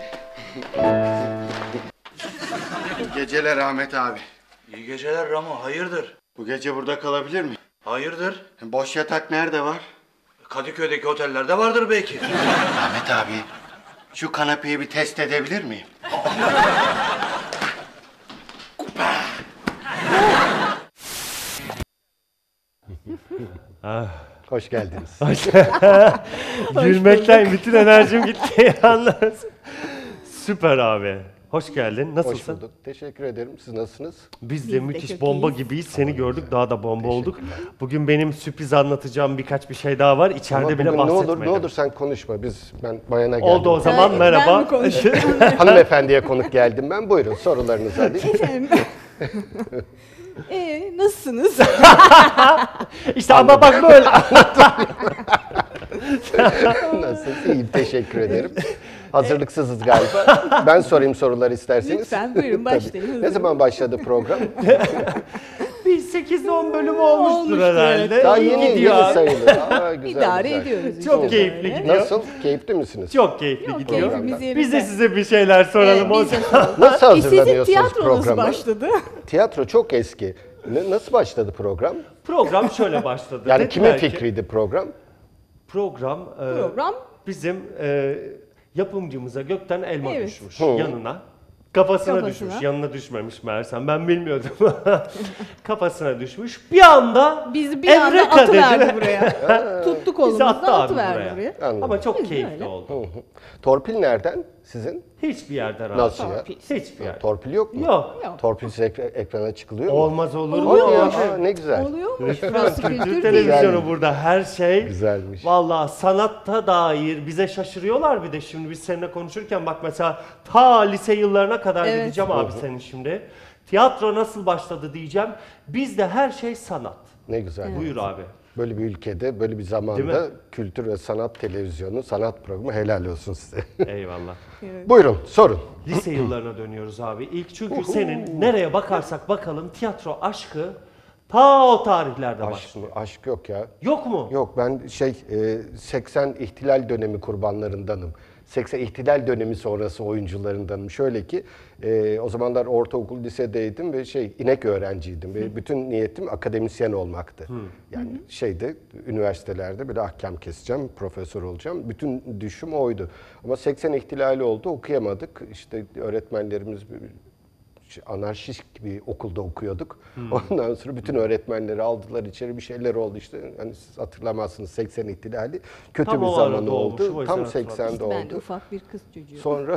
İyi geceler Ahmet abi. İyi geceler Ramo, hayırdır? Bu gece burada kalabilir miyim? Hayırdır? Boş yatak nerede var? Kadıköy'deki otellerde vardır belki. Ahmet abi, şu kanepeyi bir test edebilir miyim? Hoş geldiniz. Gülmekten bütün enerjim gitti yalnız. Süper abi. Hoş geldin. Nasılsın? Hoş bulduk. Teşekkür ederim. Siz nasılsınız? Biz de müthiş bomba gibiyiz. Seni gördük daha da bomba olduk. Bugün benim sürpriz anlatacağım birkaç bir şey daha var. İçeride Ama bile bugün bahsetmedim. ne olur sen konuşma. Ben bayana geldim. Oldu o zaman merhaba. Hanımefendiye konuk geldim ben. Buyurun sorularınızı alayım. Efendim. Nasılsınız? İşte ama bak böyle. Nasılsınız? İyiyim teşekkür ederim. Hazırlıksızız galiba. Ben sorayım soruları isterseniz. Lütfen buyurun başlayın. Ne zaman başladı program? Bir 8-10 bölüm olmuştur herhalde. Daha İyi yeni gidiyor abi. sayılır. Güzel, İdare güzel. ediyoruz. Çok keyifli gidiyor. Nasıl? Keyifli misiniz? Çok keyifli gidiyor. keyfimiz yerinde. Biz de size bir şeyler soralım o zaman. Nasıl Sizin hazırlanıyorsunuz tiyatronuz programa? başladı. Tiyatro çok eski. Nasıl başladı program? Program şöyle başladı. Yani Dediler kimin ki- fikriydi program? Program, Program bizim yapımcımıza gökten elma Evet. düşmüş Hı. yanına. Kafasına Kafasına. düşmüş. Yanına düşmemiş meğersem. Ben bilmiyordum. Kafasına düşmüş. Bir anda Bizi bir anda Evreka atıverdi dedi. buraya. Tuttuk Bizi kolumuzdan attı abi atıverdi buraya. buraya. Anladım. Ama çok Biz de keyifli öyle. oldu. Torpil nereden sizin? Hiçbir yerden abi. Nasıl ya? Hiçbir yerden. Torpil yok mu? Yok. Torpilsiz ekrana çıkılıyor mu? Olmaz olur mu? Hadi ya, Olur. ne güzel. Oluyormuş. Lütfen Burası kültür kültür televizyonu değil. burada her şey. Güzelmiş. Vallahi sanatta dair bize şaşırıyorlar bir de şimdi biz seninle konuşurken bak mesela ta lise yıllarına kadar Evet. gideceğim abi senin şimdi. Tiyatro nasıl başladı diyeceğim. Bizde her şey sanat. Ne güzel. Buyur abi. Böyle bir ülkede, böyle bir Değil zamanda mi? kültür ve sanat televizyonu, sanat programı helal olsun size. Eyvallah. Buyurun, sorun. Lise yıllarına dönüyoruz abi. İlk çünkü senin nereye bakarsak bakalım tiyatro aşkı ta o tarihlerde Aşk, başlıyor. aşk yok ya. Yok mu? Yok, ben 80 ihtilal dönemi kurbanlarındanım. 80 ihtilal dönemi sonrası oyuncularındanım. Şöyle ki o zamanlar ortaokul lisedeydim ve inek öğrenciydim. Ve bütün niyetim akademisyen olmaktı. Yani üniversitelerde böyle ahkam keseceğim, profesör olacağım. Bütün düşüm oydu. Ama 80 ihtilali oldu, okuyamadık. İşte öğretmenlerimiz anarşist bir okulda okuyorduk. Ondan sonra bütün öğretmenleri aldılar içeri, bir şeyler oldu işte. Hani siz hatırlamazsınız 80 ihtilali. Kötü Tam bir o zaman arada olmuş, oldu. o Tam yüzden 80'de oldu. Ben de ufak bir kız çocuğu.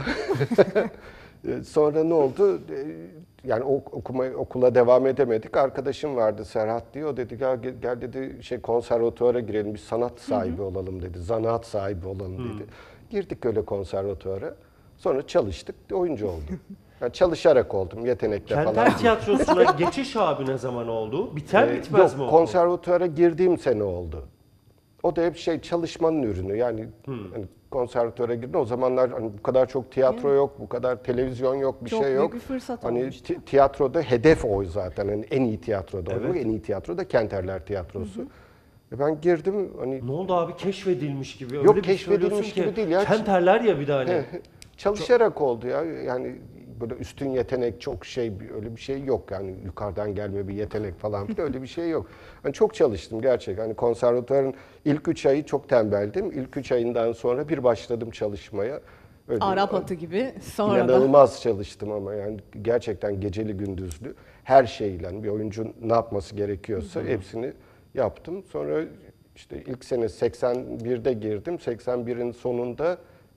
Sonra ne oldu? Yani okula devam edemedik. Arkadaşım vardı Serhat diye. O dedi gel dedi konservatuvara girelim. Bir sanat sahibi olalım dedi. Zanaat sahibi olalım dedi. Girdik öyle konservatuvara. Sonra çalıştık. Oyuncu oldum. Yani çalışarak oldum. Yetenekle falan. Kenter tiyatrosuna geçiş abi ne zaman oldu? Biter bitmez yok, mi oldu? konservatuvara girdiğim sene oldu. O da hep çalışmanın ürünü. Yani hani konservatuvara girdim. O zamanlar hani bu kadar çok tiyatro yok, bu kadar televizyon yok, bir Çok şey yok. büyük bir fırsat hani olmuştu. tiyatroda hedef o zaten. Hani en iyi tiyatroda Evet. oynamak. En iyi tiyatro da Kenterler Tiyatrosu. Ben girdim hani Ne oldu abi keşfedilmiş gibi? Öyle Yok, bir keşfedilmiş söylüyorsun gibi ki, değil ya. Kenterler ya bir de hani. çalışarak oldu ya. Yani böyle üstün yetenek çok öyle bir şey yok. Yani yukarıdan gelme bir yetenek falan filan öyle bir şey yok. Yani çok çalıştım gerçekten. Hani konservatuvarın ilk 3 ayı çok tembeldim. İlk 3 ayından sonra bir başladım çalışmaya. Öyle, Arap atı gibi sonra da. İnanılmaz çalıştım ama yani gerçekten geceli gündüzlü her şeyle bir oyuncu ne yapması gerekiyorsa hepsini yaptım. Sonra işte ilk sene 81'de girdim. 81'in sonunda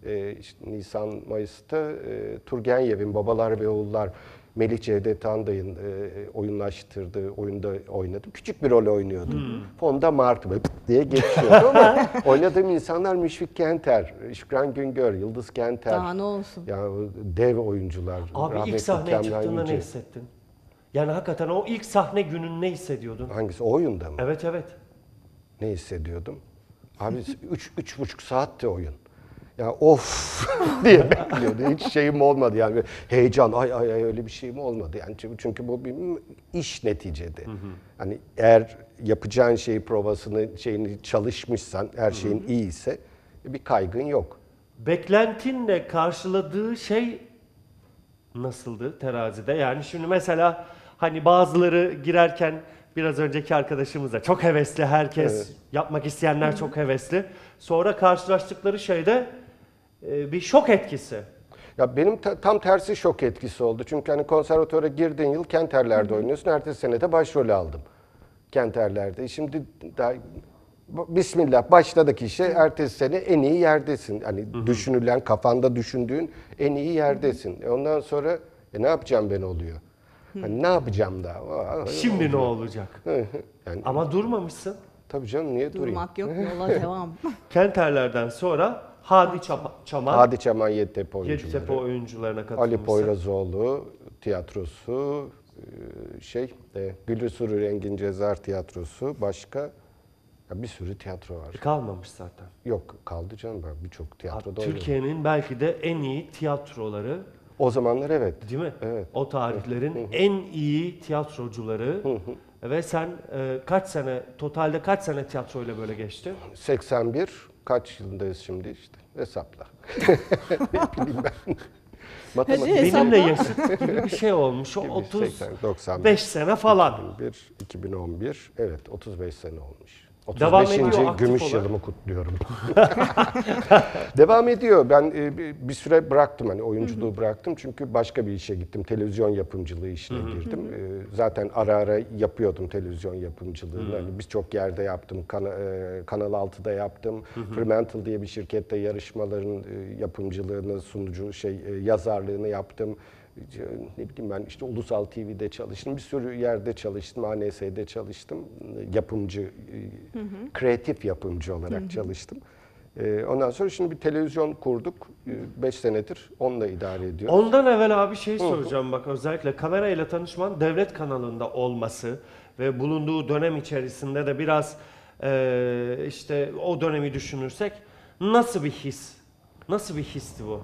Nisan, Mayıs'ta Turgenev'in Babalar ve Oğullar Melih Cevdet Anday'ın oyunlaştırdığı oyunda oynadım. Küçük bir rol oynuyordum. Fonda Mart diye geçiyordu ama oynadığım insanlar Müşfik Kenter, Şükran Güngör, Yıldız Kenter. Daha ne olsun. Ya dev oyuncular. Abi ilk rahmetli sahneye Kemran çıktığında ne Yüce. hissettin? Yani hakikaten o ilk sahne günün ne hissediyordun? Hangisi? O oyunda mı? Evet evet. Ne hissediyordum? Abi 3,5 saatti oyun. Ya of diye bekliyordu. Hiç şeyim olmadı yani. Heyecan, ay öyle bir şeyim olmadı. Yani çünkü bu bir iş neticede. Hani eğer yapacağın şeyini çalışmışsan, her şeyin iyiyse bir kaygın yok. Beklentinle karşıladığı şey nasıldı terazide? Yani şimdi mesela hani bazıları girerken biraz önceki arkadaşımız da çok hevesli, herkes yapmak isteyenler çok hevesli. Sonra karşılaştıkları şeyde bir şok etkisi. Ya benim tam tersi şok etkisi oldu. Çünkü hani konservatuvara girdiğin yıl Kenterler'de oynuyorsun. Ertesi sene de başrol aldım. Kenterler'de. Şimdi daha bismillah başladık işe. Ertesi sene en iyi yerdesin. Hani düşünülen, kafanda düşündüğün en iyi yerdesin. Ondan sonra ne yapacağım ben oluyor. Hani ne yapacağım daha? Şimdi ne olacak? Yani, ama durmamışsın. Tabii canım, niye durayım? Durmak yok, yola devam. Kenterler'den sonra Hadi Çaman. Hadi Çaman Yeditepe oyuncuları. Yeditepe oyuncularına katılmışsın. Ali Poyrazoğlu tiyatrosu, Güllü Suru Rengin Cezar tiyatrosu, başka bir sürü tiyatro var. Kalmamış zaten. Yok, kaldı canım, birçok tiyatroda oynadım. Türkiye'nin belki de en iyi tiyatroları. O zamanlar evet. Değil mi? Evet. O tarihlerin en iyi tiyatrocuları. Ve sen totalde kaç sene tiyatroyla böyle geçti? 81, kaç yılındayız şimdi işte, hesapla. Ne bileyim ben. Benimle yaşıt gibi bir şey olmuş. O 35 sene falan. 2011, evet 35 sene olmuş. Devam 35. ediyor, aktif gümüş olarak. yılımı kutluyorum. Devam ediyor. Ben bir süre bıraktım, hani oyunculuğu bıraktım çünkü başka bir işe gittim. Televizyon yapımcılığı işine girdim. Zaten ara ara yapıyordum televizyon yapımcılığını. Hani birçok yerde yaptım. Kanal 6'da yaptım. Fremantle diye bir şirkette yarışmaların yapımcılığını, yazarlığını yaptım. Ne bileyim ben işte Ulusal TV'de çalıştım, bir sürü yerde çalıştım, ANS'de çalıştım, yapımcı, kreatif yapımcı olarak çalıştım. Ondan sonra şimdi bir televizyon kurduk, 5 senedir onunla idare ediyoruz. Ondan evvel abi soracağım bak, özellikle kamerayla tanışman devlet kanalında olması ve bulunduğu dönem içerisinde de biraz işte o dönemi düşünürsek nasıl bir his? Nasıl bir histi bu?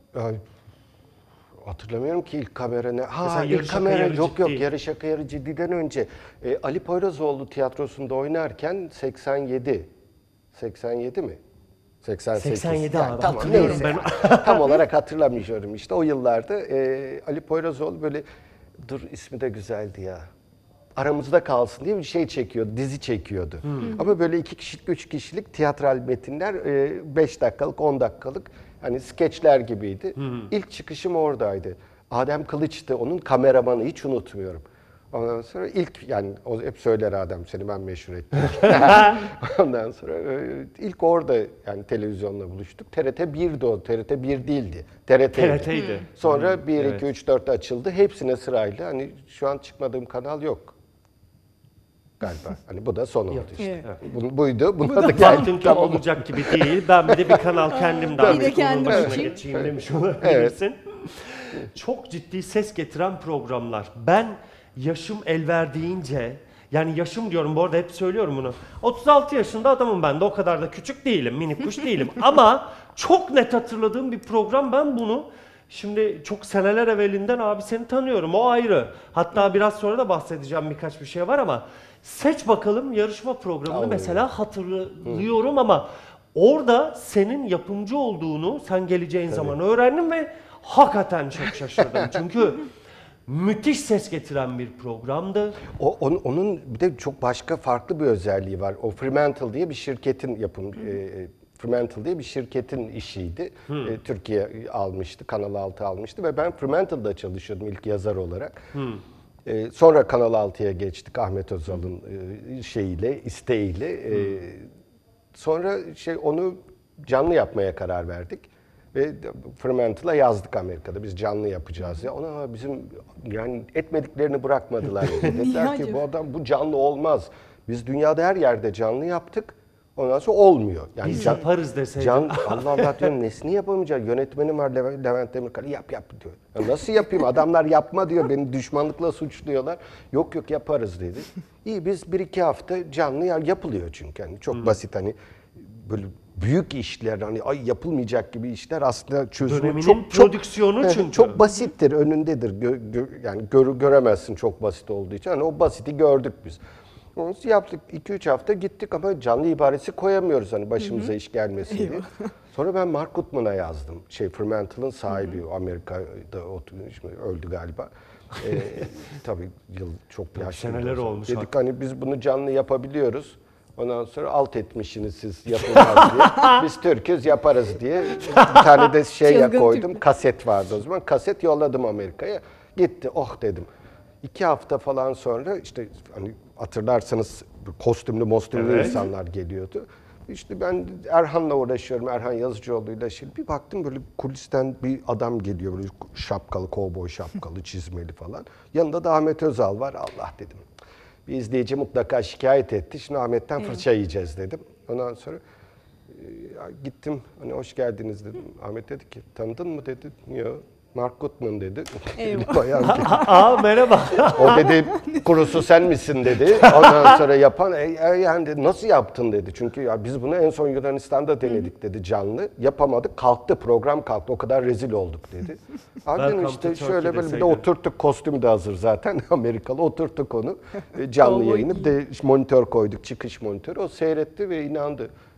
Hatırlamıyorum ki ilk kamera ne? Mesela İlk kamera yok Yarı Şaka Yarı Ciddi'den önce. Ali Poyrazoğlu tiyatrosunda oynarken 87 mi? 88. 87 yani, abi, tamam, hatırlıyorum neyse. Tam olarak hatırlamıyorum işte o yıllarda. Ali Poyrazoğlu böyle, dur ismi de güzeldi ya. Aramızda kalsın diye bir şey çekiyordu, dizi çekiyordu. Ama böyle 2 kişilik, 3 kişilik tiyatral metinler 5 dakikalık, 10 dakikalık hani skeçler gibiydi. İlk çıkışım oradaydı. Adem Kılıç'tı onun kameramanı, hiç unutmuyorum. Ondan sonra yani o hep söyler Adem, seni ben meşhur ettim. Ondan sonra ilk orada yani televizyonla buluştuk. TRT 1'di o, TRT 1 değildi. TRT'ydi. Sonra 1, 2, 3, 4 açıldı. Hepsine sırayla, hani şu an çıkmadığım kanal yok galiba. Hani bu da son oldu işte. Buydu. Buna da geldim. Tamam. Olacak gibi değil. Ben bir de bir kanal kendim daha bir konunun başına geçeyim demiş olabilirsin. Çok ciddi ses getiren programlar. Ben yaşım el verdiğince, yani yaşım diyorum bu arada, hep söylüyorum bunu. 36 yaşında adamım ben de, o kadar da küçük değilim, minik kuş değilim. Ama çok net hatırladığım bir program, ben bunu şimdi çok seneler evvelinden abi seni tanıyorum, o ayrı. Hatta biraz sonra da bahsedeceğim, birkaç bir şey var ama Seç Bakalım yarışma programını mesela hatırlıyorum ama orada senin yapımcı olduğunu sen geleceğin zaman öğrendim ve hakikaten çok şaşırdım. Çünkü müthiş ses getiren bir programdı. Onun bir de çok başka farklı bir özelliği var. O Fremantle diye bir şirketin Fremantle diye bir şirketin işiydi. Türkiye almıştı, Kanal 6 almıştı ve ben Fremantle'da çalışıyordum ilk yazar olarak. Sonra Kanal 6'ya geçtik Ahmet Özal'ın isteğiyle. Sonra onu canlı yapmaya karar verdik. Ve Fremantle'a yazdık Amerika'da. Biz canlı yapacağız ya. Ona bizim yani etmediklerini bırakmadılar. Dediler ki bu adam, bu canlı olmaz. Biz dünyada her yerde canlı yaptık. Ondan sonra olmuyor. Yani biz yaparız deseydin. Allah Allah diyorum, nesini yapamayacağız? Yönetmenim var Levent Demirkaya, yap diyor. Ya nasıl yapayım? Adamlar yapma diyor. Beni düşmanlıkla suçluyorlar. Yok yaparız dedi. İyi, biz 1-2 hafta canlı yapılıyor çünkü. Yani çok basit, hani böyle büyük işler, hani yapılmayacak gibi işler aslında çözümü çok prodüksiyonu çünkü çok basittir, önündedir. Yani göremezsin çok basit olduğu için. Hani o basiti gördük biz. Onu yaptık, 2-3 hafta gittik ama canlı ibaresi koyamıyoruz hani başımıza iş gelmesin diye. Sonra ben Mark Goodman'a yazdım. Fremantle'ın sahibi, Amerika'da oturmuş, öldü galiba. Tabii yıl çok yaşlı. Seneler olmuş. Dedik hani biz bunu canlı yapabiliyoruz. Ondan sonra alt etmişsiniz siz, yapılmaz diye. Biz Türk'üz, yaparız diye. Bir tane de koydum. Kaset vardı o zaman. Kaset yolladım Amerika'ya. Gitti. Oh dedim. 2 hafta falan sonra işte hani hatırlarsanız kostümlü insanlar geliyordu. İşte ben Erhan'la uğraşıyorum. Erhan Yazıcıoğlu'yla bir baktım böyle kulisten bir adam geliyor. Böyle şapkalı, kovboy şapkalı, çizmeli falan. Yanında da Ahmet Özal var. Allah dedim. Bir izleyici mutlaka şikayet etti. Şimdi Ahmet'ten fırça yiyeceğiz dedim. Ondan sonra gittim. Hani hoş geldiniz dedim. Ahmet dedi ki, tanıdın mı dedi. Yok. Mark Goodman dedi. Merhaba. O dedi, kurusu sen misin dedi. Ondan sonra yapan, yani dedi, nasıl yaptın dedi. Çünkü ya biz bunu en son Yunanistan'da denedik dedi canlı. Yapamadık, kalktı, program kalktı. O kadar rezil olduk dedi. Abi dedim işte şöyle böyle, bir de oturttuk, kostüm de hazır zaten. Amerikalı, oturttuk onu. Canlı yayını. Bir de monitör koyduk, çıkış monitörü. O seyretti ve inandı.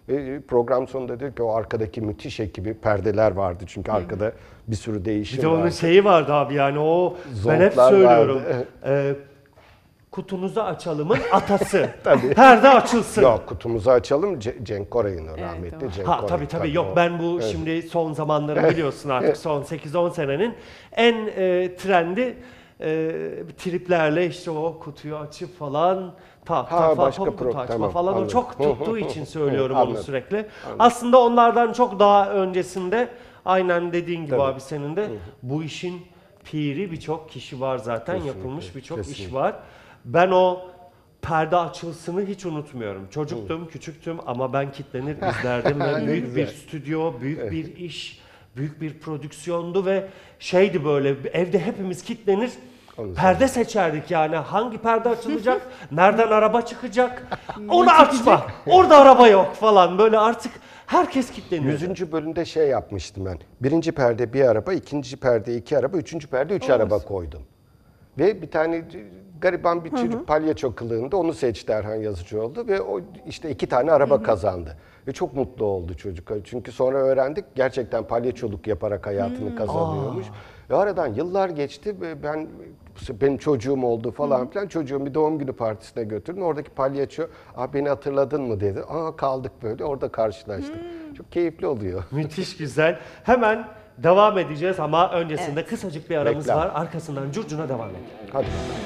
Program sonunda dedi ki o arkadaki müthiş ekibi, perdeler vardı çünkü arkada bir sürü değişim Bir de onun vardı. şeyi vardı abi yani o ben hep Zonklar söylüyorum. vardı. Kutunuzu açalımın atası. Tabii. Perde açılsın. Yok, kutumuzu açalım. Cenk Koray'ın o rahmetli. Cenk Ha Koray. tabii yok ben bu Evet. şimdi son zamanları biliyorsun artık son 8-10 senenin en trendi triplerle işte o kutuyu açıp falan başka pamuk kutu açma tamam, falan anladım. o çok tuttuğu için söylüyorum onu Anladım. sürekli. Anladım. Aslında onlardan çok daha öncesinde aynen dediğin gibi Tabii. abi senin de bu işin piri birçok kişi var zaten Kesinlikle, yapılmış birçok iş kesinlikle. var. Ben o perde açılsını hiç unutmuyorum. Çocuktum, küçüktüm ama ben kitlenir izlerdim ve büyük bir stüdyo, büyük bir iş, büyük bir prodüksiyondu ve şeydi böyle evde hepimiz kitlenir perde seçerdik yani hangi perde açılacak, nereden araba çıkacak, onu açma, orada araba yok falan böyle artık herkes kitlenirdi. 100. bölümde şey yapmıştım ben. Birinci perde bir araba, ikinci perde iki araba, üçüncü perde üç araba koydum. Ve bir tane gariban bir çocuk palyaço kılığında onu seçti Erhan Yazıcıoğlu ve o işte 2 tane araba kazandı. Ve çok mutlu oldu çocuk. Çünkü sonra öğrendik gerçekten palyaçoluk yaparak hayatını kazanıyormuş. Ve aradan yıllar geçti ve benim çocuğum oldu falan filan. Çocuğum bir doğum günü partisine götürdüm. Oradaki palyaço, beni hatırladın mı dedi. Kaldık böyle orada karşılaştık. Çok keyifli oluyor. Müthiş güzel. Hemen devam edeceğiz ama öncesinde kısacık bir aramız Reklam. var. Arkasından curcuna devam edelim. Hadi.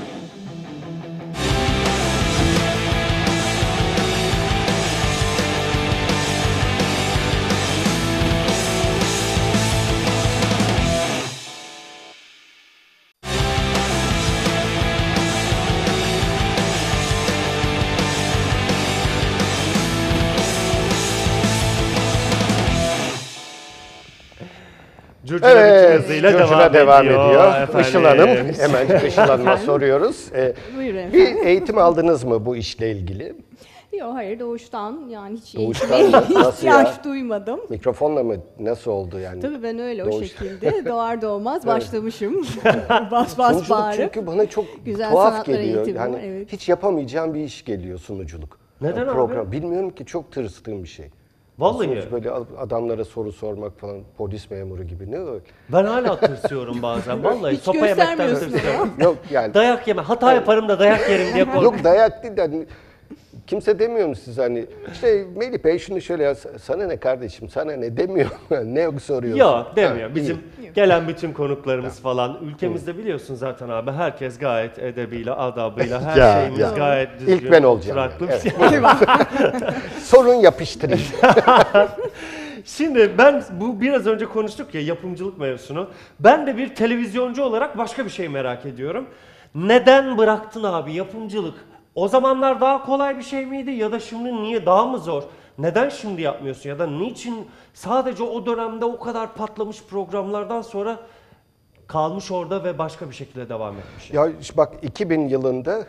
Curcuna bütün hızıyla Curcuna devam ediyor. efendim. Işıl Hanım, hemen Işıl Hanım'a soruyoruz. Buyurun efendim. Bir eğitim aldınız mı bu işle ilgili? Yok hayır doğuştan yani hiç Doğuştan eğitime mı? Nasıl ya? ihtiyaç duymadım. Mikrofonla mı? Nasıl oldu yani? Tabii ben öyle o Doğuş- şekilde doğar doğmaz Evet. başlamışım. bas bas Sunuculuk bağırıp. çünkü bana çok Güzel tuhaf sanatlar geliyor. eğitimi Yani var, evet. hiç yapamayacağım bir iş geliyor sunuculuk. Neden program. abi? Bilmiyorum ki çok tırstığım bir şey. Vallahi. Sonuç böyle adamlara soru sormak falan polis memuru gibi ne öyle. Ben hala tırsıyorum bazen. Vallahi Hiç sopa yemekten göstermiyorsun tırsıyorum. Yok yani. Dayak yeme. Hata yaparım da dayak yerim diye korkuyorum. Yok dayak değil de hani kimse demiyor mu siz hani işte Melih Bey şunu şöyle ya sana ne kardeşim sana ne demiyor ne soruyorsun? Yok demiyor. Ha, Bizim iyi. gelen bütün konuklarımız falan ülkemizde biliyorsun zaten abi herkes gayet edebiyle, adabıyla her Ya, şeyimiz ya. gayet düzgün. İlk ben olacağım oturaklı. yani, Sorun yapıştırayım. Şimdi ben bu biraz önce konuştuk ya yapımcılık mevzusunu. Ben de bir televizyoncu olarak başka bir şey merak ediyorum. Neden bıraktın abi yapımcılık? O zamanlar daha kolay bir şey miydi ya da şimdi niye daha mı zor? Neden şimdi yapmıyorsun ya da niçin sadece o dönemde o kadar patlamış programlardan sonra kalmış orada ve başka bir şekilde devam etmiş? Ya bak 2000 yılında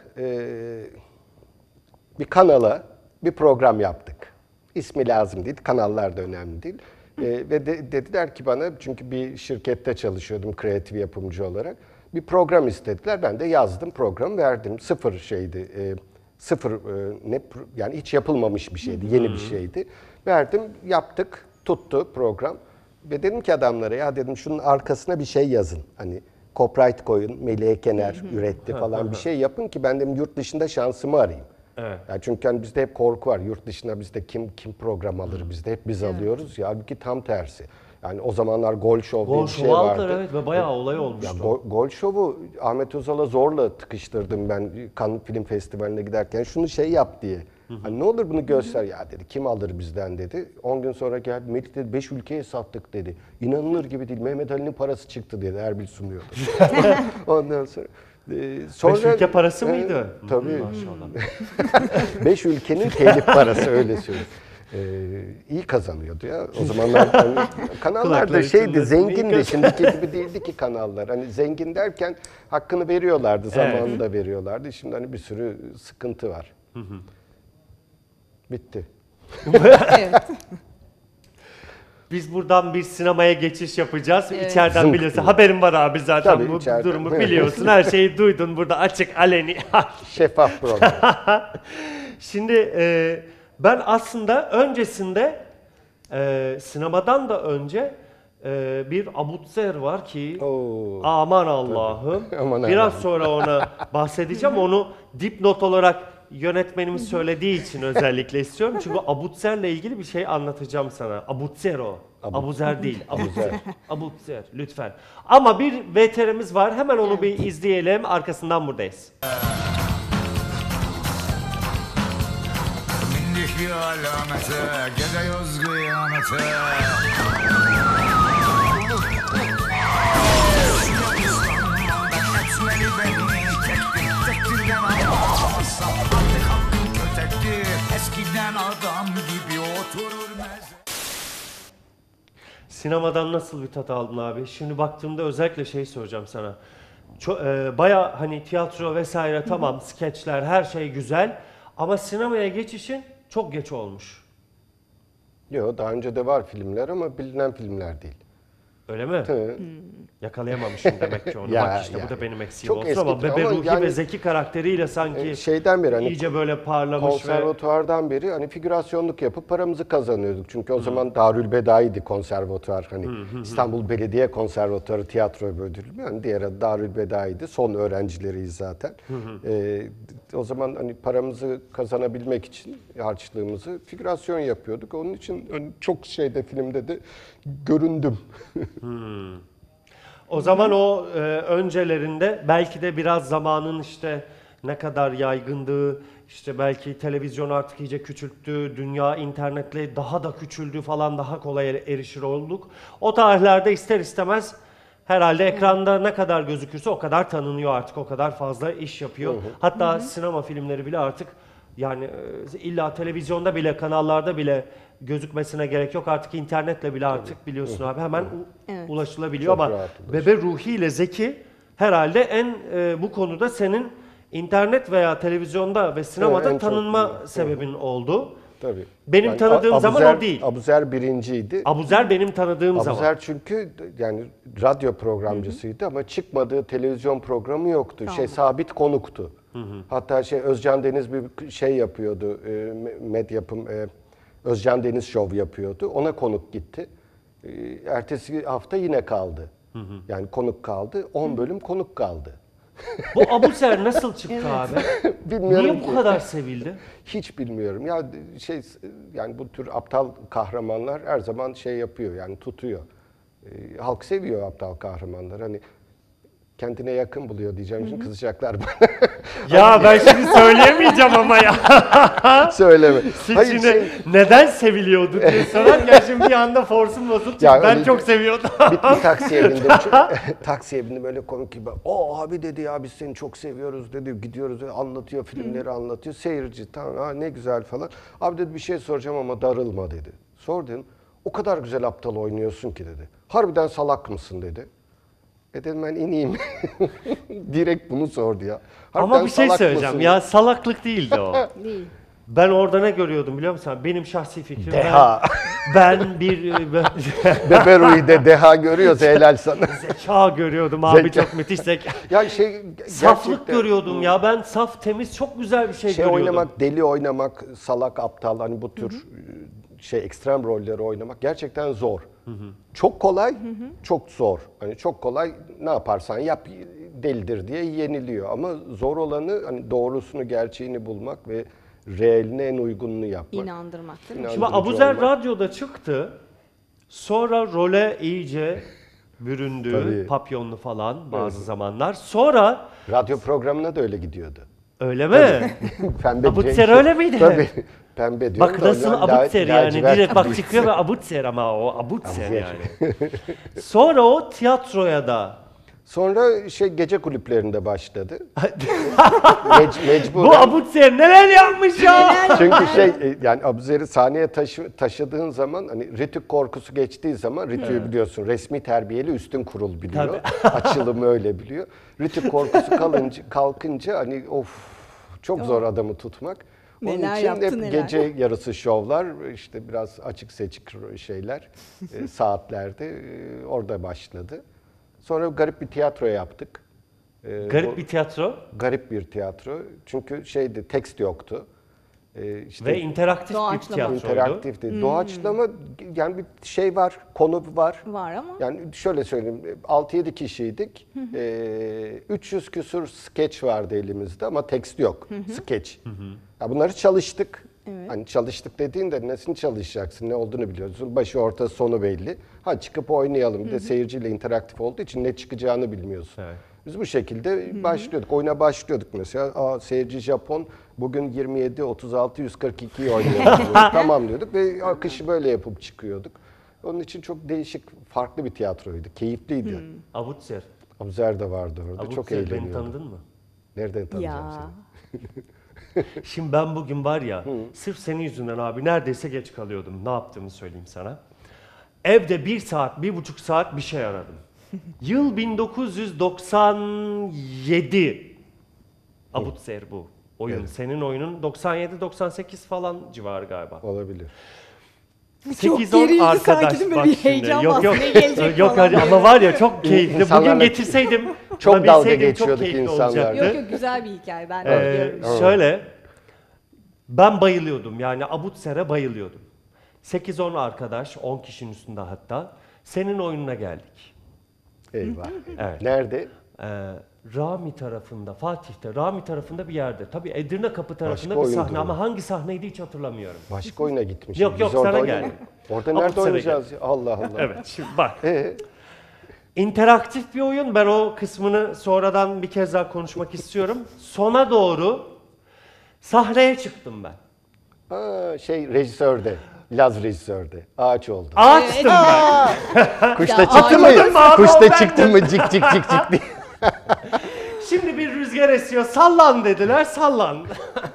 bir kanala bir program yaptık. İsmi lazım değil, kanallar da önemli değil. Ve dediler ki bana, çünkü bir şirkette çalışıyordum kreatif yapımcı olarak. Bir program istediler, ben de yazdım, program verdim. Sıfır şeydi, yani hiç yapılmamış bir şeydi, yeni bir şeydi. Verdim, yaptık, tuttu program. Ve dedim ki adamlara, ya dedim şunun arkasına bir şey yazın. Hani copyright koyun, Melih Ekener üretti falan bir şey yapın ki ben dedim yurt dışında şansımı arayayım. Evet. Yani çünkü hani bizde hep korku var. Yurt dışına bizde kim program alır bizde hep biz alıyoruz. Ya halbuki tam tersi. Yani o zamanlar Gol Show diye bir şey vardı. Evet ve bayağı olay olmuştu. Ya Gol Show'u Ahmet Özal'a zorla tıkıştırdım ben Cannes Film Festivali'ne giderken. Şunu şey yap diye. Hani ne olur bunu göster. Ya dedi kim alır bizden dedi. 10 gün sonra geldi. Melih dedi 5 ülkeye sattık dedi. İnanılır gibi değil. Mehmet Ali'nin parası çıktı dedi. Erbil sunuyordu. Ondan sonra. 5 ülke parası mıydı? Tabii. Maşallah. 5 ülkenin telif parası öyle söyleyeyim. İyi kazanıyordu ya. O zamanlar hani, kanallar da şeydi, zengindi. Şimdiki gibi değildi ki kanallar. Hani zengin derken hakkını veriyorlardı, zamanında veriyorlardı. Şimdi hani bir sürü sıkıntı var. Bitti. Evet. Biz buradan bir sinemaya geçiş yapacağız. Evet. İçeriden Zınk biliyorsun. diye. Haberin var abi zaten Tabii, bu içeriden. durumu biliyorsun. Her şeyi duydun burada açık aleni. Şeffaf program. Şimdi Ben aslında öncesinde sinemadan da önce bir abutzer var ki aman Allah'ım. Biraz sonra ona bahsedeceğim. Onu dipnot olarak yönetmenimiz söylediği için özellikle istiyorum. Çünkü abutzerle ilgili bir şey anlatacağım sana. Abutzer o. Abuzer değil. Abutzer. Abutzer lütfen. Ama bir VTR'miz var. Hemen onu bir izleyelim. Arkasından buradayız. Mindik bir alamete, gidiyoruz kıyamete. Eskiden adam gibi oturur Sinemadan nasıl bir tat aldın abi? Şimdi baktığımda özellikle şey soracağım sana. Baya hani tiyatro vesaire tamam, skeçler her şey güzel ama sinemaya geçişin çok geç olmuş. Yok, daha önce de var filmler ama bilinen filmler değil. Öyle mi? Yakalayamamışım demek ki onu. Bak işte bu da benim eksiğim çok olsun ama eskidir Bebe ama Ruhi yani, ve Zeki karakteriyle sanki şeyden beri hani iyice böyle parlamış konservatuvardan beri hani figürasyonluk yapıp paramızı kazanıyorduk. Çünkü o zaman Darülbedai'ydi konservatuvar. Hani İstanbul Belediye Konservatuvarı Tiyatro Bölümü. Yani diğer adı Darülbedai'ydi. Son öğrencileriyiz zaten. O zaman hani paramızı kazanabilmek için harçlığımızı figürasyon yapıyorduk. Onun için hani çok şeyde filmde de göründüm. O zaman o öncelerinde belki de biraz zamanın işte ne kadar yaygındığı, işte belki televizyon artık iyice küçülttü, dünya internetle daha da küçüldü falan, daha kolay erişir olduk. O tarihlerde ister istemez herhalde ekranda ne kadar gözükürse o kadar tanınıyor artık, o kadar fazla iş yapıyor. Hatta sinema filmleri bile artık yani illa televizyonda bile, kanallarda bile gözükmesine gerek yok. Artık internetle bile artık biliyorsun abi hemen ulaşılabiliyor. Çok ama Bebe Ruhi ile Zeki herhalde en bu konuda senin internet veya televizyonda ve sinemada tanınma sebebin oldu. Tabii. Benim yani tanıdığım zaman o değil. Abuzer birinciydi. Abuzer benim tanıdığım zaman. Abuzer çünkü yani radyo programcısıydı ama çıkmadığı televizyon programı yoktu. Sabit konuktu. Hatta Özcan Deniz bir şey yapıyordu. Medyapım Özcan Deniz Show yapıyordu. Ona konuk gitti. Ertesi hafta yine kaldı. Yani konuk kaldı. 10 bölüm konuk kaldı. Bu Abuzer nasıl çıktı abi? Bilmiyorum. Niye bu kadar sevildi? Hiç bilmiyorum. Ya yani bu tür aptal kahramanlar her zaman şey yapıyor yani tutuyor. Halk seviyor aptal kahramanlar. Hani kendine yakın buluyor diyeceğim için kızacaklar bana. Ya ben şimdi söyleyemeyeceğim ama ya. Söyleme. Hayır, neden seviliyordu diye sorarken şimdi bir anda forsum bozuldu. Ben çok seviyordum. Bir taksiye bindim. Taksiye bindim böyle komik gibi. O abi dedi ya biz seni çok seviyoruz dedi. Gidiyoruz anlatıyor filmleri anlatıyor. Seyirci tamam ne güzel falan. Abi dedi bir şey soracağım ama darılma dedi. Sor dedim. O kadar güzel aptal oynuyorsun ki dedi. Harbiden salak mısın dedi. Dedim ben ineyim. Direkt bunu sordu ya. Harbiden ama bir şey söyleyeceğim ya, salaklık değildi o. Değil. Ben orada ne görüyordum biliyor musun? Benim şahsi fikrim. Deha. Ben bir... Bebe Ruhi'de deha görüyorsa helal sana. Zeka görüyordum abi, çok müthiş zeka. Ya saflık görüyordum ya, ben saf, temiz, çok güzel bir şey görüyordum. Oynamak, deli oynamak, salak, aptal hani bu tür ekstrem rolleri oynamak gerçekten zor. Çok kolay, çok zor. Hani çok kolay ne yaparsan yap delidir diye yeniliyor ama zor olanı hani doğrusunu, gerçeğini bulmak ve realine en uygununu yapmak. İnandırmak değil mi? Şimdi Abuzer radyoda çıktı. Sonra role iyice büründü. Tabii. Papyonlu falan bazı zamanlar. Sonra radyo programına da öyle gidiyordu. Öyle mi? Pembe Abutzer öyle miydi? Tabii. Pembe diyor. Bak nasıl Abutzer yani. Direkt bak çıkıyor ve Abutzer ama o Abutzer yani. Sonra o tiyatroya da. Sonra gece kulüplerinde başladı. Mecburen. Bu Abutzer neler yapmış ya? Çünkü yani Abuzer'i sahneye taşıdığın zaman hani Ritük korkusu geçtiği zaman Ritük'ü biliyorsun resmi terbiyeli üstün kurul biliyor. Açılımı öyle biliyor. Ritük korkusu kalkınca hani çok zor adamı tutmak. Onun için hep gece yarısı şovlar, işte biraz açık seçik şeyler saatlerde orada başladı. Sonra garip bir tiyatro yaptık. Garip bir tiyatro? Garip bir tiyatro. Çünkü tekst yoktu. işte Ve interaktif bir tiyatroydu. İnteraktifti. Doğaçlama yani bir şey var, konu var. Var ama. Yani şöyle söyleyeyim, 6-7 kişiydik. 300 küsur skeç vardı elimizde ama tekst yok. Skeç. Ya bunları çalıştık. Evet. Hani çalıştık dediğinde nesini çalışacaksın, ne olduğunu biliyorsun. Başı, orta, sonu belli. Ha çıkıp oynayalım. Bir de seyirciyle interaktif olduğu için ne çıkacağını bilmiyorsun. Evet. Biz bu şekilde başlıyorduk. Oyuna başlıyorduk mesela. Seyirci Japon, bugün 27, 36, 142'yi oynuyoruz. Tamam diyorduk ve akışı böyle yapıp çıkıyorduk. Onun için çok değişik, farklı bir tiyatroydu. Keyifliydi. Abutzer. Abutzer de vardı orada. Abutzer, çok eğleniyordum. beni tanıdın mı? Nereden tanıyacağım Ya. seni? Şimdi ben bugün var ya, sırf senin yüzünden abi neredeyse geç kalıyordum. Ne yaptığımı söyleyeyim sana. Evde 1 saat, 1,5 saat bir şey aradım. Yıl 1997. Abutzer bu oyun. Evet. Senin oyunun 97-98 falan civarı galiba. Olabilir. 8-10 arkadaş bak bir şimdi. heyecan Yok falan hadi ama var ya çok keyifli. İnsanlarla Bugün getirseydim çok dalga çok geçiyorduk keyifli insanlar. olacaktı. Yok güzel bir hikaye. Ben biliyorum. Şöyle, ben bayılıyordum yani Abutzer'e bayılıyordum. 8-10 arkadaş, 10 kişinin üstünde hatta. Senin oyununa geldik. Eyvah. Evet. Nerede? Rami tarafında, Fatih'te, Rami tarafında bir yerde. Tabii Edirne Kapı tarafında Başka bir oyundu sahne o. ama hangi sahneydi hiç hatırlamıyorum. Başka oyuna gitmiş. Yok sana geldim. Orada nerede Abutzer'e oynayacağız? Ya? Allah Allah. Evet şimdi bak. İnteraktif bir oyun. Ben o kısmını sonradan bir kez daha konuşmak istiyorum. Sona doğru sahneye çıktım ben. Rejisörde. Laz rejisörde. Ağaç oldu. Ağaçtım ben. Kuşta çıktı mı? Kuşta çıktı mı? Cik cik cik cik diye. Şimdi bir rüzgar esiyor. Sallan dediler. Sallan.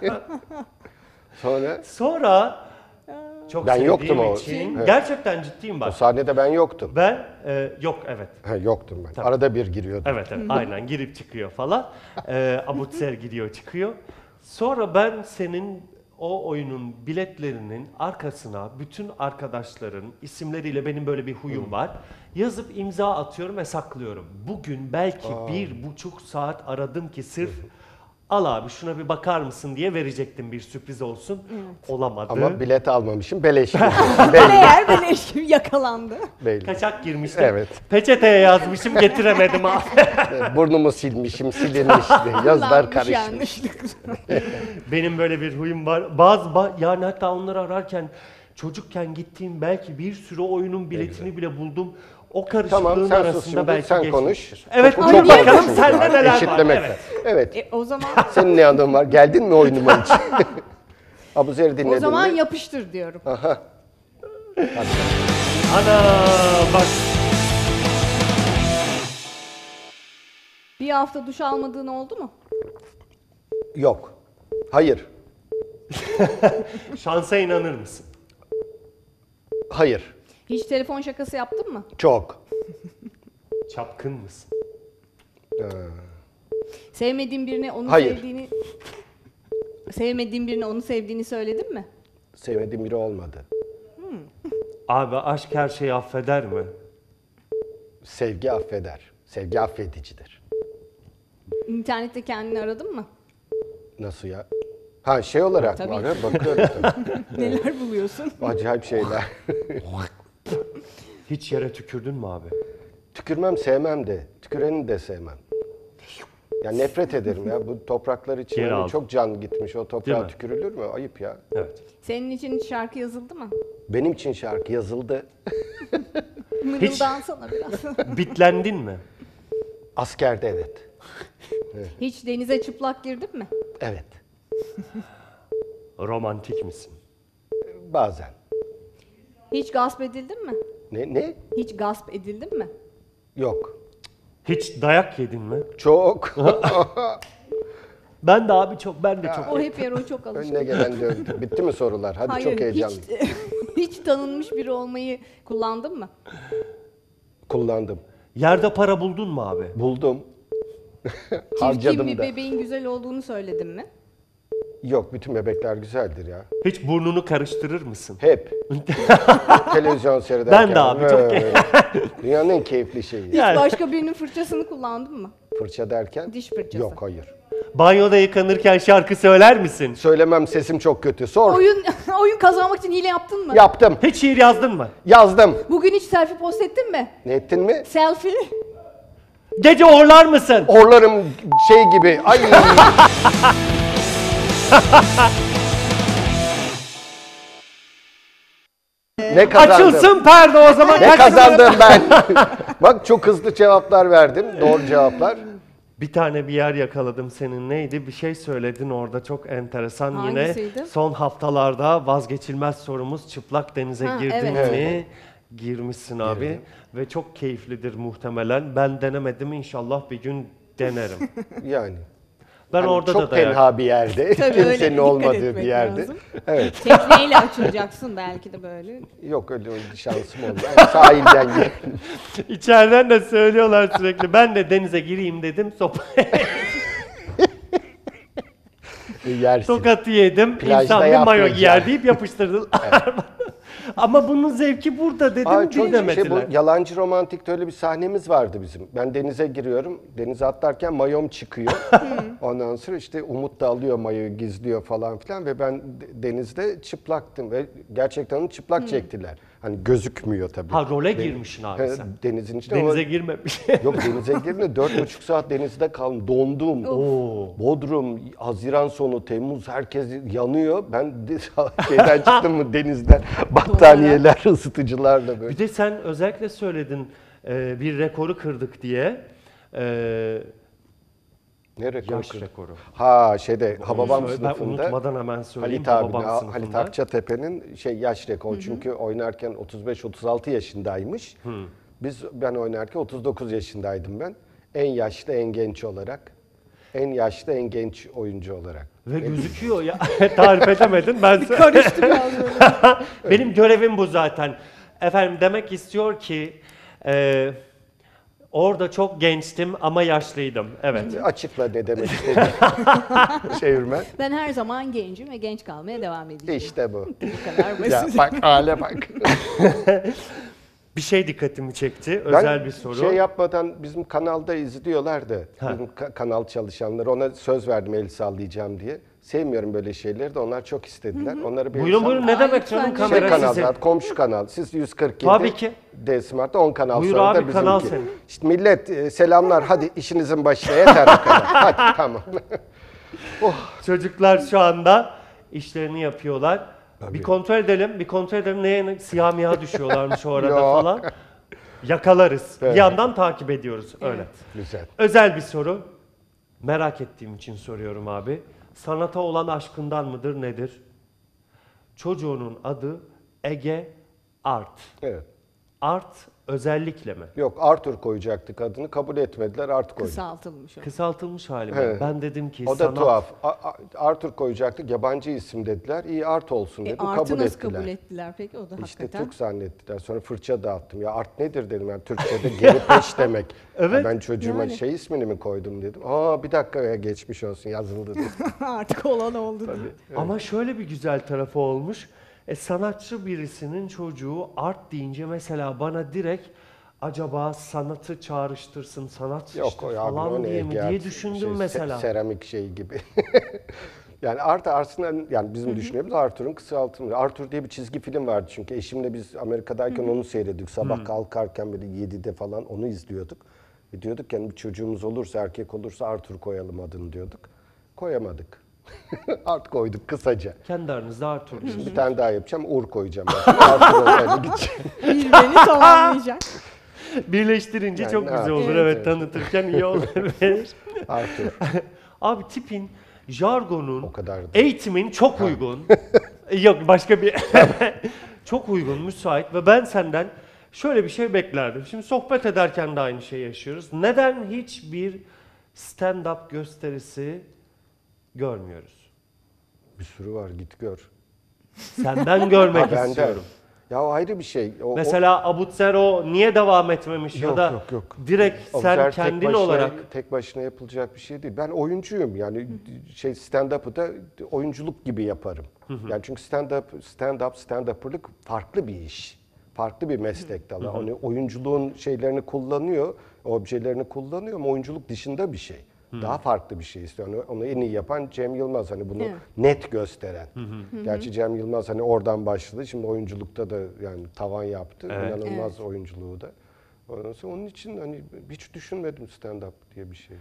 Sonra çok ben sevdiğim yoktum o. için. Evet. Gerçekten ciddiyim bak. O sahnede ben yoktum. Ben yok evet. Yoktum ben. Tabii. Arada bir giriyordum. Evet aynen girip çıkıyor falan. Abutzer gidiyor çıkıyor. Sonra ben senin o oyunun biletlerinin arkasına bütün arkadaşların isimleriyle benim böyle bir huyum var. Yazıp imza atıyorum ve saklıyorum. Bugün belki 1,5 saat aradım ki sırf al abi şuna bir bakar mısın diye verecektim bir sürpriz olsun. Olamadı. Ama bilet almamışım. Beleş. Meğer beleş gibi yakalandı. Belli. Kaçak girmiştim. Evet. Peçeteye yazmışım getiremedim abi. Burnumu silmişim, silinmişti. Yazlar karışmış. Benim böyle bir huyum var. Yani hatta onları ararken çocukken gittiğim belki bir sürü oyunun biletini bile buldum. O karışıklığın arasında belki sen konuş. Evet, çok bakalım sende neler eşitlemek var. Evet. O zaman Senin ne adın var? Geldin mi oyunuma hiç? Abuzer'i dinledin mi? O zaman yapıştır diyorum. Aha. Ana bak. Bir hafta duş almadığın oldu mu? Yok. Hayır. Şansa inanır mısın? Hayır. Hiç telefon şakası yaptın mı? Çok. Çapkın mısın? Sevmediğin birine onu Hayır. sevdiğini... Sevmediğin birine onu sevdiğini söyledin mi? Sevmediğim biri olmadı. Abi aşk her şeyi affeder mi? Sevgi affeder. Sevgi affedicidir. İnternette kendini aradın mı? Nasıl ya? Ha şey olarak Tabii. var ha bakıyorum tabii. Neler buluyorsun? Acayip şeyler. Hiç yere tükürdün mü abi? Tükürmem sevmem de. Tüküreni de sevmem. Ya nefret ederim ya. Bu topraklar için Geri hani aldım. çok can gitmiş. O Değil toprağa mi? tükürülür mü? Ayıp ya. Evet. Senin için hiç şarkı yazıldı mı? Benim için şarkı yazıldı. Mırıldansana biraz. Bitlendin mi? Askerde evet. Hiç denize çıplak girdin mi? Evet. Romantik misin? Bazen. Hiç gasp edildin mi? Ne? Hiç gasp edildin mi? Yok. Hiç dayak yedin mi? Çok. Ben de abi çok, ben de çok. O hep yer, o çok alışkın. Önüne gelen döndü. Bitti mi sorular? Hadi Hayır, çok heyecanlı. hiç tanınmış biri olmayı kullandın mı? Kullandım. Yerde para buldun mu abi? Buldum. Çirkin Harcadım bir da. bebeğin güzel olduğunu söyledin mi? Yok, bütün bebekler güzeldir ya. Hiç burnunu karıştırır mısın? Hep. Televizyon seyrederken. Ben de abi, çok Dünyanın en keyifli şeyi. Hiç başka birinin fırçasını kullandın mı? Fırça derken? Diş fırçası. Yok, hayır. Banyoda yıkanırken şarkı söyler misin? Söylemem, sesim çok kötü. Sor. Oyun kazanmak için hile yaptın mı? Yaptım. Hiç şiir yazdın mı? Yazdım. Bugün hiç selfie post ettin mi? Ne ettin mi? Selfie. Gece horlar mısın? Horlarım şey gibi. Ay. Ne kazandım? Açılsın perde o zaman. Ne kazandım ben? Bak çok hızlı cevaplar verdim. Doğru cevaplar. Bir tane bir yer yakaladım senin. Neydi? Bir şey söyledin orada çok enteresan. Hangisiydi? Yine son haftalarda vazgeçilmez sorumuz çıplak denize Ha, girdin evet. mi? Girmişsin abi. Girdim. Ve çok keyiflidir muhtemelen. Ben denemedim, inşallah bir gün denerim. Yani. Ben Hani orada çok da dayak. tenha bir yerde, Tabii öyle, kimsenin dikkat olmadığı etmek bir yerde. lazım. Evet. Tekneyle açılacaksın belki de böyle. Yok öyle şansım oldu. Yani sahilden geldim. İçeriden de söylüyorlar sürekli. Ben de denize gireyim dedim. Yersin. Tokatı yedim. Plajda İnsan bir mayo yapmayacağım. giyer deyip yapıştırdılar. Ama bunun zevki burada dedim. Aa, çok dinlemediler. bu Yalancı Romantik'te öyle bir sahnemiz vardı bizim. Ben denize giriyorum. Denize atlarken mayom çıkıyor. Ondan sonra işte Umut da alıyor mayoyu, gizliyor falan filan ve ben denizde çıplaktım ve gerçekten onu çıplak çektiler. Hani gözükmüyor tabii. Ha, role girmişsin abi sen. Denizin içinde. Denize ama- girmemiş. Yok denize girme. 4,5 saat denizde kaldım. Dondum. Bodrum, Haziran sonu, Temmuz herkes yanıyor. Ben de şeyden çıktım mı denizden battaniyeler, ısıtıcılarla böyle. Bir de sen özellikle söyledin bir rekoru kırdık diye. Ne rekoru? Yaş rekoru. Ha şeyde Hababam Ben sınıfında. unutmadan hemen söyleyeyim. Halit abi, Hababam Halit sınıfında. Akçatepe'nin yaş rekoru. Çünkü oynarken 35-36 yaşındaymış. Ben oynarken 39 yaşındaydım ben. En yaşlı, en genç olarak. En yaşlı, en genç oyuncu olarak. Ve gözüküyor ya. Tarif edemedin. Ben Karıştı biraz böyle. Benim görevim bu zaten. Efendim demek istiyor ki orada çok gençtim ama yaşlıydım. Evet. Açıkla ne demek istediğini. Çevirmen. Ben her zaman gencim ve genç kalmaya devam edeceğim. İşte bu. Bu kadar basit. Ya bak hale bak. Bir şey dikkatimi çekti. Özel bir soru. Şey yapmadan bizim kanalda izliyorlar da bizim kanal çalışanları, ona söz verdim el sallayacağım diye. Sevmiyorum böyle şeyleri de, onlar çok istediler. Onları bir Buyurun buyurun, ne demek canım, kamera kanal sizin. zaten, komşu kanal. Siz 147. Tabii ki. D Smart'ta 10 kanal Buyur sonra abi, da bizimki. kanal senin. İşte millet selamlar, hadi işinizin başına, yeter o kadar. Hadi tamam. Çocuklar şu anda işlerini yapıyorlar. Bir kontrol edelim, neye siyah miyah düşüyorlarmış o arada Yok. falan. Yakalarız. Evet. Bir yandan takip ediyoruz öyle. Güzel. Özel bir soru. Merak ettiğim için soruyorum abi. Sanata olan aşkından mıdır, nedir? Çocuğunun adı Ege Art. Evet. Art özellikle mi? Yok, Arthur koyacaktık adını, kabul etmediler, Art koyduk. Kısaltılmış o. Kısaltılmış hali mi? Evet. Ben dedim ki o da sanat... tuhaf. Arthur koyacaktık, yabancı isim dediler. İyi, Art olsun dedim, Art'ı kabul nasıl ettiler. kabul ettiler peki, o da İşte hakikaten. Türk zannettiler. Sonra fırça dağıttım. Ya Art nedir dedim. Yani Türkçe'de geri peş demek. Evet. Ya ben çocuğuma Yani. şey ismini mi koydum dedim. Aa bir dakika ya, geçmiş olsun, yazıldı dedim. Artık olan oldu. Ama şöyle bir güzel tarafı olmuş. Sanatçı birisinin çocuğu Art deyince mesela bana direkt acaba sanatı çağrıştırsın, sanat Yok işte o ya, falan o neye diye mi geldi? diye düşündüm mesela. Seramik şey gibi. Yani Art aslında, yani bizim düşüncemiz Arthur'un kısaltımı. Arthur diye bir çizgi film vardı çünkü eşimle biz Amerika'dayken onu seyrediyorduk. Sabah kalkarken böyle 7'de falan onu izliyorduk. Ve diyorduk yani bir çocuğumuz olursa, erkek olursa Arthur koyalım adını diyorduk. Koyamadık. Art koyduk kısaca. Kendi aranızda Arthur Şimdi diyorsunuz. bir tane daha yapacağım, Uğur koyacağım. Arthur öyle gidecek. Birbirini tamamlayacak. Birleştirince Yani çok ne güzel yapayım? olur. Evet, Evet, tanıtırken iyi olabilir. Arthur. Abi tipin, jargonun, O kadar da. eğitimin çok uygun. Yok başka bir... Çok uygun, müsait ve ben senden şöyle bir şey beklerdim. Şimdi sohbet ederken de aynı şeyi yaşıyoruz. Neden hiçbir stand-up gösterisi görmüyoruz? Bir sürü var, git gör. Senden görmek Ha, benden. istiyorum. Ya o ayrı bir şey. Mesela Abutsero niye devam etmemiş ya da yok. direkt sen Observe kendin tek başına, olarak... tek başına yapılacak bir şey değil. Ben oyuncuyum yani stand-up'ı da oyunculuk gibi yaparım. Yani çünkü stand-up'lık farklı bir iş. Farklı bir meslek dalı. Hani oyunculuğun şeylerini kullanıyor, objelerini kullanıyor ama oyunculuk dışında bir şey. Daha farklı bir şey istiyor. Onu en iyi yapan Cem Yılmaz. Hani bunu Evet. net gösteren. hı. Gerçi Cem Yılmaz hani oradan başladı. Şimdi oyunculukta da yani tavan yaptı. Evet. İnanılmaz oyunculuğu da. Ondan sonra onun için hani hiç düşünmedim stand-up diye bir şey.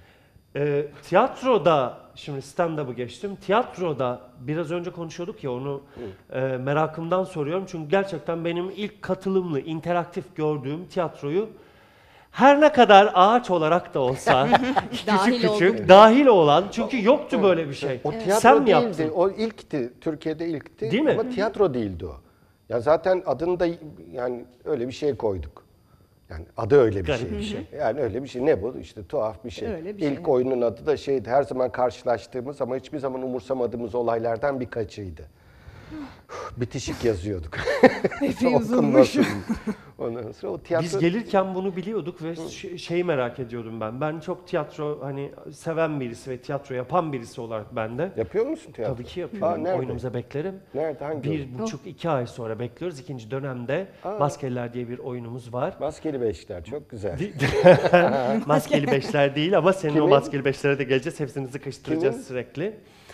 Tiyatroda, şimdi stand-up'ı geçtim. Tiyatroda biraz önce konuşuyorduk ya onu merakımdan soruyorum. Çünkü gerçekten benim ilk katılımlı, interaktif gördüğüm tiyatroyu her ne kadar ağaç olarak da olsa Dahil küçük küçük olduk. dahil olan çünkü yoktu böyle bir şey. O tiyatro Sen mi değildi. yaptın? O ilkti. Türkiye'de ilkti. Değil mi? Ama tiyatro değildi o. Ya zaten adını da yani öyle bir şey koyduk. Yani adı öyle bir Garip şey. bir şey. Yani öyle bir şey. Ne bu? İşte tuhaf bir şey. Öyle bir şey. İlk oyunun adı da şeydi. Her zaman karşılaştığımız ama hiçbir zaman umursamadığımız olaylardan birkaçıydı. Bitişik yazıyorduk. Epey uzunmuş. Ondan sonra o tiyatro... Biz gelirken bunu biliyorduk ve şeyi merak ediyordum ben. Ben çok tiyatro hani seven birisi ve tiyatro yapan birisi olarak ben de. Yapıyor musun tiyatro? Tabii ki yapıyorum. nerede? Oyunumuza beklerim. Nerede? Hangi oyun? 1,5-2 ay sonra bekliyoruz. İkinci dönemde Maskeliler diye bir oyunumuz var. Maskeli Beşler çok güzel. Maskeli Beşler değil ama senin o Kimin? Maskeli Beşlere de geleceğiz. Hepsini sıkıştıracağız Kimin? sürekli.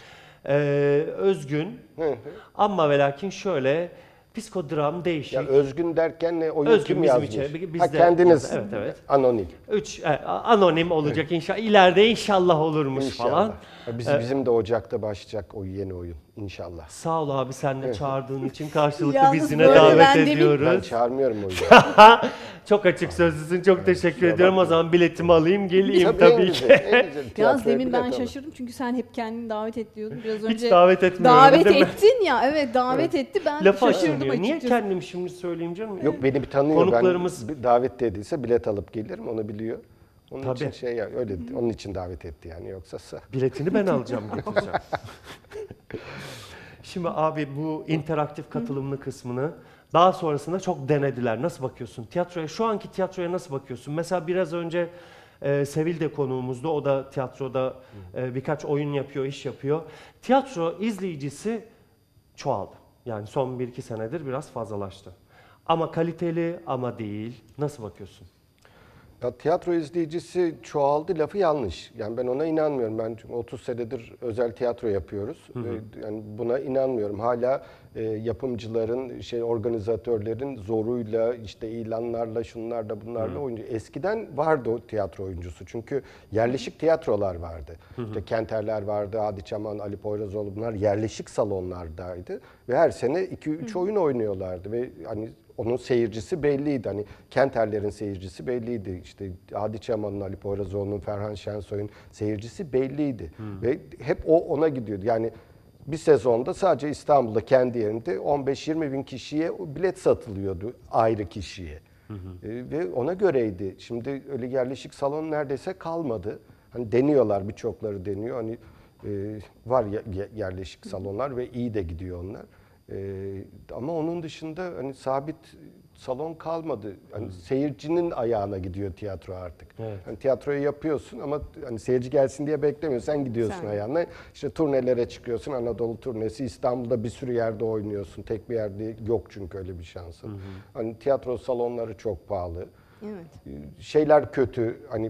Özgün ama ve lakin şöyle psikodram değişik. Ya Özgün derken ne? Oyun Özgün kim bizim yazmış? içeri, biz Ha de kendiniz. Evet, evet. Anonim. Anonim olacak inşallah. İleride inşallah olurmuş İnşallah. falan. Bizim de Ocak'ta başlayacak o yeni oyun inşallah. Sağ ol abi sen de çağırdığın için karşılıklı Yalnız biz yine böyle davet ben demin- Ben ediyoruz. çağırmıyorum o yüzden. Çok açık sözlüsün. Çok teşekkür ediyorum. O zaman biletimi alayım geleyim en tabii güzel, ki. en güzel. Yalnız Tiyatroya demin ben bilet alın. şaşırdım çünkü sen hep kendini davet et diyordun. Biraz Hiç önce davet etmiyorum, davet değil mi? ettin ya. Evet davet etti. Ben Lafı şaşırdım açılmıyor. Niye açıkçası. kendim şimdi söyleyeyim canım? Yok beni bir tanıyor. Konuklarımız- Ben davet dediyse bilet alıp gelirim onu biliyor. Onun için Tabii. şey ya öyle onun için davet etti yani yoksa Biletini ben alacağım, getireceğim. Şimdi abi bu interaktif katılımlı kısmını daha sonrasında çok denediler. Nasıl bakıyorsun tiyatroya? Şu anki tiyatroya nasıl bakıyorsun? Mesela biraz önce Sevil de konuğumuzdu. O da tiyatroda birkaç oyun yapıyor, iş yapıyor. Tiyatro izleyicisi çoğaldı. Yani son 1-2 senedir biraz fazlalaştı. Ama kaliteli ama değil. Nasıl bakıyorsun? Ya tiyatro izleyicisi çoğaldı lafı yanlış. Yani ben ona inanmıyorum. Ben çünkü 30 senedir özel tiyatro yapıyoruz. Yani buna inanmıyorum. Hala yapımcıların, organizatörlerin zoruyla, işte ilanlarla, şunlarla, bunlarla oyuncu. Eskiden vardı o tiyatro oyuncusu. Çünkü yerleşik tiyatrolar vardı. İşte Kenterler vardı, Adi Çaman, Ali Poyrazoğlu bunlar yerleşik salonlardaydı. Ve her sene 2-3 oyun oynuyorlardı ve hani onun seyircisi belliydi. Hani Kenterler'in seyircisi belliydi. İşte Adi Çaman'ın, Ali Poyrazoğlu'nun, Ferhan Şensoy'un seyircisi belliydi. Ve hep o ona gidiyordu. Yani bir sezonda sadece İstanbul'da kendi yerinde 15-20 bin kişiye bilet satılıyordu ayrı kişiye. Ve ona göreydi. Şimdi öyle yerleşik salon neredeyse kalmadı. Hani deniyorlar, birçokları deniyor. Hani var yerleşik salonlar ve iyi de gidiyor onlar. Ama onun dışında hani sabit salon kalmadı. Hani seyircinin ayağına gidiyor tiyatro artık. Evet. Hani tiyatroyu yapıyorsun ama hani seyirci gelsin diye beklemiyorsun. Sen gidiyorsun ayağına. İşte turnelere çıkıyorsun. Anadolu turnesi, İstanbul'da bir sürü yerde oynuyorsun. Tek bir yerde yok çünkü öyle bir şansın. Hani tiyatro salonları çok pahalı. Evet. Şeyler kötü. Hani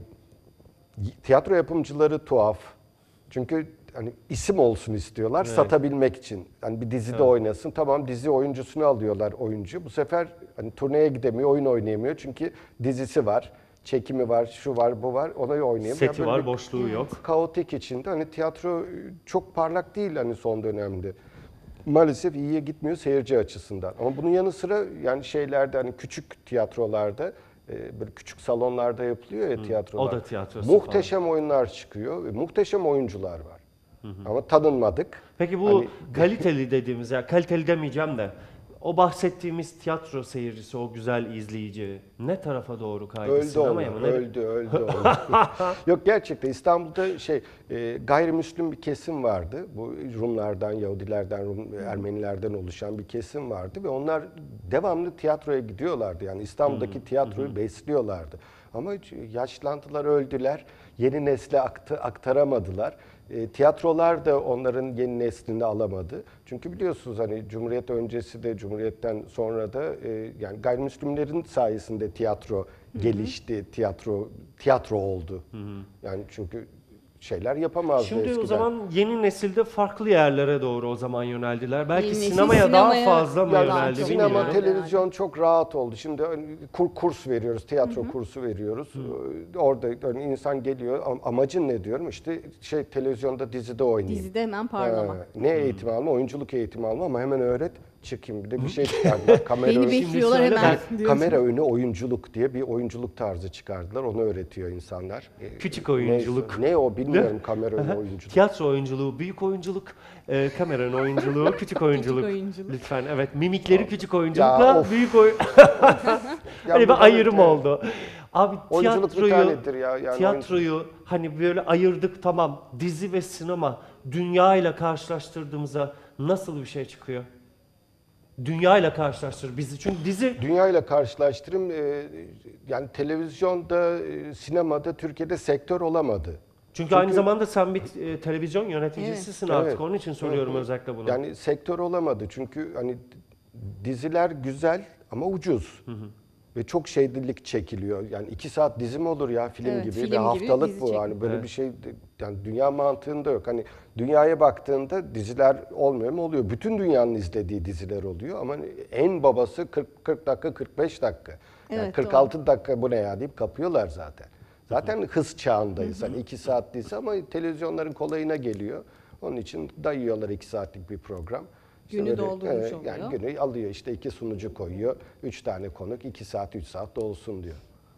tiyatro yapımcıları tuhaf. Çünkü hani isim olsun istiyorlar satabilmek için. Hani bir dizide oynasın. Tamam dizi oyuncusunu alıyorlar oyuncu. Bu sefer hani turneye gidemiyor, oyun oynayamıyor. Çünkü dizisi var, çekimi var, şu var, bu var. Ona oynayamıyor. Seti Böyle var, bir boşluğu yok. Kaotik içinde. Hani tiyatro çok parlak değil hani son dönemde. Maalesef iyiye gitmiyor seyirci açısından. Ama bunun yanı sıra yani şeylerde hani küçük tiyatrolarda böyle küçük salonlarda yapılıyor ya tiyatrolar. O da tiyatrosu muhteşem oyunlar çıkıyor ve muhteşem oyuncular var. Ama tanınmadık. Peki bu Hani- kaliteli dediğimiz, ya kaliteli demeyeceğim de o bahsettiğimiz tiyatro seyircisi, o güzel izleyici ne tarafa doğru kaydı? Öldü Sinemaya onlar, mı? öldü onlar. Yok gerçekten İstanbul'da gayrimüslim bir kesim vardı. Bu Rumlardan, Yahudilerden, Ermenilerden oluşan bir kesim vardı ve onlar devamlı tiyatroya gidiyorlardı. Yani İstanbul'daki tiyatroyu besliyorlardı. Ama yaşlandılar, öldüler. Yeni nesle aktaramadılar. Tiyatrolar da onların yeni neslini alamadı. Çünkü biliyorsunuz hani Cumhuriyet öncesi de Cumhuriyet'ten sonra da yani gayrimüslimlerin sayesinde tiyatro gelişti, tiyatro oldu. Yani çünkü şeyler yapamazdı Şimdi eskiden. o zaman yeni nesilde farklı yerlere doğru o zaman yöneldiler. Belki Yeni nesil sinemaya daha sinemaya fazla mı daha yöneldi çok Sinema, bilmiyorum. televizyon çok rahat oldu. Şimdi kurs veriyoruz, tiyatro kursu veriyoruz. Orada insan geliyor. Amacın ne diyorum? İşte televizyonda, dizide oynayayım. Dizide hemen parlama. Ne eğitimi alma? Oyunculuk eğitimi alma ama hemen öğret çıkayım. Bir de bir şey çıkardılar. Beni önü- bekliyorlar hemen diyorsun. Kamera önü oyunculuk diye bir oyunculuk tarzı çıkardılar. Onu öğretiyor insanlar. Küçük oyunculuk. Ne o bilmiyorum, kamera önü oyunculuk. Tiyatro oyunculuğu, büyük oyunculuk, kameranın oyunculuğu, küçük oyunculuk. oyunculuk. Lütfen, evet. Mimikleri küçük oyunculukla of. büyük Hani bir ayrım oldu. Abi Oyunculuk bir tanedir ya. Yani tiyatroyu hani böyle ayırdık, tamam. Dizi ve sinema dünya ile karşılaştırdığımızda nasıl bir şey çıkıyor? Dünya ile karşılaştır bizi. Çünkü dizi Dünya ile karşılaştırım, yani televizyonda, sinemada Türkiye'de sektör olamadı. Çünkü aynı zamanda sen bir televizyon yöneticisisin artık. Evet. Onun için soruyorum özellikle bunu. Yani sektör olamadı çünkü hani diziler güzel ama ucuz. Ve çok şeydilik çekiliyor. Yani 2 saat dizi mi olur ya, film Evet, gibi film ve gibi haftalık dizi bu. çekiliyor. Hani böyle Evet. bir şey yani dünya mantığında yok. Hani dünyaya baktığında diziler olmuyor mu? Oluyor. Bütün dünyanın izlediği diziler oluyor ama en babası 40 dakika, 45 dakika. Yani Evet, 46 dakika bu ne ya deyip kapıyorlar zaten. Zaten hız çağındayız. Hani 2 saat dizi ama televizyonların kolayına geliyor. Onun için dayıyorlar 2 saatlik bir program. İşte Günü böyle, doldurmuş yani oluyor. günü alıyor, işte 2 sunucu koyuyor, 3 tane konuk, 2 saat 3 saat dolsun diyor.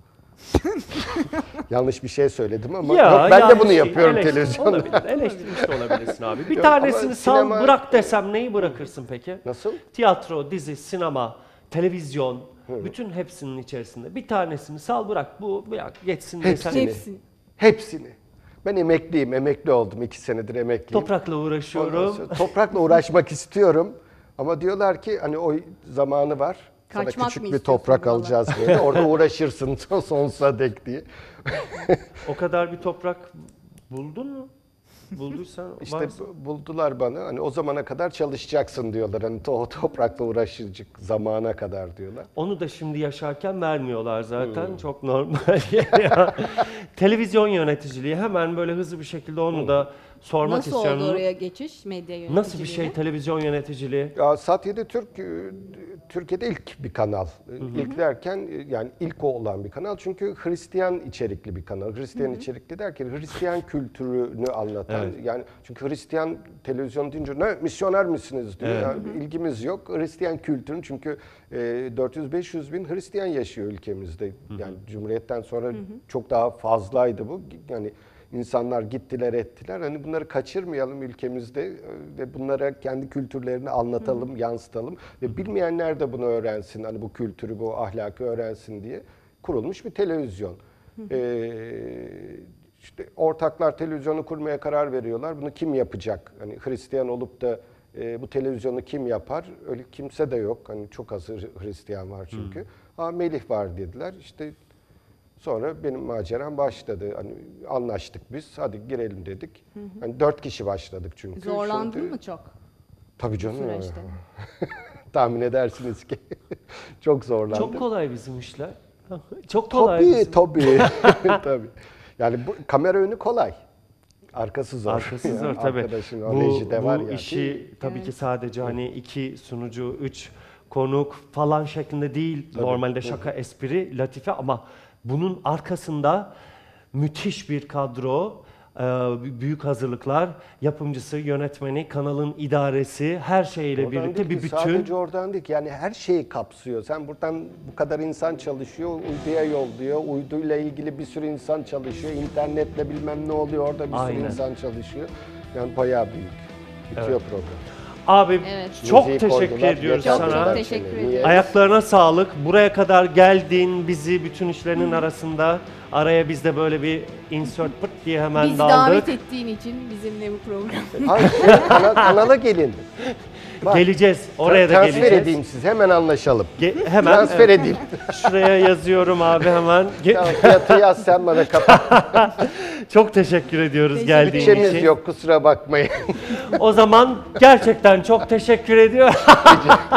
Yanlış bir şey söyledim ama yok, ben de bunu yapıyorum televizyonda. Olabilir, eleştirmiş de olabilirsin abi. Bir Yok, tanesini ama sal sinema- bırak desem neyi bırakırsın peki? Nasıl? Tiyatro, dizi, sinema, televizyon, bütün hepsinin içerisinde. Bir tanesini sal bırak, bu geçsin desen. Hepsini. Ben emekliyim, emekli oldum. 2 senedir emekliyim. Toprakla uğraşıyorum. Ondan sonra toprakla uğraşmak istiyorum. Ama diyorlar ki hani o zamanı var. Sana Kaçmak küçük mı bir istiyorsun toprak valla? alacağız böyle. Orada uğraşırsın sonsuza dek diye. O kadar bir toprak buldun mu? Bulduysan İşte varsa. buldular bana. Hani o zamana kadar çalışacaksın diyorlar. Hani o toprakla uğraşacak zamana kadar diyorlar. Onu da şimdi yaşarken vermiyorlar zaten. Çok normal. Televizyon yöneticiliği, hemen böyle hızlı bir şekilde onu da sormak Nasıl istiyorum. oldu oraya geçiş, medya yöneticiliğine? Nasıl bir şey televizyon yöneticiliği? Ya Sat 7 Türkiye'de ilk bir kanal. İlk derken yani ilk o olan bir kanal. Çünkü Hristiyan içerikli bir kanal. Hristiyan içerikli derken Hristiyan kültürünü anlatan. Evet. Yani çünkü Hristiyan televizyon deyince ne misyoner misiniz diyor. Evet. Yani ilgimiz yok. Hristiyan kültürün çünkü 400-500 bin Hristiyan yaşıyor ülkemizde. Yani Cumhuriyet'ten sonra çok daha fazlaydı bu. Yani İnsanlar gittiler ettiler. Hani bunları kaçırmayalım ülkemizde ve bunlara kendi kültürlerini anlatalım, yansıtalım. Ve bilmeyenler de bunu öğrensin. Hani bu kültürü, bu ahlakı öğrensin diye kurulmuş bir televizyon. İşte ortaklar televizyonu kurmaya karar veriyorlar. Bunu kim yapacak? Hani Hristiyan olup da bu televizyonu kim yapar? Öyle kimse de yok. Hani çok az Hristiyan var çünkü. Melih var dediler. İşte sonra benim maceram başladı. Hani anlaştık biz. Hadi girelim dedik. Hani 4 kişi başladık çünkü. Zorlandın Şimdi- mı çok? Tabii canım. Bu süreçte. Tahmin edersiniz ki çok zorlandım. Çok kolay bizim işler. Çok kolay. Tabii. Tabii. Yani bu kamera önü kolay. Arkası zor. Arkası zor Yani tabii. Arkadaşın o rejide var ya. işi tabii ki sadece hani 2 sunucu, 3 konuk falan şeklinde değil. Tabii. Normalde şaka, espri, latife ama bunun arkasında müthiş bir kadro, büyük hazırlıklar, yapımcısı, yönetmeni, kanalın idaresi, her şeyle Oradan birlikte değil bir ki, bütün. Sadece oradan değil ki. Yani her şeyi kapsıyor. Sen buradan bu kadar insan çalışıyor, uyduya yolluyor. Uyduyla ilgili bir sürü insan çalışıyor. İnternetle bilmem ne oluyor. Orada bir sürü Aynen. insan çalışıyor. Yani bayağı büyük. Bitiyor Evet. program. Abi Evet. çok Müziği teşekkür koydular, ediyoruz yakaladılar sana. Çok teşekkür seni. ediyoruz. Niye? Ayaklarına sağlık. Buraya kadar geldin, bizi bütün işlerinin arasında. Araya biz de böyle bir insert pırt diye hemen Bizi daldık. davet ettiğin için bizimle bu program. Hayır, kanala gelin. Bak, Geleceğiz. Oraya da transfer geleceğiz. edeyim siz. Hemen anlaşalım. Hemen Transfer edeyim. Şuraya yazıyorum abi hemen. Tamam, fiyatı yaz sen bana kapat. Çok teşekkür ediyoruz geldiğin Bütçemiz için. yok, kusura bakmayın. O zaman gerçekten çok teşekkür ediyorum.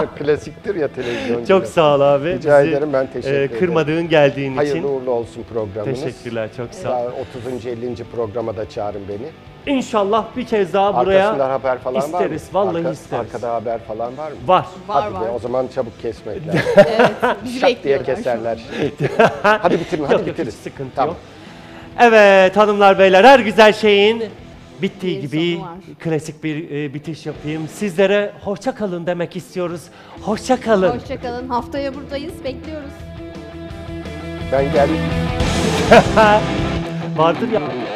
Klasiktir ya televizyon. Çok sağ ol abi. Rica Bizi, ederim, ben teşekkür ederim. Kırmadığın geldiğin için. Hayırlı uğurlu olsun program. programınız. Teşekkürler, çok sağ Daha ol. 30. 50. programa da çağırın beni. İnşallah bir kez daha buraya Arkasından haber falan isteriz. var mı? Vallahi isteriz. Arkada haber falan var mı? Var. Hadi Var, be, var. o zaman çabuk kesmek lazım. Evet, bizi Şak diye bekliyorlar şu an. keserler. Hadi bitirin, hadi Yok, yok, bitirin. hiç sıkıntı Tamam. yok. Evet hanımlar beyler, her güzel şeyin bittiği gibi sonu var. klasik bir bitiş yapayım. Sizlere hoşça kalın demek istiyoruz. Hoşça kalın. Hoşçakalın. Haftaya buradayız. Bekliyoruz. Ben geldim. Vardır ya.